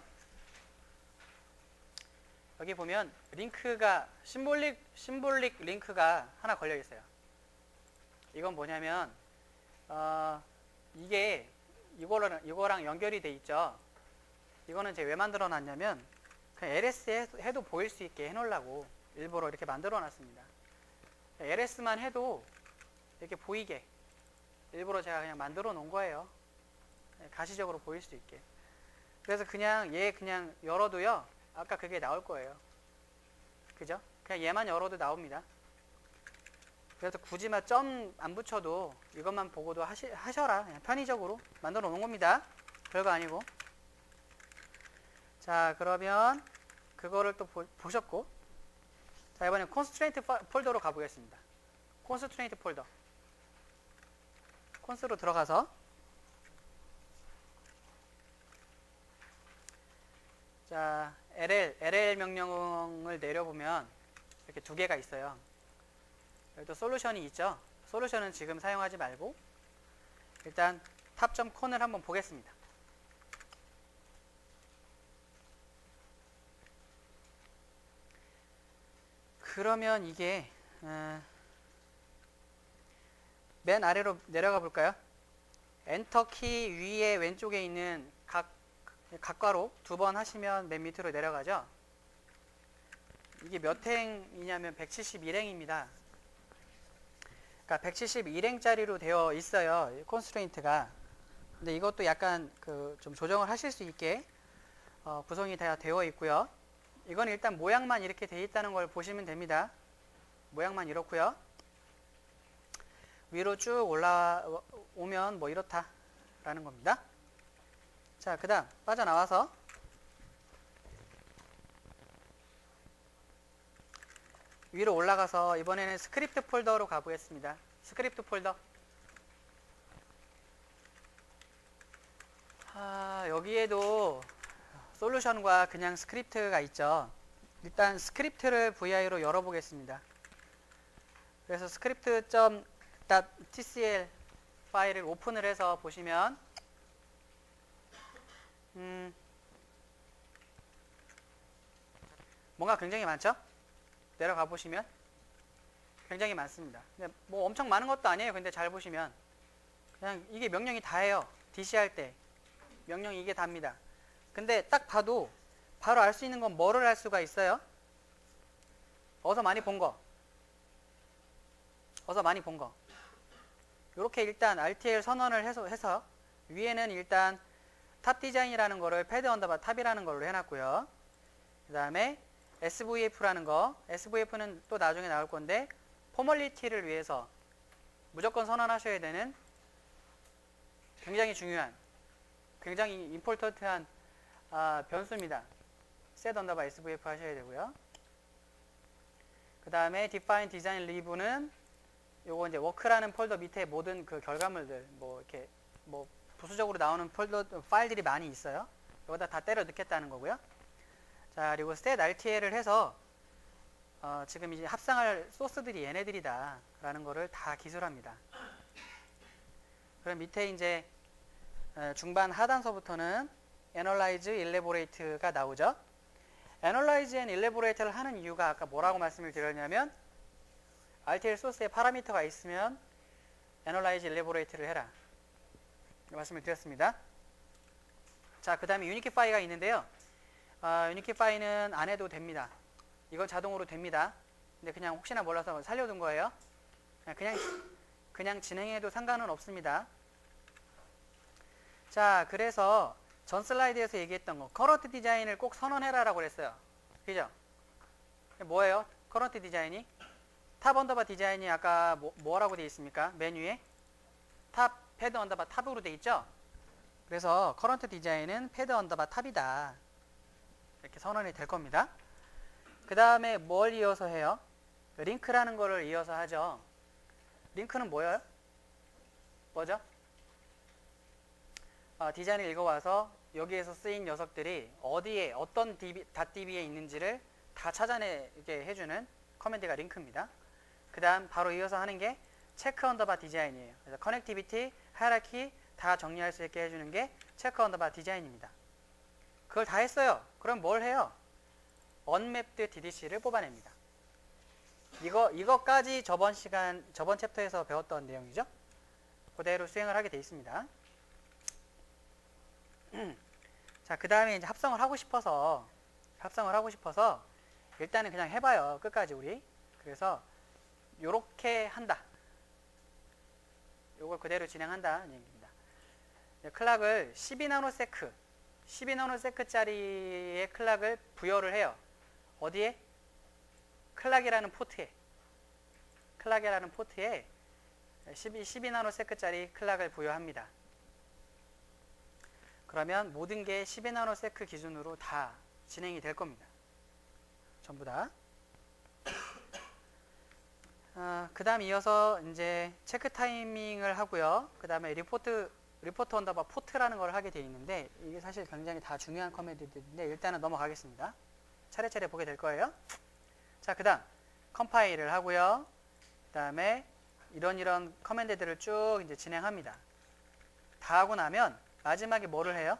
여기 보면 링크가 심볼릭 링크가 하나 걸려 있어요. 이건 뭐냐면 이게 이거랑 연결이 돼 있죠. 이거는 제가 왜 만들어 놨냐면 그냥 LS 해도 보일 수 있게 해 놓으려고 일부러 이렇게 만들어 놨습니다. LS만 해도 이렇게 보이게 일부러 제가 그냥 만들어 놓은 거예요. 가시적으로 보일 수 있게. 그래서 그냥 열어도요, 아까 그게 나올 거예요. 그죠? 그냥 얘만 열어도 나옵니다. 그래서 굳이 점 안 붙여도 이것만 보고도 하셔라. 그냥 편의적으로 만들어 놓은 겁니다. 별거 아니고. 자, 그러면 그거를 또 보셨고, 자, 이번엔 constraint 폴더로 가보겠습니다. constraint 폴더. 콘스로 들어가서 자, LL 명령을 내려보면 이렇게 두 개가 있어요. 여기 또 솔루션이 있죠. 솔루션은 지금 사용하지 말고 일단 탑.con을 한번 보겠습니다. 그러면 이게 맨 아래로 내려가 볼까요? 엔터 키 위에 왼쪽에 있는 각괄호 2번 하시면 맨 밑으로 내려가죠. 이게 몇 행이냐면 171행입니다. 그러니까 171행짜리로 되어 있어요. 컨스트레인트가. 근데 이것도 약간 좀 조정을 하실 수 있게 구성이 다 되어 있고요. 이건 일단 모양만 이렇게 되어 있다는 걸 보시면 됩니다. 모양만 이렇고요. 위로 쭉 올라오면 이렇다라는 겁니다. 자, 그 다음 빠져나와서 위로 올라가서 이번에는 스크립트 폴더로 가보겠습니다. 스크립트 폴더. 여기에도 솔루션과 그냥 스크립트가 있죠. 일단 스크립트를 vi로 열어보겠습니다. 그래서 script.tcl 파일을 오픈을 해서 보시면 뭔가 굉장히 많죠? 내려가 보시면 굉장히 많습니다. 근데 뭐 엄청 많은 것도 아니에요. 근데 잘 보시면 그냥 이게 명령이 다예요. DC 할 때 명령이 이게 답니다. 근데 딱 봐도 바로 알 수 있는 건 뭐를 알 수가 있어요? 어서 많이 본 거. 이렇게 일단 RTL 선언을 해서 위에는 일단 탑 디자인이라는 거를 패드 언더바 탑이라는 걸로 해놨고요. 그 다음에 SVF라는 거, SVF는 또 나중에 나올 건데 포멀리티를 위해서 무조건 선언하셔야 되는 굉장히 중요한, 굉장히 임포턴트한 변수입니다. set 언더바 SVF 하셔야 되고요. 그 다음에 define design leave는 요거 이제 워크라는 폴더 밑에 모든 그 결과물들 뭐 이렇게 뭐 부수적으로 나오는 폴더 파일들이 많이 있어요. 여기다 다 때려 넣겠다는 거고요. 자, 그리고 set RTL을 해서 지금 이제 합성할 소스들이 얘네들이다 라는 거를 다 기술합니다. 그럼 밑에 이제 중반 하단서부터는 Analyze, Elaborate가 나오죠. Analyze and Elaborate를 하는 이유가 아까 뭐라고 말씀을 드렸냐면 RTL 소스에 파라미터가 있으면 Analyze, Elaborate를 해라 말씀을 드렸습니다. 자, 그 다음에 Unikify가 있는데요. Unikify는 안 해도 됩니다. 이건 자동으로 됩니다. 근데 그냥 혹시나 몰라서 살려둔 거예요. 그냥 진행해도 상관은 없습니다. 자, 그래서 전 슬라이드에서 얘기했던 거 커런트 디자인을 꼭 선언해라라고 그랬어요. 그죠? 뭐예요? 커런트 디자인이? 탑 언더바 디자인이 아까 뭐라고 되어 있습니까? 메뉴에 탑 패드 언더바 탑으로 되어 있죠? 그래서 커런트 디자인은 패드 언더바 탑이다. 이렇게 선언이 될 겁니다. 그 다음에 뭘 이어서 해요? 링크라는 거를 이어서 하죠. 링크는 뭐예요? 뭐죠? 디자인을 읽어와서 여기에서 쓰인 녀석들이 어디에 어떤 .db에 있는지를 다 찾아내게 해주는 커맨드가 링크입니다. 그 다음 바로 이어서 하는 게 체크 언더바 디자인이에요. 그래서 커넥티비티, 하이라키 다 정리할 수 있게 해주는 게 체크 언더바 디자인입니다. 그걸 다 했어요. 그럼 뭘 해요? unmapped DDC를 뽑아냅니다. 이거까지 저번 챕터에서 배웠던 내용이죠. 그대로 수행을 하게 돼 있습니다. 자, 그 다음에 이제 합성을 하고 싶어서 일단은 그냥 해봐요. 끝까지 우리. 그래서 요렇게 한다. 요걸 그대로 진행한다는 얘기입니다. 클락을 12나노세크짜리의 클락을 부여를 해요. 어디에? 클락이라는 포트에 12나노세크짜리 클락을 부여합니다. 그러면 모든 게 12나노세크 기준으로 다 진행이 될 겁니다. 전부 다. 그 다음 이어서 이제 체크 타이밍을 하고요. 그 다음에 리포트 언더바 포트라는 걸 하게 되어 있는데 이게 사실 굉장히 다 중요한 커맨드인데 일단은 넘어가겠습니다. 차례차례 보게 될 거예요. 자, 그 다음 컴파일을 하고요. 그 다음에 이런 커맨드들을 쭉 이제 진행합니다. 다 하고 나면 마지막에 뭐를 해요?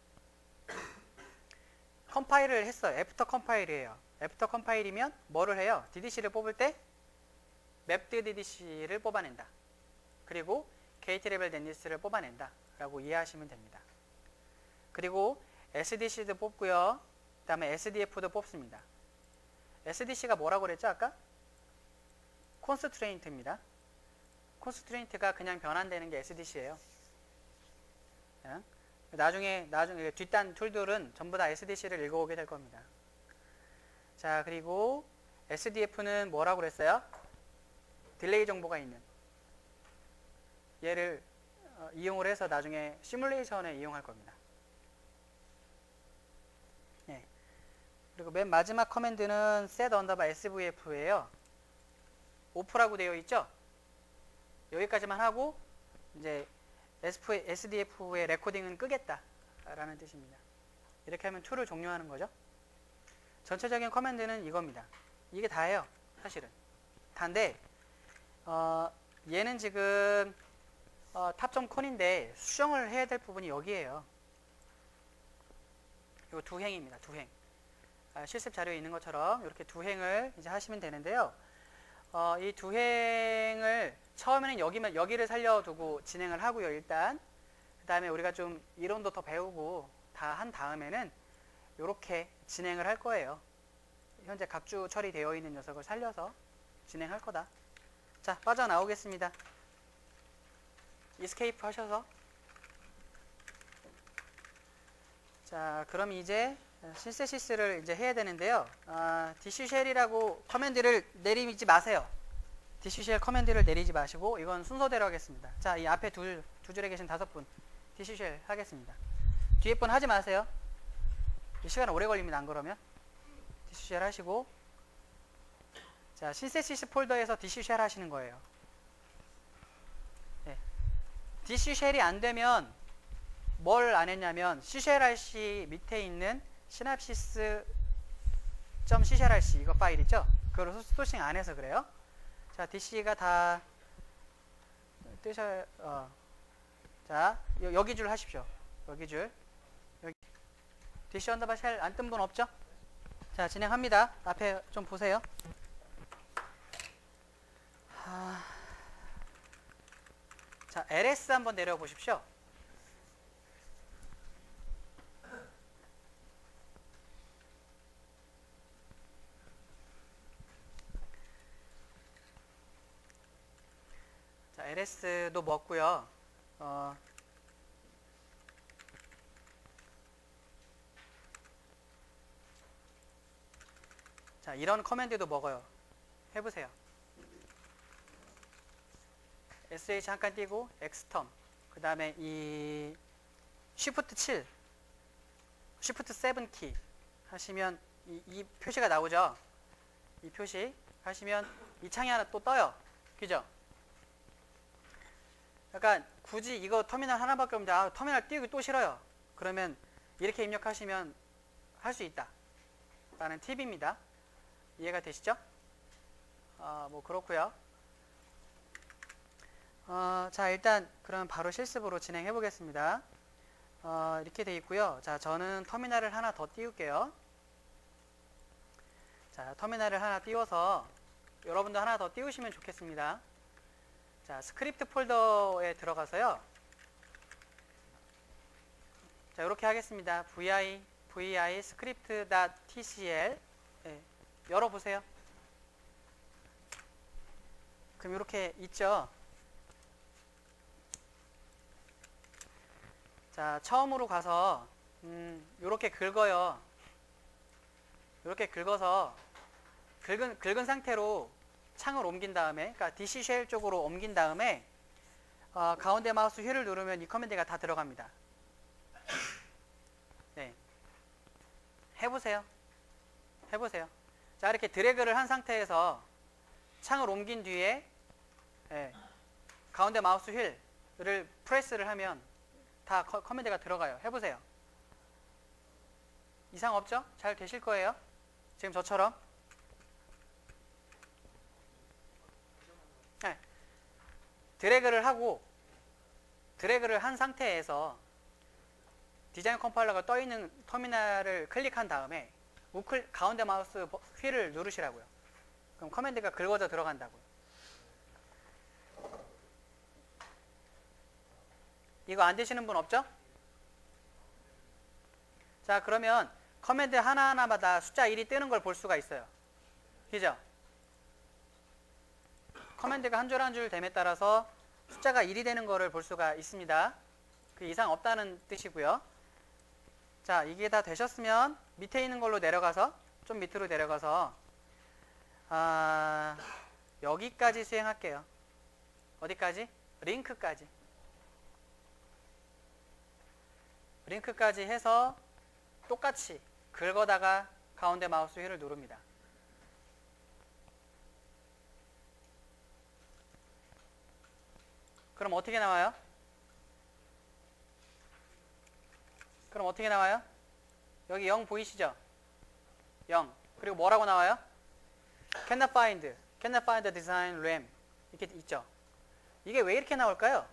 컴파일을 했어요. 애프터 컴파일이에요. 애프터 컴파일이면 뭐를 해요? DDC를 뽑을 때 맵드 DDC를 뽑아낸다. 그리고 게이트 레벨 댄디스를 뽑아낸다 라고 이해하시면 됩니다. 그리고 SDC도 뽑고요. 그 다음에 SDF도 뽑습니다. SDC가 뭐라고 그랬죠 아까? 콘스트레인트입니다. 콘스트레인트가 그냥 변환되는 게 SDC예요. 나중에 뒷단 툴들은 전부 다 SDC를 읽어오게 될 겁니다. 자, 그리고 SDF는 뭐라고 그랬어요? 딜레이 정보가 있는 얘를 이용을 해서 나중에 시뮬레이션에 이용할 겁니다. 네. 그리고 맨 마지막 커맨드는 set 언더바 SVF예요. 오프라고 되어 있죠? 여기까지만 하고 이제 SDF의 레코딩은 끄겠다 라는 뜻입니다. 이렇게 하면 툴을 종료하는 거죠. 전체적인 커맨드는 이겁니다. 이게 다예요. 사실은. 다인데 얘는 지금 탑.con인데 수정을 해야 될 부분이 여기에요. 요 두 행입니다. 두 행. 실습 자료에 있는 것처럼 이렇게 두 행을 이제 하시면 되는데요. 이 두 행을 처음에는 여기를 살려두고 진행을 하고요. 일단 그 다음에 우리가 좀 이론도 더 배우고 다 한 다음에는 이렇게 진행을 할 거예요. 현재 각주 처리되어 있는 녀석을 살려서 진행할 거다. 자, 빠져나오겠습니다. 이스케이프 하셔서. 자, 그럼 이제 신세시스를 이제 해야 되는데요. DC쉘이라고 커맨드를 내리지 마세요. DC쉘 커맨드를 내리지 마시고 이건 순서대로 하겠습니다. 자, 이 앞에 두 줄에 계신 5분 DC쉘 하겠습니다. 뒤에 분 하지 마세요. 시간 오래 걸립니다. 안 그러면 DC쉘 하시고, 자, 신세시스 폴더에서 DC쉘 하시는 거예요. 네. DC쉘이 안 되면 뭘 안 했냐면 CCLRC 밑에 있는 시납시스.cclrc 이거 파일 있죠? 그걸 소싱 안 해서 그래요. 자, DC가 다 자, 여기 줄 하십시오. 여기 줄. 여기. DC 언더바 쉘 안 뜬 분 없죠? 자, 진행합니다. 앞에 좀 보세요. 자, LS 한번 내려보십시오. 자, LS도 먹고요. 자, 이런 커맨드도 먹어요. 해보세요. SH 잠깐 띄고 엑스텀, 그 다음에 이 Shift 7, Shift 7 키 하시면 이 표시가 나오죠. 이 표시 하시면 이 창이 하나 또 떠요. 그죠? 약간 굳이 이거 터미널 하나밖에 없는데 터미널 띄우기 또 싫어요. 그러면 이렇게 입력하시면 할 수 있다 라는 팁입니다. 이해가 되시죠? 뭐 그렇고요. 자, 일단 그럼 바로 실습으로 진행해 보겠습니다. 이렇게 돼 있고요. 자, 저는 터미널을 하나 더 띄울게요. 자, 터미널을 하나 띄워서 여러분도 하나 더 띄우시면 좋겠습니다. 자, 스크립트 폴더에 들어가서요. 자, 이렇게 하겠습니다. vi script.tcl 네, 열어보세요. 그럼 이렇게 있죠. 자, 처음으로 가서 이렇게 긁어요. 이렇게 긁어서 긁은 상태로 창을 옮긴 다음에, 그러니까 DC 쉘 쪽으로 옮긴 다음에 가운데 마우스 휠을 누르면 이 커맨드가 다 들어갑니다. 네, 해보세요. 해보세요. 자, 이렇게 드래그를 한 상태에서 창을 옮긴 뒤에 가운데 마우스 휠을 프레스를 하면 다 커맨드가 들어가요. 해보세요. 이상 없죠? 잘 되실 거예요. 지금 저처럼. 네. 드래그를 한 상태에서 디자인 컴파일러가 떠 있는 터미널을 클릭한 다음에 가운데 마우스 휠을 누르시라고요. 그럼 커맨드가 긁어져 들어간다고요. 이거 안 되시는 분 없죠? 자, 그러면 커맨드 하나하나마다 숫자 1이 뜨는 걸 볼 수가 있어요. 그죠? 커맨드가 한 줄 한 줄 됨에 따라서 숫자가 1이 되는 거를 볼 수가 있습니다. 그 이상 없다는 뜻이고요. 자, 이게 다 되셨으면 밑에 있는 걸로 내려가서, 좀 밑으로 내려가서 여기까지 수행할게요. 어디까지? 링크까지. 링크까지 해서 똑같이 긁어다가 가운데 마우스 휠을 누릅니다. 그럼 어떻게 나와요? 여기 0 보이시죠? 0. 그리고 뭐라고 나와요? cannot find design RAM 이렇게 있죠. 이게 왜 이렇게 나올까요?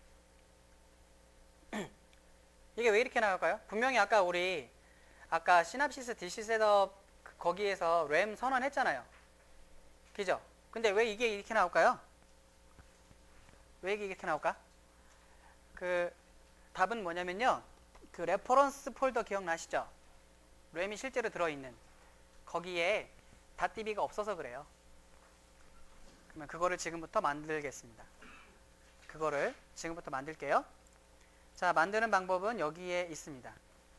이게 왜 이렇게 나올까요? 분명히 아까 시납시스 DC 셋업 거기에서 램 선언했잖아요. 그죠? 근데 왜 이게 이렇게 나올까요? 왜 이게 이렇게 나올까? 그 답은 뭐냐면요. 그 레퍼런스 폴더 기억나시죠? 램이 실제로 들어있는 거기에 .db가 없어서 그래요. 그러면 그거를 지금부터 만들겠습니다. 그거를 지금부터 만들게요. 자, 만드는 방법은 여기에 있습니다.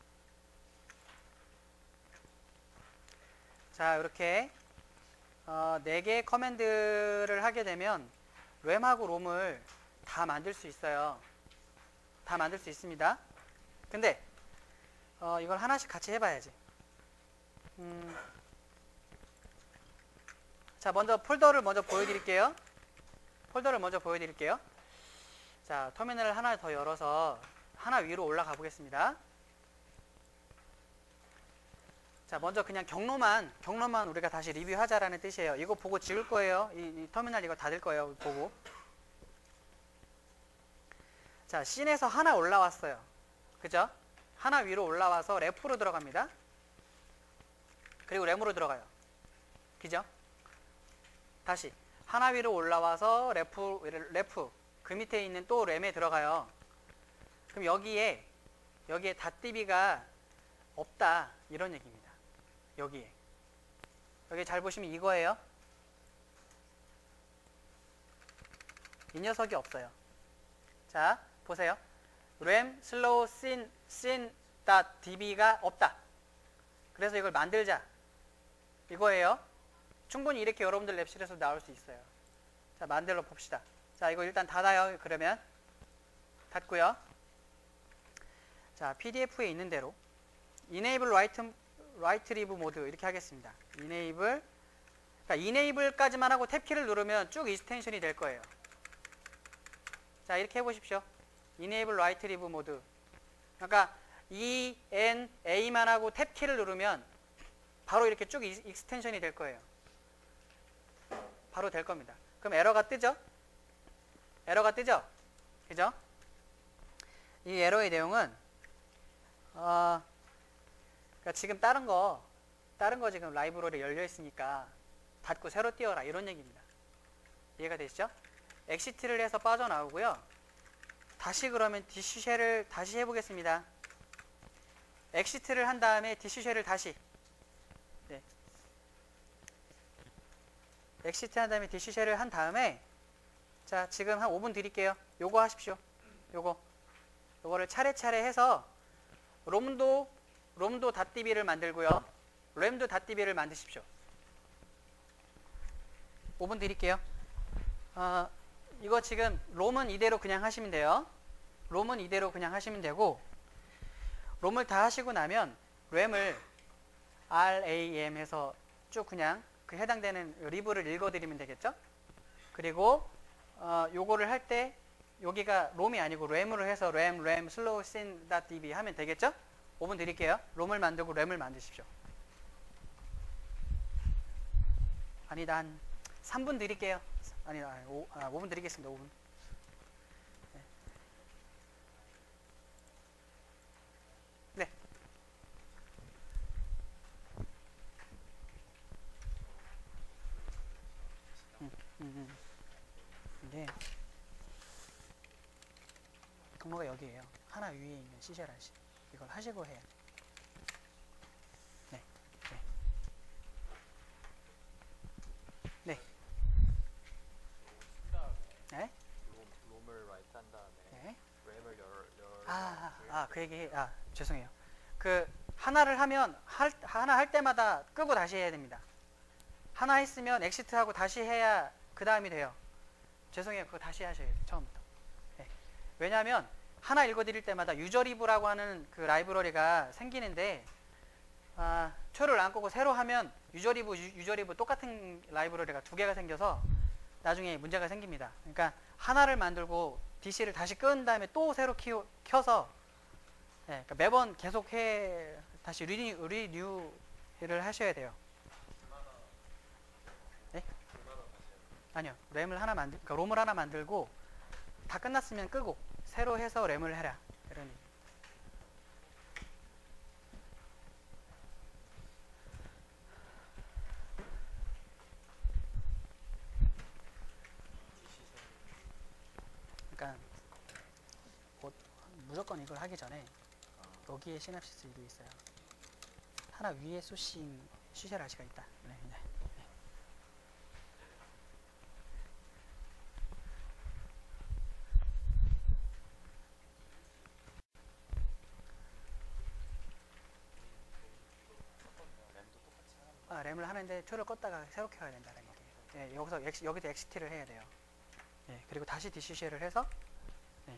자, 이렇게 4개의 커맨드를 하게 되면 램하고 롬을 다 만들 수 있어요. 다 만들 수 있습니다. 근데 이걸 하나씩 같이 해봐야지. 자, 먼저 폴더를 먼저 보여드릴게요. 자, 터미널을 하나 더 열어서 하나 위로 올라가 보겠습니다. 자, 먼저 그냥 경로만 우리가 다시 리뷰하자라는 뜻이에요. 이거 보고 지울 거예요. 이 터미널 이거 닫을 거예요. 보고. 자, 씬에서 하나 올라왔어요. 그죠? 하나 위로 올라와서 랩으로 들어갑니다. 그리고 램으로 들어가요. 그죠? 다시 하나 위로 올라와서 래프 그 밑에 있는 또 램에 들어가요. 그럼 여기에 .db가 없다 이런 얘기입니다. 여기 잘 보시면 이거예요. 이 녀석이 없어요. 자, 보세요. 램 슬로우 scene.db가 없다. 그래서 이걸 만들자 이거예요. 충분히 이렇게 여러분들 랩실에서 나올 수 있어요. 자, 만들어 봅시다. 자, 이거 일단 닫아요. 그러면 닫고요. 자, PDF에 있는 대로 enable write rev 모드 이렇게 하겠습니다. enable, 그러니까 enable까지만 하고 탭키를 누르면 쭉 익스텐션이 될 거예요. 자, 이렇게 해보십시오. enable write rev 모드. 그러니까 ENA만 하고 탭키를 누르면 바로 이렇게 쭉 익스텐션이 될 거예요. 바로 될 겁니다. 그럼 에러가 뜨죠? 그죠? 이 에러의 내용은 그러니까 지금 다른 거 지금 라이브러리 열려 있으니까 닫고 새로 띄워라 이런 얘기입니다. 이해가 되시죠? 엑시트를 해서 빠져나오고요. 다시 그러면 DC쉘을 다시 해보겠습니다. 엑시트를 한 다음에 DC쉘을 다시 엑시트 한 다음에 DC쉘을 한 다음에 자, 지금 한 5분 드릴게요. 요거 하십시오. 요거를 차례차례 해서 롬도 .db를 만들고요. 램도 .db를 만드십시오. 5분 드릴게요. 이거 지금 롬은 이대로 그냥 하시면 돼요. 롬을 다 하시고 나면 램을 RAM 해서 쭉 그냥 그 해당되는 리브를 읽어드리면 되겠죠? 그리고 요거를 할 때 여기가 롬이 아니고 램으로 해서 램 슬로우 scene.db 하면 되겠죠? 5분 드릴게요. 롬을 만들고 램을 만드십시오. 아니다, 한 3분 드릴게요. 5분 드리겠습니다. 5분. 네. 네. 경로가 여기에요. 하나 위에 있는 C자라시. 이걸 하시고 해요. 네. 네. 네. 롬을 라이트 한 다음에 네. 램을 그 얘기, 죄송해요. 그 하나를 하면 하나 할 때마다 끄고 다시 해야 됩니다. 하나 했으면 엑시트하고 다시 해야 그 다음이 돼요. 죄송해요. 그거 다시 하셔야 돼요. 처음부터. 네. 왜냐하면 하나 읽어드릴 때마다 유저리브라고 하는 그 라이브러리가 생기는데 초를 안 끄고 새로 하면 유저리브 똑같은 라이브러리가 2개가 생겨서 나중에 문제가 생깁니다. 그러니까 하나를 만들고 DC를 다시 끈 다음에 또 새로 켜서 그러니까 매번 계속 다시 리뉴 를 하셔야 돼요. 네? 아니요. 램을 하나 그러니까 롬을 하나 만들고 다 끝났으면 끄고 새로 해서 램을 해라. 이런 얘기. 그러니까 무조건 이걸 하기 전에 여기에 시냅시스도 있어요. 하나 위에 쏘신 슈쉘 아시가 있다. 네, 네. 램을 하는데 툴을 껐다가 새롭게 가야 된다는 얘기예요. 네, 여기서 엑시트를 해야 돼요. 네, 그리고 다시 디시쉘을 해서 네.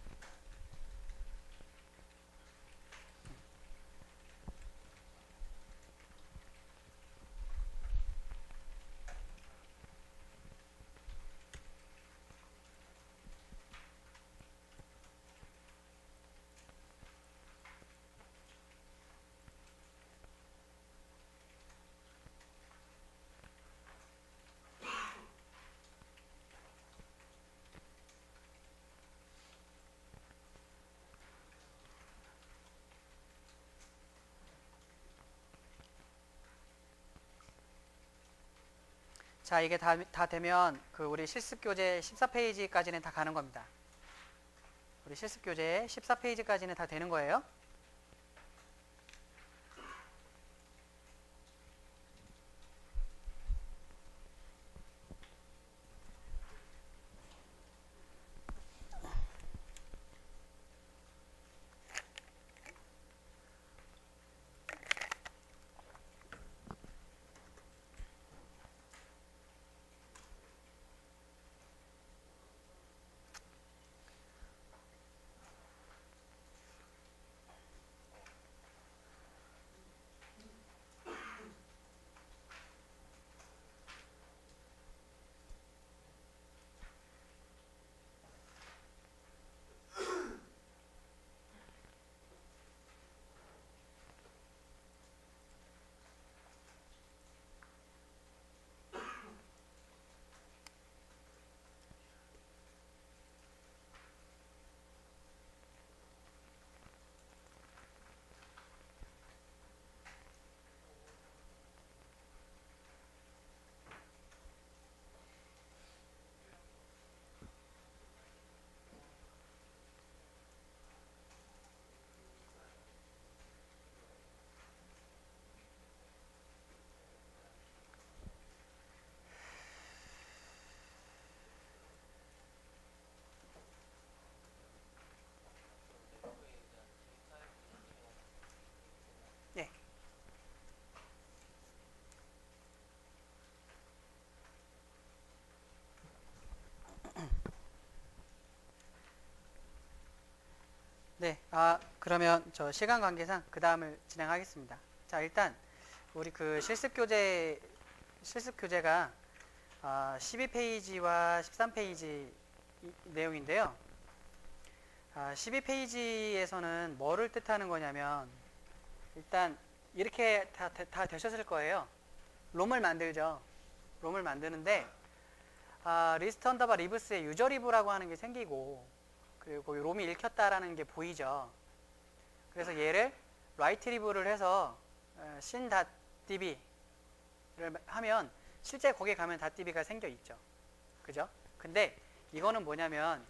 자, 이게 다 되면 그 우리 실습 교재 14페이지까지는 다 가는 겁니다. 우리 실습 교재 14페이지까지는 다 되는 거예요. 네. 네, 그러면 저 시간 관계상 그 다음을 진행하겠습니다. 자, 일단 우리 그 실습 교재가 12페이지와 13페이지 내용인데요. 12페이지에서는 뭐를 뜻하는 거냐면 일단 이렇게 다 되셨을 거예요. 롬을 만들죠. 롬을 만드는데 리스트 언더바 리브스에 유저 리브라고 하는 게 생기고 그리고 롬이 읽혔다라는 게 보이죠. 그래서 얘를 write 리브를 해서 sin.db를 하면 실제 거기에 가면 .db가 생겨 있죠. 그죠? 근데 이거는 뭐냐면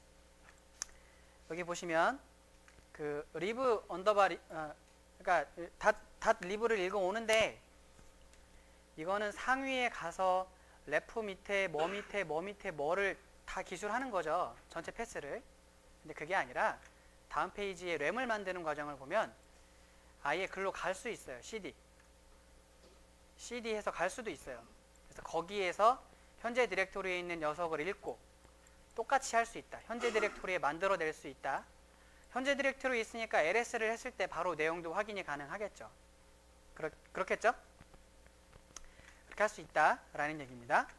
여기 보시면 그 리브 언더바 그러니까 닷 리브를 읽어 오는데 이거는 상위에 가서 레프 밑에 뭐를 다 기술하는 거죠. 전체 패스를. 근데 그게 아니라 다음 페이지에 램을 만드는 과정을 보면 아예 글로 갈 수 있어요. CD해서 갈 수도 있어요. 그래서 거기에서 현재 디렉토리에 있는 녀석을 읽고 똑같이 할 수 있다. 현재 디렉토리에 만들어낼 수 있다. 현재 디렉토리에 있으니까 LS를 했을 때 바로 내용도 확인이 가능하겠죠. 그렇겠죠? 그렇게 할 수 있다라는 얘기입니다.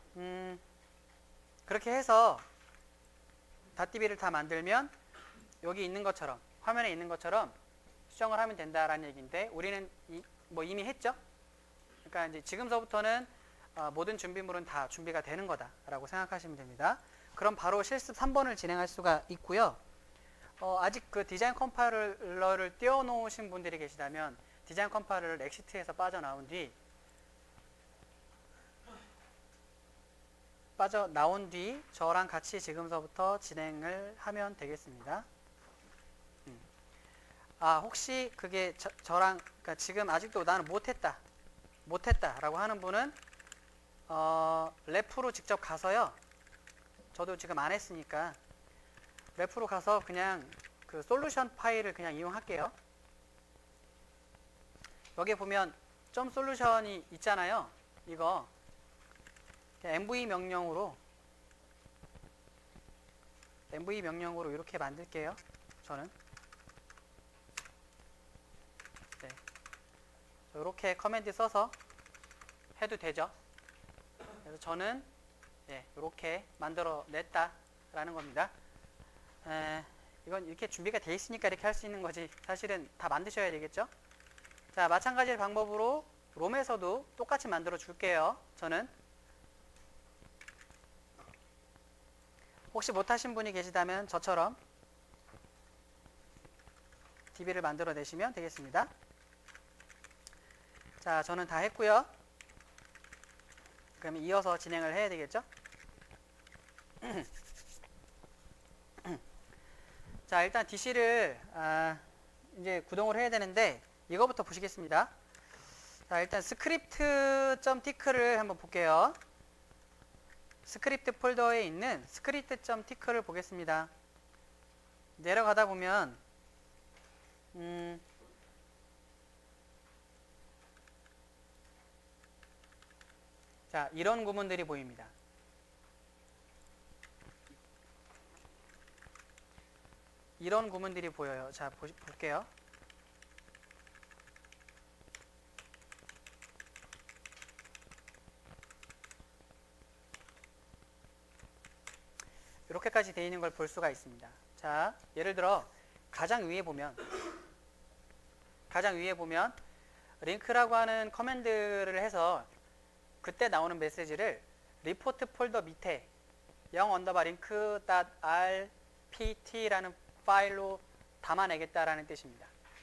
그렇게 해서 .db를 다 만들면 여기 있는 것처럼 화면에 있는 것처럼 수정을 하면 된다라는 얘기인데 우리는 뭐 이미 했죠. 그러니까 이제 지금서부터는 모든 준비물은 다 준비가 되는 거다라고 생각하시면 됩니다. 그럼 바로 실습 3번을 진행할 수가 있고요. 아직 그 디자인 컴파일러를 띄워놓으신 분들이 계시다면 디자인 컴파일러를 엑시트에서 빠져나온 뒤 저랑 같이 지금서부터 진행을 하면 되겠습니다. 혹시 그게 저랑 그러니까 지금 아직도 나는 못했다라고 하는 분은 랩프로 직접 가서요. 저도 지금 안 했으니까 랩프로 가서 그냥 그 솔루션 파일을 그냥 이용할게요. 여기 보면 점 솔루션이 있잖아요. 이거 MV 명령으로 이렇게 만들게요. 저는 이렇게 커맨드 써서 해도 되죠. 그래서 저는 이렇게 만들어 냈다라는 겁니다. 이건 이렇게 준비가 돼 있으니까 이렇게 할 수 있는 거지 사실은 다 만드셔야 되겠죠. 자, 마찬가지 방법으로 롬에서도 똑같이 만들어 줄게요. 저는 혹시 못하신 분이 계시다면 저처럼 DB를 만들어 내시면 되겠습니다. 자, 저는 다 했고요. 그럼 이어서 진행을 해야 되겠죠? 자, 일단 DC를 이제 구동을 해야 되는데 이거부터 보시겠습니다. 자, 일단 script.tic를 한번 볼게요. 스크립트 폴더에 있는 script.tic를 보겠습니다. 내려가다 보면 자, 이런 구문들이 보입니다. 이런 구문들이 보여요. 자, 볼게요. 이렇게까지 되어 있는 걸 볼 수가 있습니다. 자, 예를 들어 가장 위에 보면 링크라고 하는 커맨드를 해서 그때 나오는 메시지를 리포트 폴더 밑에 0_link.rpt라는 파일로 담아내겠다라는 뜻입니다.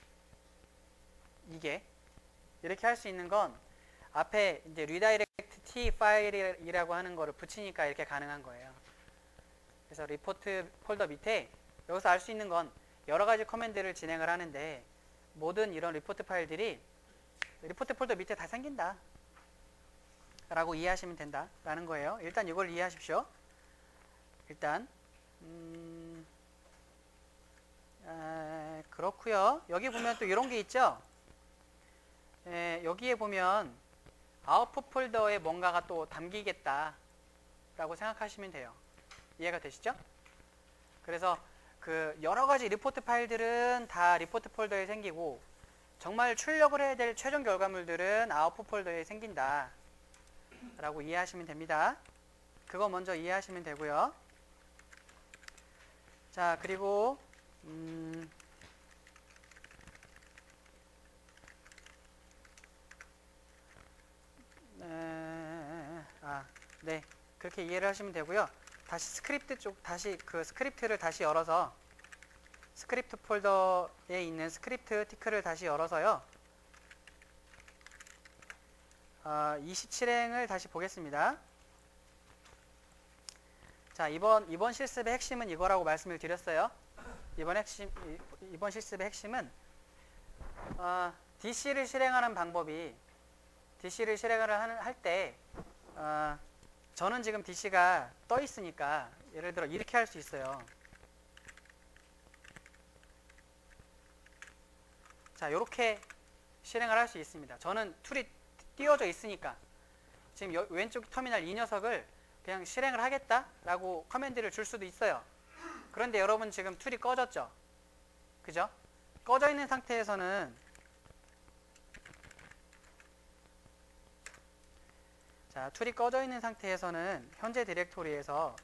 이게 이렇게 할 수 있는 건 앞에 이제 redirect t 파일이라고 하는 거를 붙이니까 이렇게 가능한 거예요. 그래서 리포트 폴더 밑에 여기서 알 수 있는 건 여러 가지 커맨드를 진행을 하는데 모든 이런 리포트 파일들이 리포트 폴더 밑에 다 생긴다 라고 이해하시면 된다 라는 거예요. 일단 이걸 이해하십시오. 일단 그렇고요. 여기 보면 또 이런 게 있죠. 여기에 보면 아웃풋 폴더에 뭔가가 또 담기겠다 라고 생각하시면 돼요. 이해가 되시죠? 그래서 그 여러 가지 리포트 파일들은 다 리포트 폴더에 생기고 정말 출력을 해야 될 최종 결과물들은 아웃풋 폴더에 생긴다 라고 이해하시면 됩니다. 그거 먼저 이해하시면 되고요. 자, 그리고 네, 그렇게 이해를 하시면 되고요. 다시 스크립트를 다시 열어서 스크립트 폴더에 있는 스크립트 티크를 다시 열어서요. 27행을 다시 보겠습니다. 자, 이번 실습의 핵심은 이거라고 말씀을 드렸어요. 이번 실습의 핵심은 DC를 실행하는 방법이 DC를 실행을 할 때 저는 지금 DC가 떠 있으니까 예를 들어 이렇게 할 수 있어요. 자, 이렇게 실행을 할 수 있습니다. 저는 툴이 띄워져 있으니까 지금 왼쪽 터미널 이 녀석을 그냥 실행을 하겠다라고 커맨드를 줄 수도 있어요. 그런데 여러분 지금 툴이 꺼졌죠? 그죠? 꺼져 있는 상태에서는 자, 툴이 꺼져 있는 상태에서는 현재 디렉토리에서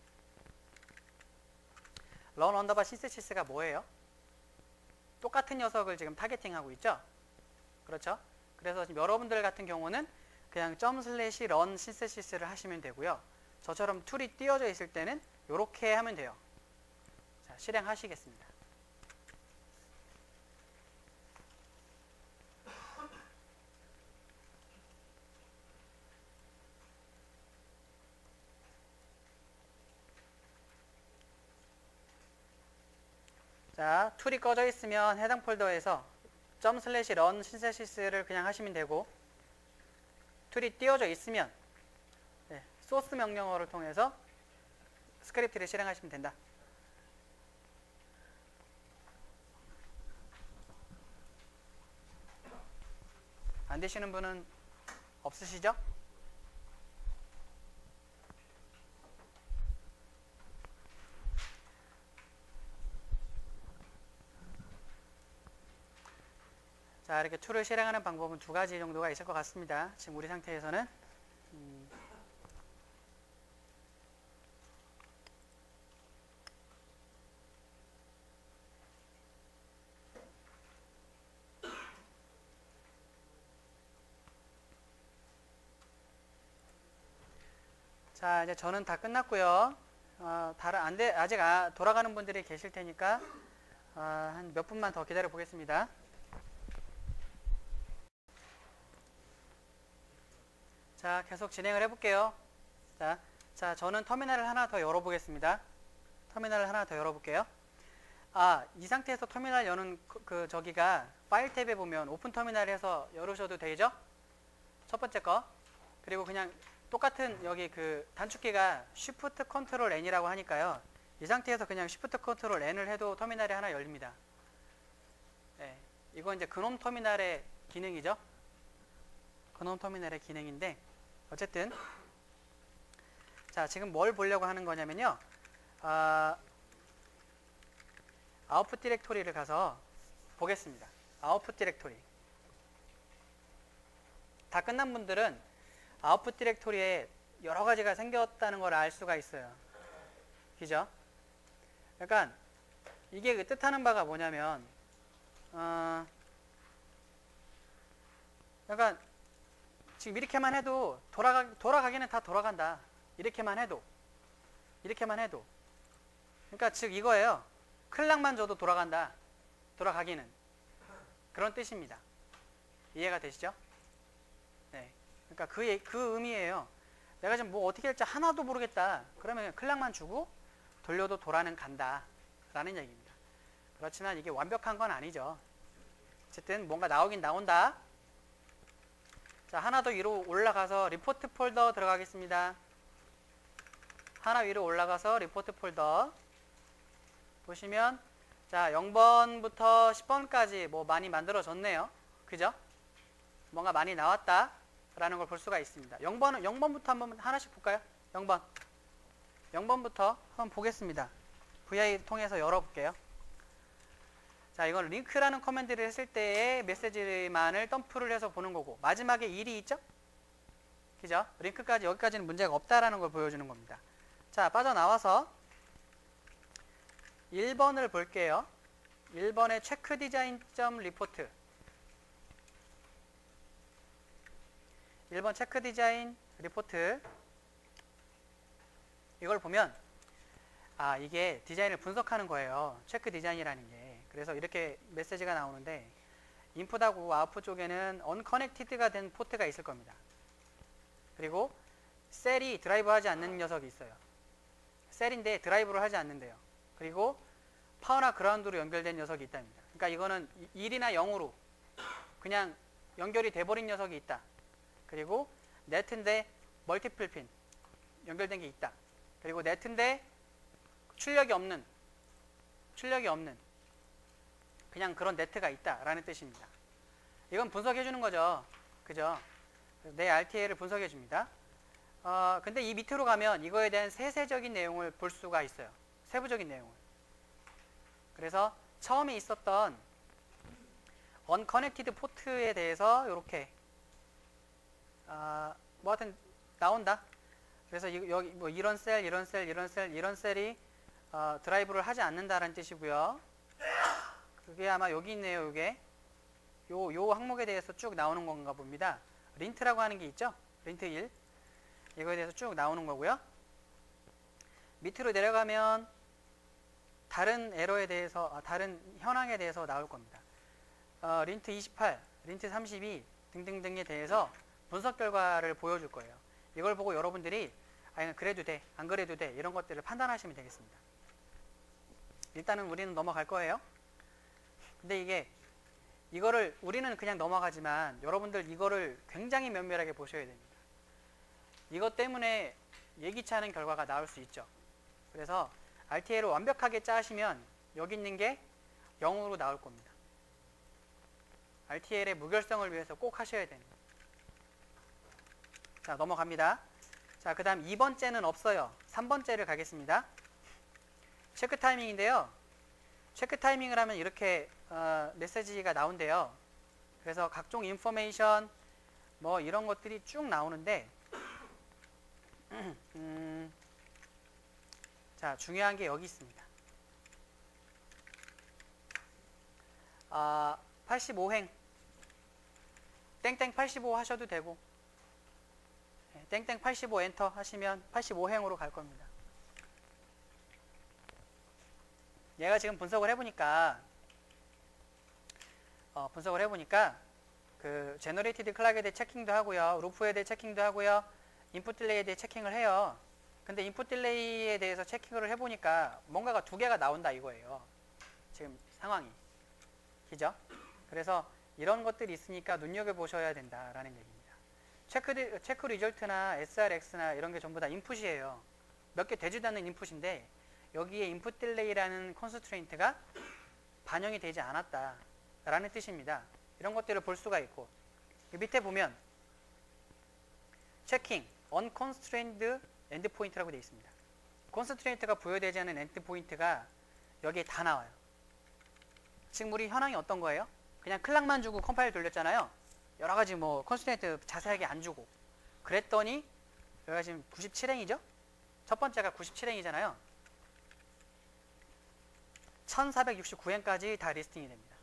run_synsys가 뭐예요? 똑같은 녀석을 지금 타겟팅하고 있죠? 그렇죠? 그래서 지금 여러분들 같은 경우는 그냥 점/run synthesis를 하시면 되고요. 저처럼 툴이 띄워져 있을 때는 이렇게 하면 돼요. 자, 실행하시겠습니다. 자, 툴이 꺼져 있으면 해당 폴더에서 점/run synthesis를 그냥 하시면 되고, 툴이 띄워져 있으면 소스 명령어를 통해서 스크립트를 실행하시면 된다. 안 되시는 분은 없으시죠? 자, 이렇게 툴을 실행하는 방법은 두 가지 정도가 있을 것 같습니다. 지금 우리 상태에서는 자, 이제 저는 다 끝났고요. 아직 돌아가는 분들이 계실 테니까 한 몇 분만 더 기다려 보겠습니다. 자, 계속 진행을 해볼게요. 자, 저는 터미널을 하나 더 열어보겠습니다. 터미널을 하나 더 열어볼게요. 이 상태에서 터미널 여는 저기가 파일 탭에 보면 오픈 터미널 해서 열으셔도 되죠? 첫 번째 거. 그리고 그냥 똑같은 여기 그 단축키가 Shift Ctrl N이라고 하니까요. 이 상태에서 그냥 Shift Ctrl N을 해도 터미널이 하나 열립니다. 네, 이건 이제 그놈 터미널의 기능이죠. 그놈 터미널의 기능인데 어쨌든 자, 지금 뭘 보려고 하는 거냐면요. 아웃풋 디렉토리를 가서 보겠습니다. 아웃풋 디렉토리. 다 끝난 분들은 아웃풋 디렉토리에 여러 가지가 생겼다는 걸 알 수가 있어요. 그죠? 약간 이게 그 뜻하는 바가 뭐냐면 약간 지금 이렇게만 해도 돌아가기는 다 돌아간다. 이렇게만 해도 그러니까 즉 이거예요. 클락만 줘도 돌아간다. 돌아가기는 그런 뜻입니다. 이해가 되시죠? 네. 그러니까 그 의미예요. 내가 지금 뭐 어떻게 할지 하나도 모르겠다. 그러면 클락만 주고 돌려도 돌아는 간다 라는 얘기입니다. 그렇지만 이게 완벽한 건 아니죠. 어쨌든 뭔가 나오긴 나온다. 자, 하나 더 위로 올라가서 리포트 폴더 들어가겠습니다. 하나 위로 올라가서 리포트 폴더 보시면 자, 0번부터 10번까지 뭐 많이 만들어졌네요. 그죠? 뭔가 많이 나왔다 라는 걸 볼 수가 있습니다. 0번부터 한번 하나씩 볼까요? 0번부터 한번 보겠습니다. VI 통해서 열어볼게요. 자, 이건 링크라는 커맨드를 했을 때의 메시지만을 덤프를 해서 보는 거고, 마지막에 1이 있죠? 그죠? 링크까지 여기까지는 문제가 없다라는 걸 보여주는 겁니다. 자, 빠져나와서 1번을 볼게요. 1번의 체크 디자인.리포트 리포트. 1번 체크 디자인 리포트. 이걸 보면 이게 디자인을 분석하는 거예요. 체크 디자인이라는 게. 그래서 이렇게 메시지가 나오는데 인풋하고 아웃풋 쪽에는 언커넥티드가 된 포트가 있을 겁니다. 그리고 셀이 드라이브 하지 않는 녀석이 있어요. 셀인데 드라이브를 하지 않는데요. 그리고 파워나 그라운드로 연결된 녀석이 있답니다. 그러니까 이거는 1이나 0으로 그냥 연결이 돼버린 녀석이 있다. 그리고 네트인데 멀티플 핀 연결된 게 있다. 그리고 네트인데 출력이 없는 그냥 그런 네트가 있다라는 뜻입니다. 이건 분석해 주는 거죠. 그죠? 내 RTL을 분석해 줍니다. 근데 이 밑으로 가면 이거에 대한 세세적인 내용을 볼 수가 있어요. 세부적인 내용을. 그래서 처음에 있었던 언커넥티드 포트에 대해서 이렇게 뭐 하여튼 나온다. 그래서 여기 뭐 이런 셀이 드라이브를 하지 않는다라는 뜻이고요. 그게 아마 여기 있네요. 이게 요 항목에 대해서 쭉 나오는 건가 봅니다. 린트라고 하는 게 있죠. 린트 1. 이거에 대해서 쭉 나오는 거고요. 밑으로 내려가면 다른 에러에 대해서, 다른 현황에 대해서 나올 겁니다. 린트 28, 린트 32 등등등에 대해서 분석 결과를 보여줄 거예요. 이걸 보고 여러분들이 그래도 돼, 안 그래도 돼 이런 것들을 판단하시면 되겠습니다. 일단은 우리는 넘어갈 거예요. 근데 이거를 우리는 그냥 넘어가지만 여러분들 이거를 굉장히 면밀하게 보셔야 됩니다. 이것 때문에 예기치 않은 결과가 나올 수 있죠. 그래서 RTL을 완벽하게 짜시면 여기 있는 게 0으로 나올 겁니다. RTL의 무결성을 위해서 꼭 하셔야 됩니다. 자, 넘어갑니다. 자, 그 다음 2번째는 없어요. 3번째를 가겠습니다. 체크 타이밍인데요. 체크 타이밍을 하면 이렇게 메시지가 나온대요. 그래서 각종 인포메이션 뭐 이런 것들이 쭉 나오는데 자, 중요한 게 여기 있습니다. 85행 땡땡 85 하셔도 되고 땡땡 85 엔터 하시면 85행으로 갈 겁니다. 얘가 지금 분석을 해보니까 그 제너레이티드 클락에 대해 체킹도 하고요, 루프에 대해 체킹도 하고요, 인풋 딜레이에 대해 체킹을 해요. 근데 인풋 딜레이에 대해서 체킹을 해보니까 뭔가가 두 개가 나온다 이거예요. 지금 상황이. 그죠? 그래서 이런 것들이 있으니까 눈여겨보셔야 된다라는 얘기입니다. 체크 리절트나 SRX나 이런 게 전부 다 인풋이에요. 몇 개 되지도 않는 인풋인데 여기에 인풋 딜레이라는 컨스트레인트가 반영이 되지 않았다라는 뜻입니다. 이런 것들을 볼 수가 있고 밑에 보면 체킹 unconstrained 엔드포인트라고 되어 있습니다. 컨스트레인트가 부여되지 않은 엔드포인트가 여기에 다 나와요. 지금 우리 현황이 어떤 거예요? 그냥 클락만 주고 컴파일 돌렸잖아요. 여러 가지 뭐 컨스트레인트 자세하게 안 주고 그랬더니 여기가 지금 97행이죠? 첫 번째가 97행이잖아요. 1469행까지 다 리스팅이 됩니다.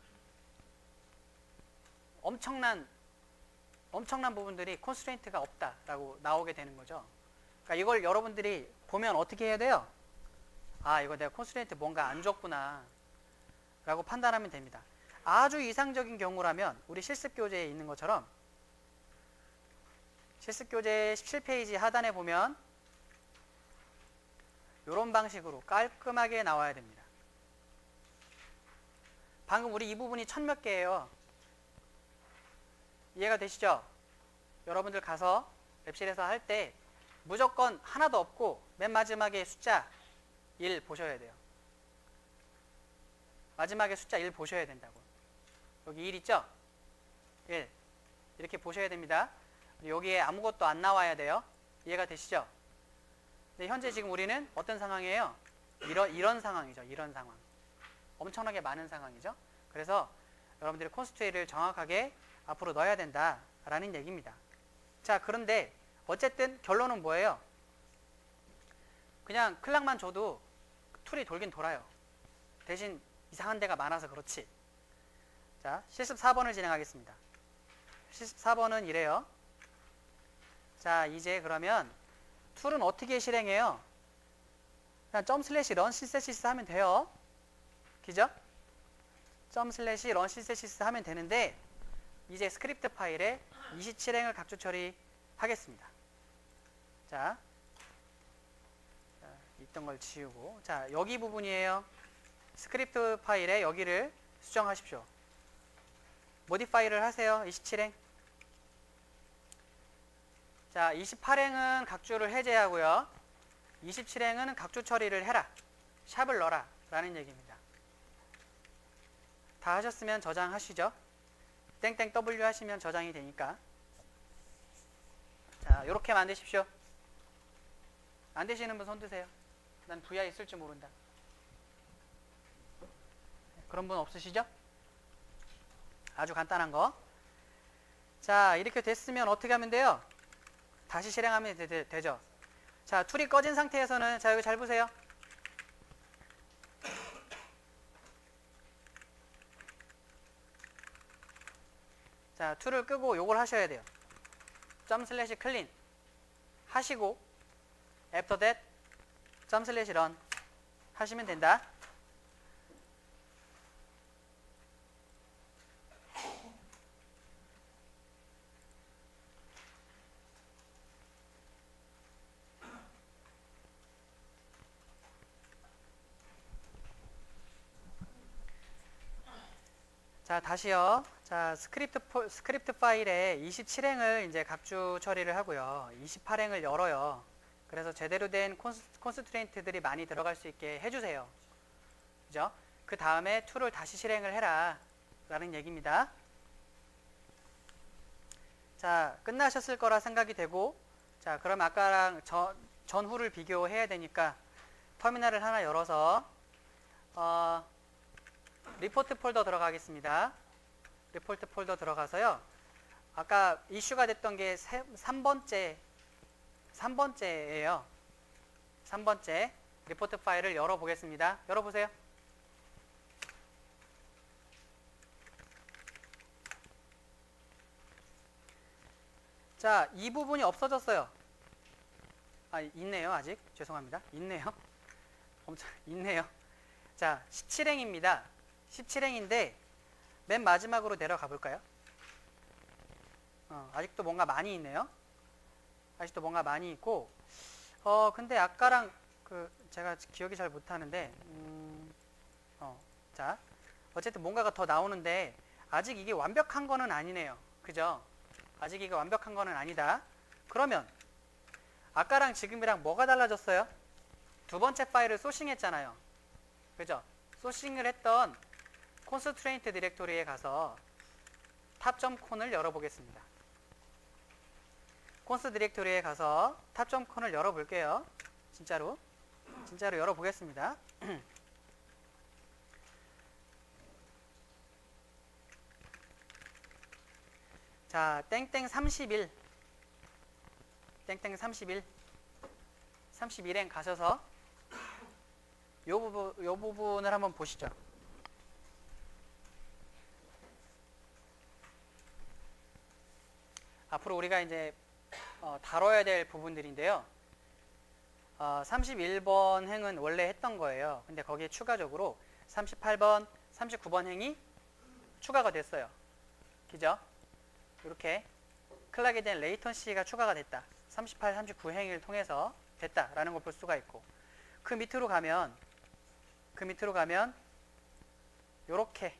엄청난 부분들이 컨스트레인트가 없다라고 나오게 되는 거죠. 그러니까 이걸 여러분들이 보면 어떻게 해야 돼요? 아, 이거 내가 컨스트레인트 뭔가 안 줬구나 라고 판단하면 됩니다. 아주 이상적인 경우라면 우리 실습교재에 있는 것처럼 실습교재 17페이지 하단에 보면 이런 방식으로 깔끔하게 나와야 됩니다. 방금 우리 이 부분이 1000몇 개예요. 이해가 되시죠? 여러분들 가서 랩실에서 할 때 무조건 하나도 없고 맨 마지막에 숫자 1 보셔야 돼요. 마지막에 숫자 1 보셔야 된다고. 여기 1 있죠? 1 이렇게 보셔야 됩니다. 여기에 아무것도 안 나와야 돼요. 이해가 되시죠? 근데 현재 지금 우리는 어떤 상황이에요? 이런 상황이죠. 이런 상황. 엄청나게 많은 상황이죠. 그래서 여러분들이 컨스트레인트를 정확하게 앞으로 넣어야 된다라는 얘기입니다. 자, 그런데 어쨌든 결론은 뭐예요? 그냥 클락만 줘도 툴이 돌긴 돌아요. 대신 이상한 데가 많아서 그렇지. 자, 실습 4번을 진행하겠습니다. 실습 4번은 이래요. 자, 이제 그러면 툴은 어떻게 실행해요? 그냥 점/run synthesis 하면 돼요. 그죠? 점/run synthesis 하면 되는데 이제 스크립트 파일에 27행을 각주 처리하겠습니다. 자, 있던 걸 지우고, 자, 여기 부분이에요. 스크립트 파일에 여기를 수정하십시오. 모디파이를 하세요. 27행. 자, 28행은 각주를 해제하고요. 27행은 각주 처리를 해라. 샵을 넣어라. 라는 얘기입니다. 다 하셨으면 저장하시죠. 땡땡 W 하시면 저장이 되니까. 자, 요렇게 만드십시오. 안 되시는 분 손 드세요. 난 VI 쓸 줄 모른다. 그런 분 없으시죠? 아주 간단한 거. 자, 이렇게 됐으면 어떻게 하면 돼요? 다시 실행하면 되죠. 자, 툴이 꺼진 상태에서는, 자, 여기 잘 보세요. 자, 툴을 끄고 요걸 하셔야 돼요. 점 슬래시 클린 하시고 after that 점 슬래시 run 하시면 된다. 자, 다시요. 자, 스크립트 파일에 27행을 이제 각주 처리를 하고요. 28행을 열어요. 그래서 제대로 된 콘스트레인트들이 많이 들어갈 수 있게 해주세요. 그죠? 그 다음에 툴을 다시 실행을 해라. 라는 얘기입니다. 자, 끝나셨을 거라 생각이 되고, 자, 그럼 아까랑 전후를 비교해야 되니까 터미널을 하나 열어서, 리포트 폴더 들어가겠습니다. 리포트 폴더 들어가서요. 아까 이슈가 됐던 게 3번째예요. 3번째 리포트 파일을 열어보겠습니다. 열어보세요. 자, 이 부분이 없어졌어요. 아, 있네요. 아직. 죄송합니다. 있네요. 엄청 있네요. 자, 17행입니다. 17행인데 맨 마지막으로 내려가 볼까요? 아직도 뭔가 많이 있네요. 아직도 뭔가 많이 있고, 근데 아까랑 제가 기억이 잘 못하는데, 자, 어쨌든 뭔가가 더 나오는데 아직 이게 완벽한 거는 아니네요. 그죠? 아직 이게 완벽한 거는 아니다. 그러면 아까랑 지금이랑 뭐가 달라졌어요? 두 번째 파일을 소싱했잖아요. 그죠? 소싱을 했던 콘스트레인트 디렉토리에 가서 탑.con을 열어보겠습니다. 콘스 디렉토리에 가서 탑.con을 열어볼게요. 진짜로 열어보겠습니다. 자, 땡땡 31 31행 가셔서 요 부분을 한번 보시죠. 앞으로 우리가 이제 다뤄야 될 부분들인데요. 31번 행은 원래 했던 거예요. 근데 거기에 추가적으로 38번, 39번 행이 추가가 됐어요. 그죠? 이렇게 클락에 대한 레이턴시가 추가가 됐다. 38, 39행을 통해서 됐다라는 걸 볼 수가 있고, 그 밑으로 가면 요렇게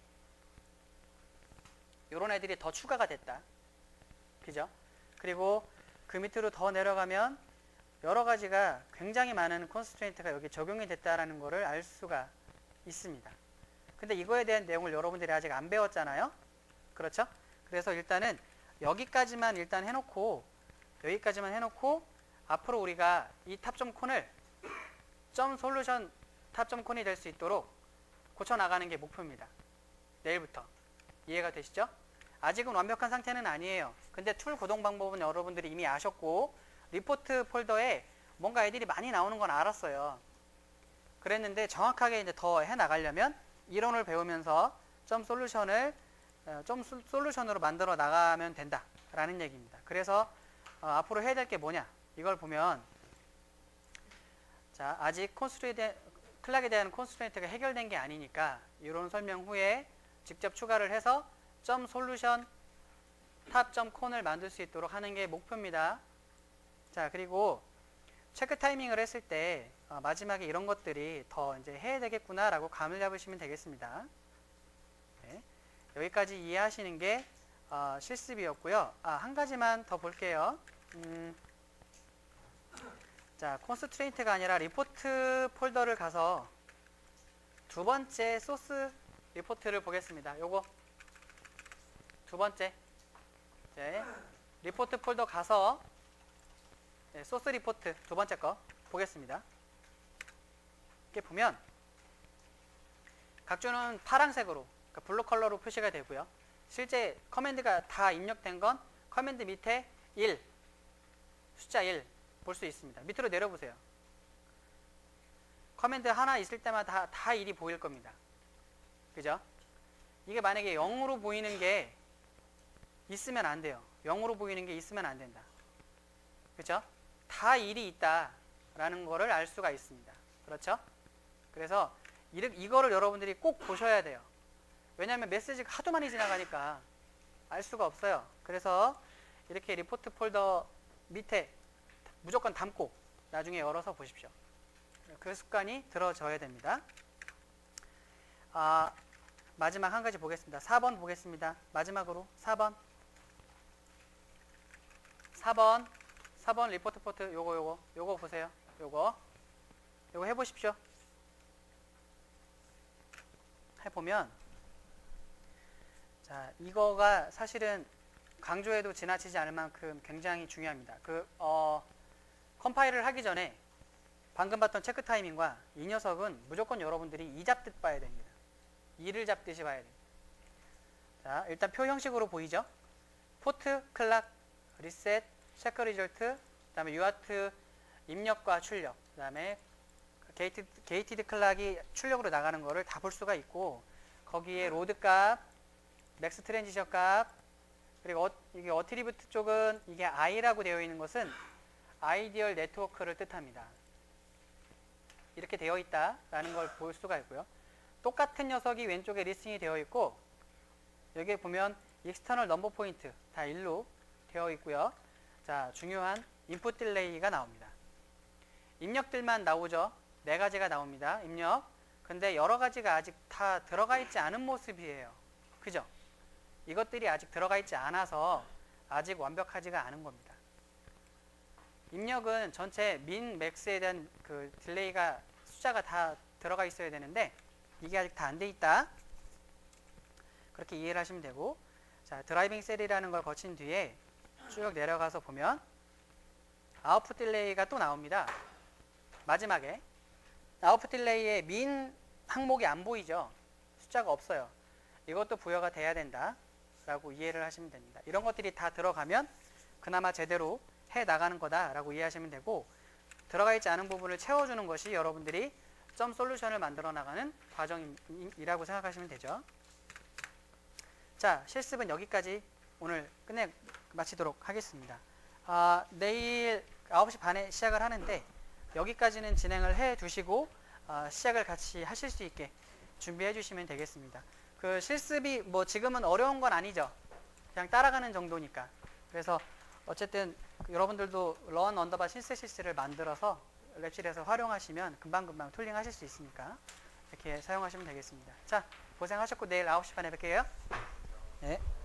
요런 애들이 더 추가가 됐다. 그죠? 그리고 그 밑으로 더 내려가면 여러 가지가 굉장히 많은 컨스트레인트가 여기 적용이 됐다라는 것을 알 수가 있습니다. 근데 이거에 대한 내용을 여러분들이 아직 안 배웠잖아요. 그렇죠? 그래서 일단은 여기까지만 일단 해놓고 앞으로 우리가 이 탑.con을 .solution 탑.con이 될 수 있도록 고쳐나가는 게 목표입니다. 내일부터. 이해가 되시죠? 아직은 완벽한 상태는 아니에요. 근데 툴 구동 방법은 여러분들이 이미 아셨고, 리포트 폴더에 뭔가 애들이 많이 나오는 건 알았어요. 그랬는데 정확하게 이제 더 해나가려면 이론을 배우면서 솔루션으로 만들어 나가면 된다라는 얘기입니다. 그래서 앞으로 해야 될 게 뭐냐? 이걸 보면, 자, 아직 클락에 대한 콘스트레인트가 해결된 게 아니니까 이런 설명 후에 직접 추가를 해서 .solution 탑.con을 만들 수 있도록 하는 게 목표입니다. 자, 그리고 체크 타이밍을 했을 때 마지막에 이런 것들이 더 이제 해야 되겠구나라고 감을 잡으시면 되겠습니다. 네, 여기까지 이해하시는 게 실습이었고요. 한 가지만 더 볼게요. 자, 콘스트레인트가 아니라 리포트 폴더를 가서 두 번째 소스 리포트를 보겠습니다. 요거 두 번째, 네, 리포트 폴더 가서 소스 리포트 두 번째 거 보겠습니다. 이렇게 보면 각주는 파란색으로, 그러니까 블루 컬러로 표시가 되고요. 실제 커맨드가 다 입력된 건 커맨드 밑에 1, 숫자 1 볼 수 있습니다. 밑으로 내려보세요. 커맨드 하나 있을 때마다 다 1이 보일 겁니다. 그죠? 이게 만약에 0으로 보이는 게 있으면 안 돼요. 0으로 보이는 게 있으면 안 된다. 그렇죠? 다 1이 있다라는 거를 알 수가 있습니다. 그렇죠? 그래서 이거를 여러분들이 꼭 보셔야 돼요. 왜냐하면 메시지가 하도 많이 지나가니까 알 수가 없어요. 그래서 이렇게 리포트 폴더 밑에 무조건 담고 나중에 열어서 보십시오. 그 습관이 들어져야 됩니다. 마지막 한 가지 보겠습니다. 4번 보겠습니다. 마지막으로 4번 리포트 포트 요거 보세요. 요거 해보십시오. 해보면 자, 이거가 사실은 강조해도 지나치지 않을 만큼 굉장히 중요합니다. 컴파일을 하기 전에 방금 봤던 체크 타이밍과 이 녀석은 무조건 여러분들이 이 잡듯 봐야 됩니다. 이를 잡듯이 봐야 됩니다. 자, 일단 표 형식으로 보이죠? 포트, 클락, 리셋, 체크 리절트, 그 다음에 유아트 입력과 출력, 그 다음에 게이티드 클락이 출력으로 나가는 거를 다 볼 수가 있고, 거기에 로드 값, 맥스 트랜지션 값, 그리고 이게 어트리뷰트 쪽은 이게 I라고 되어 있는 것은 아이디얼 네트워크를 뜻합니다. 이렇게 되어 있다라는 걸 볼 수가 있고요. 똑같은 녀석이 왼쪽에 리스팅이 되어 있고, 여기에 보면 익스터널 넘버 포인트 다 1로 되어 있고요. 자, 중요한 인풋 딜레이가 나옵니다. 입력들만 나오죠. 4가지가 나옵니다. 입력. 근데 여러 가지가 아직 다 들어가 있지 않은 모습이에요. 그죠? 이것들이 아직 들어가 있지 않아서 아직 완벽하지가 않은 겁니다. 입력은 전체 민, 맥스에 대한 그 딜레이가 숫자가 다 들어가 있어야 되는데 이게 아직 다 안 돼 있다. 그렇게 이해를 하시면 되고, 자, 드라이빙 셀이라는 걸 거친 뒤에 쭉 내려가서 보면 아웃풋 딜레이가 또 나옵니다. 마지막에 아웃풋 딜레이의 민 항목이 안 보이죠? 숫자가 없어요. 이것도 부여가 돼야 된다 라고 이해를 하시면 됩니다. 이런 것들이 다 들어가면 그나마 제대로 해 나가는 거다라고 이해하시면 되고, 들어가 있지 않은 부분을 채워주는 것이 여러분들이 점 솔루션을 만들어 나가는 과정이라고 생각하시면 되죠. 자, 실습은 여기까지 오늘 마치도록 하겠습니다. 내일 9시 반에 시작을 하는데 여기까지는 진행을 해 두시고 시작을 같이 하실 수 있게 준비해 주시면 되겠습니다. 그 실습이 뭐 지금은 어려운 건 아니죠. 그냥 따라가는 정도니까. 그래서 어쨌든 여러분들도 런 언더바 신세시스를 만들어서 랩실에서 활용하시면 금방금방 툴링 하실 수 있으니까 이렇게 사용하시면 되겠습니다. 자, 고생하셨고 내일 9시 반에 뵐게요. 네.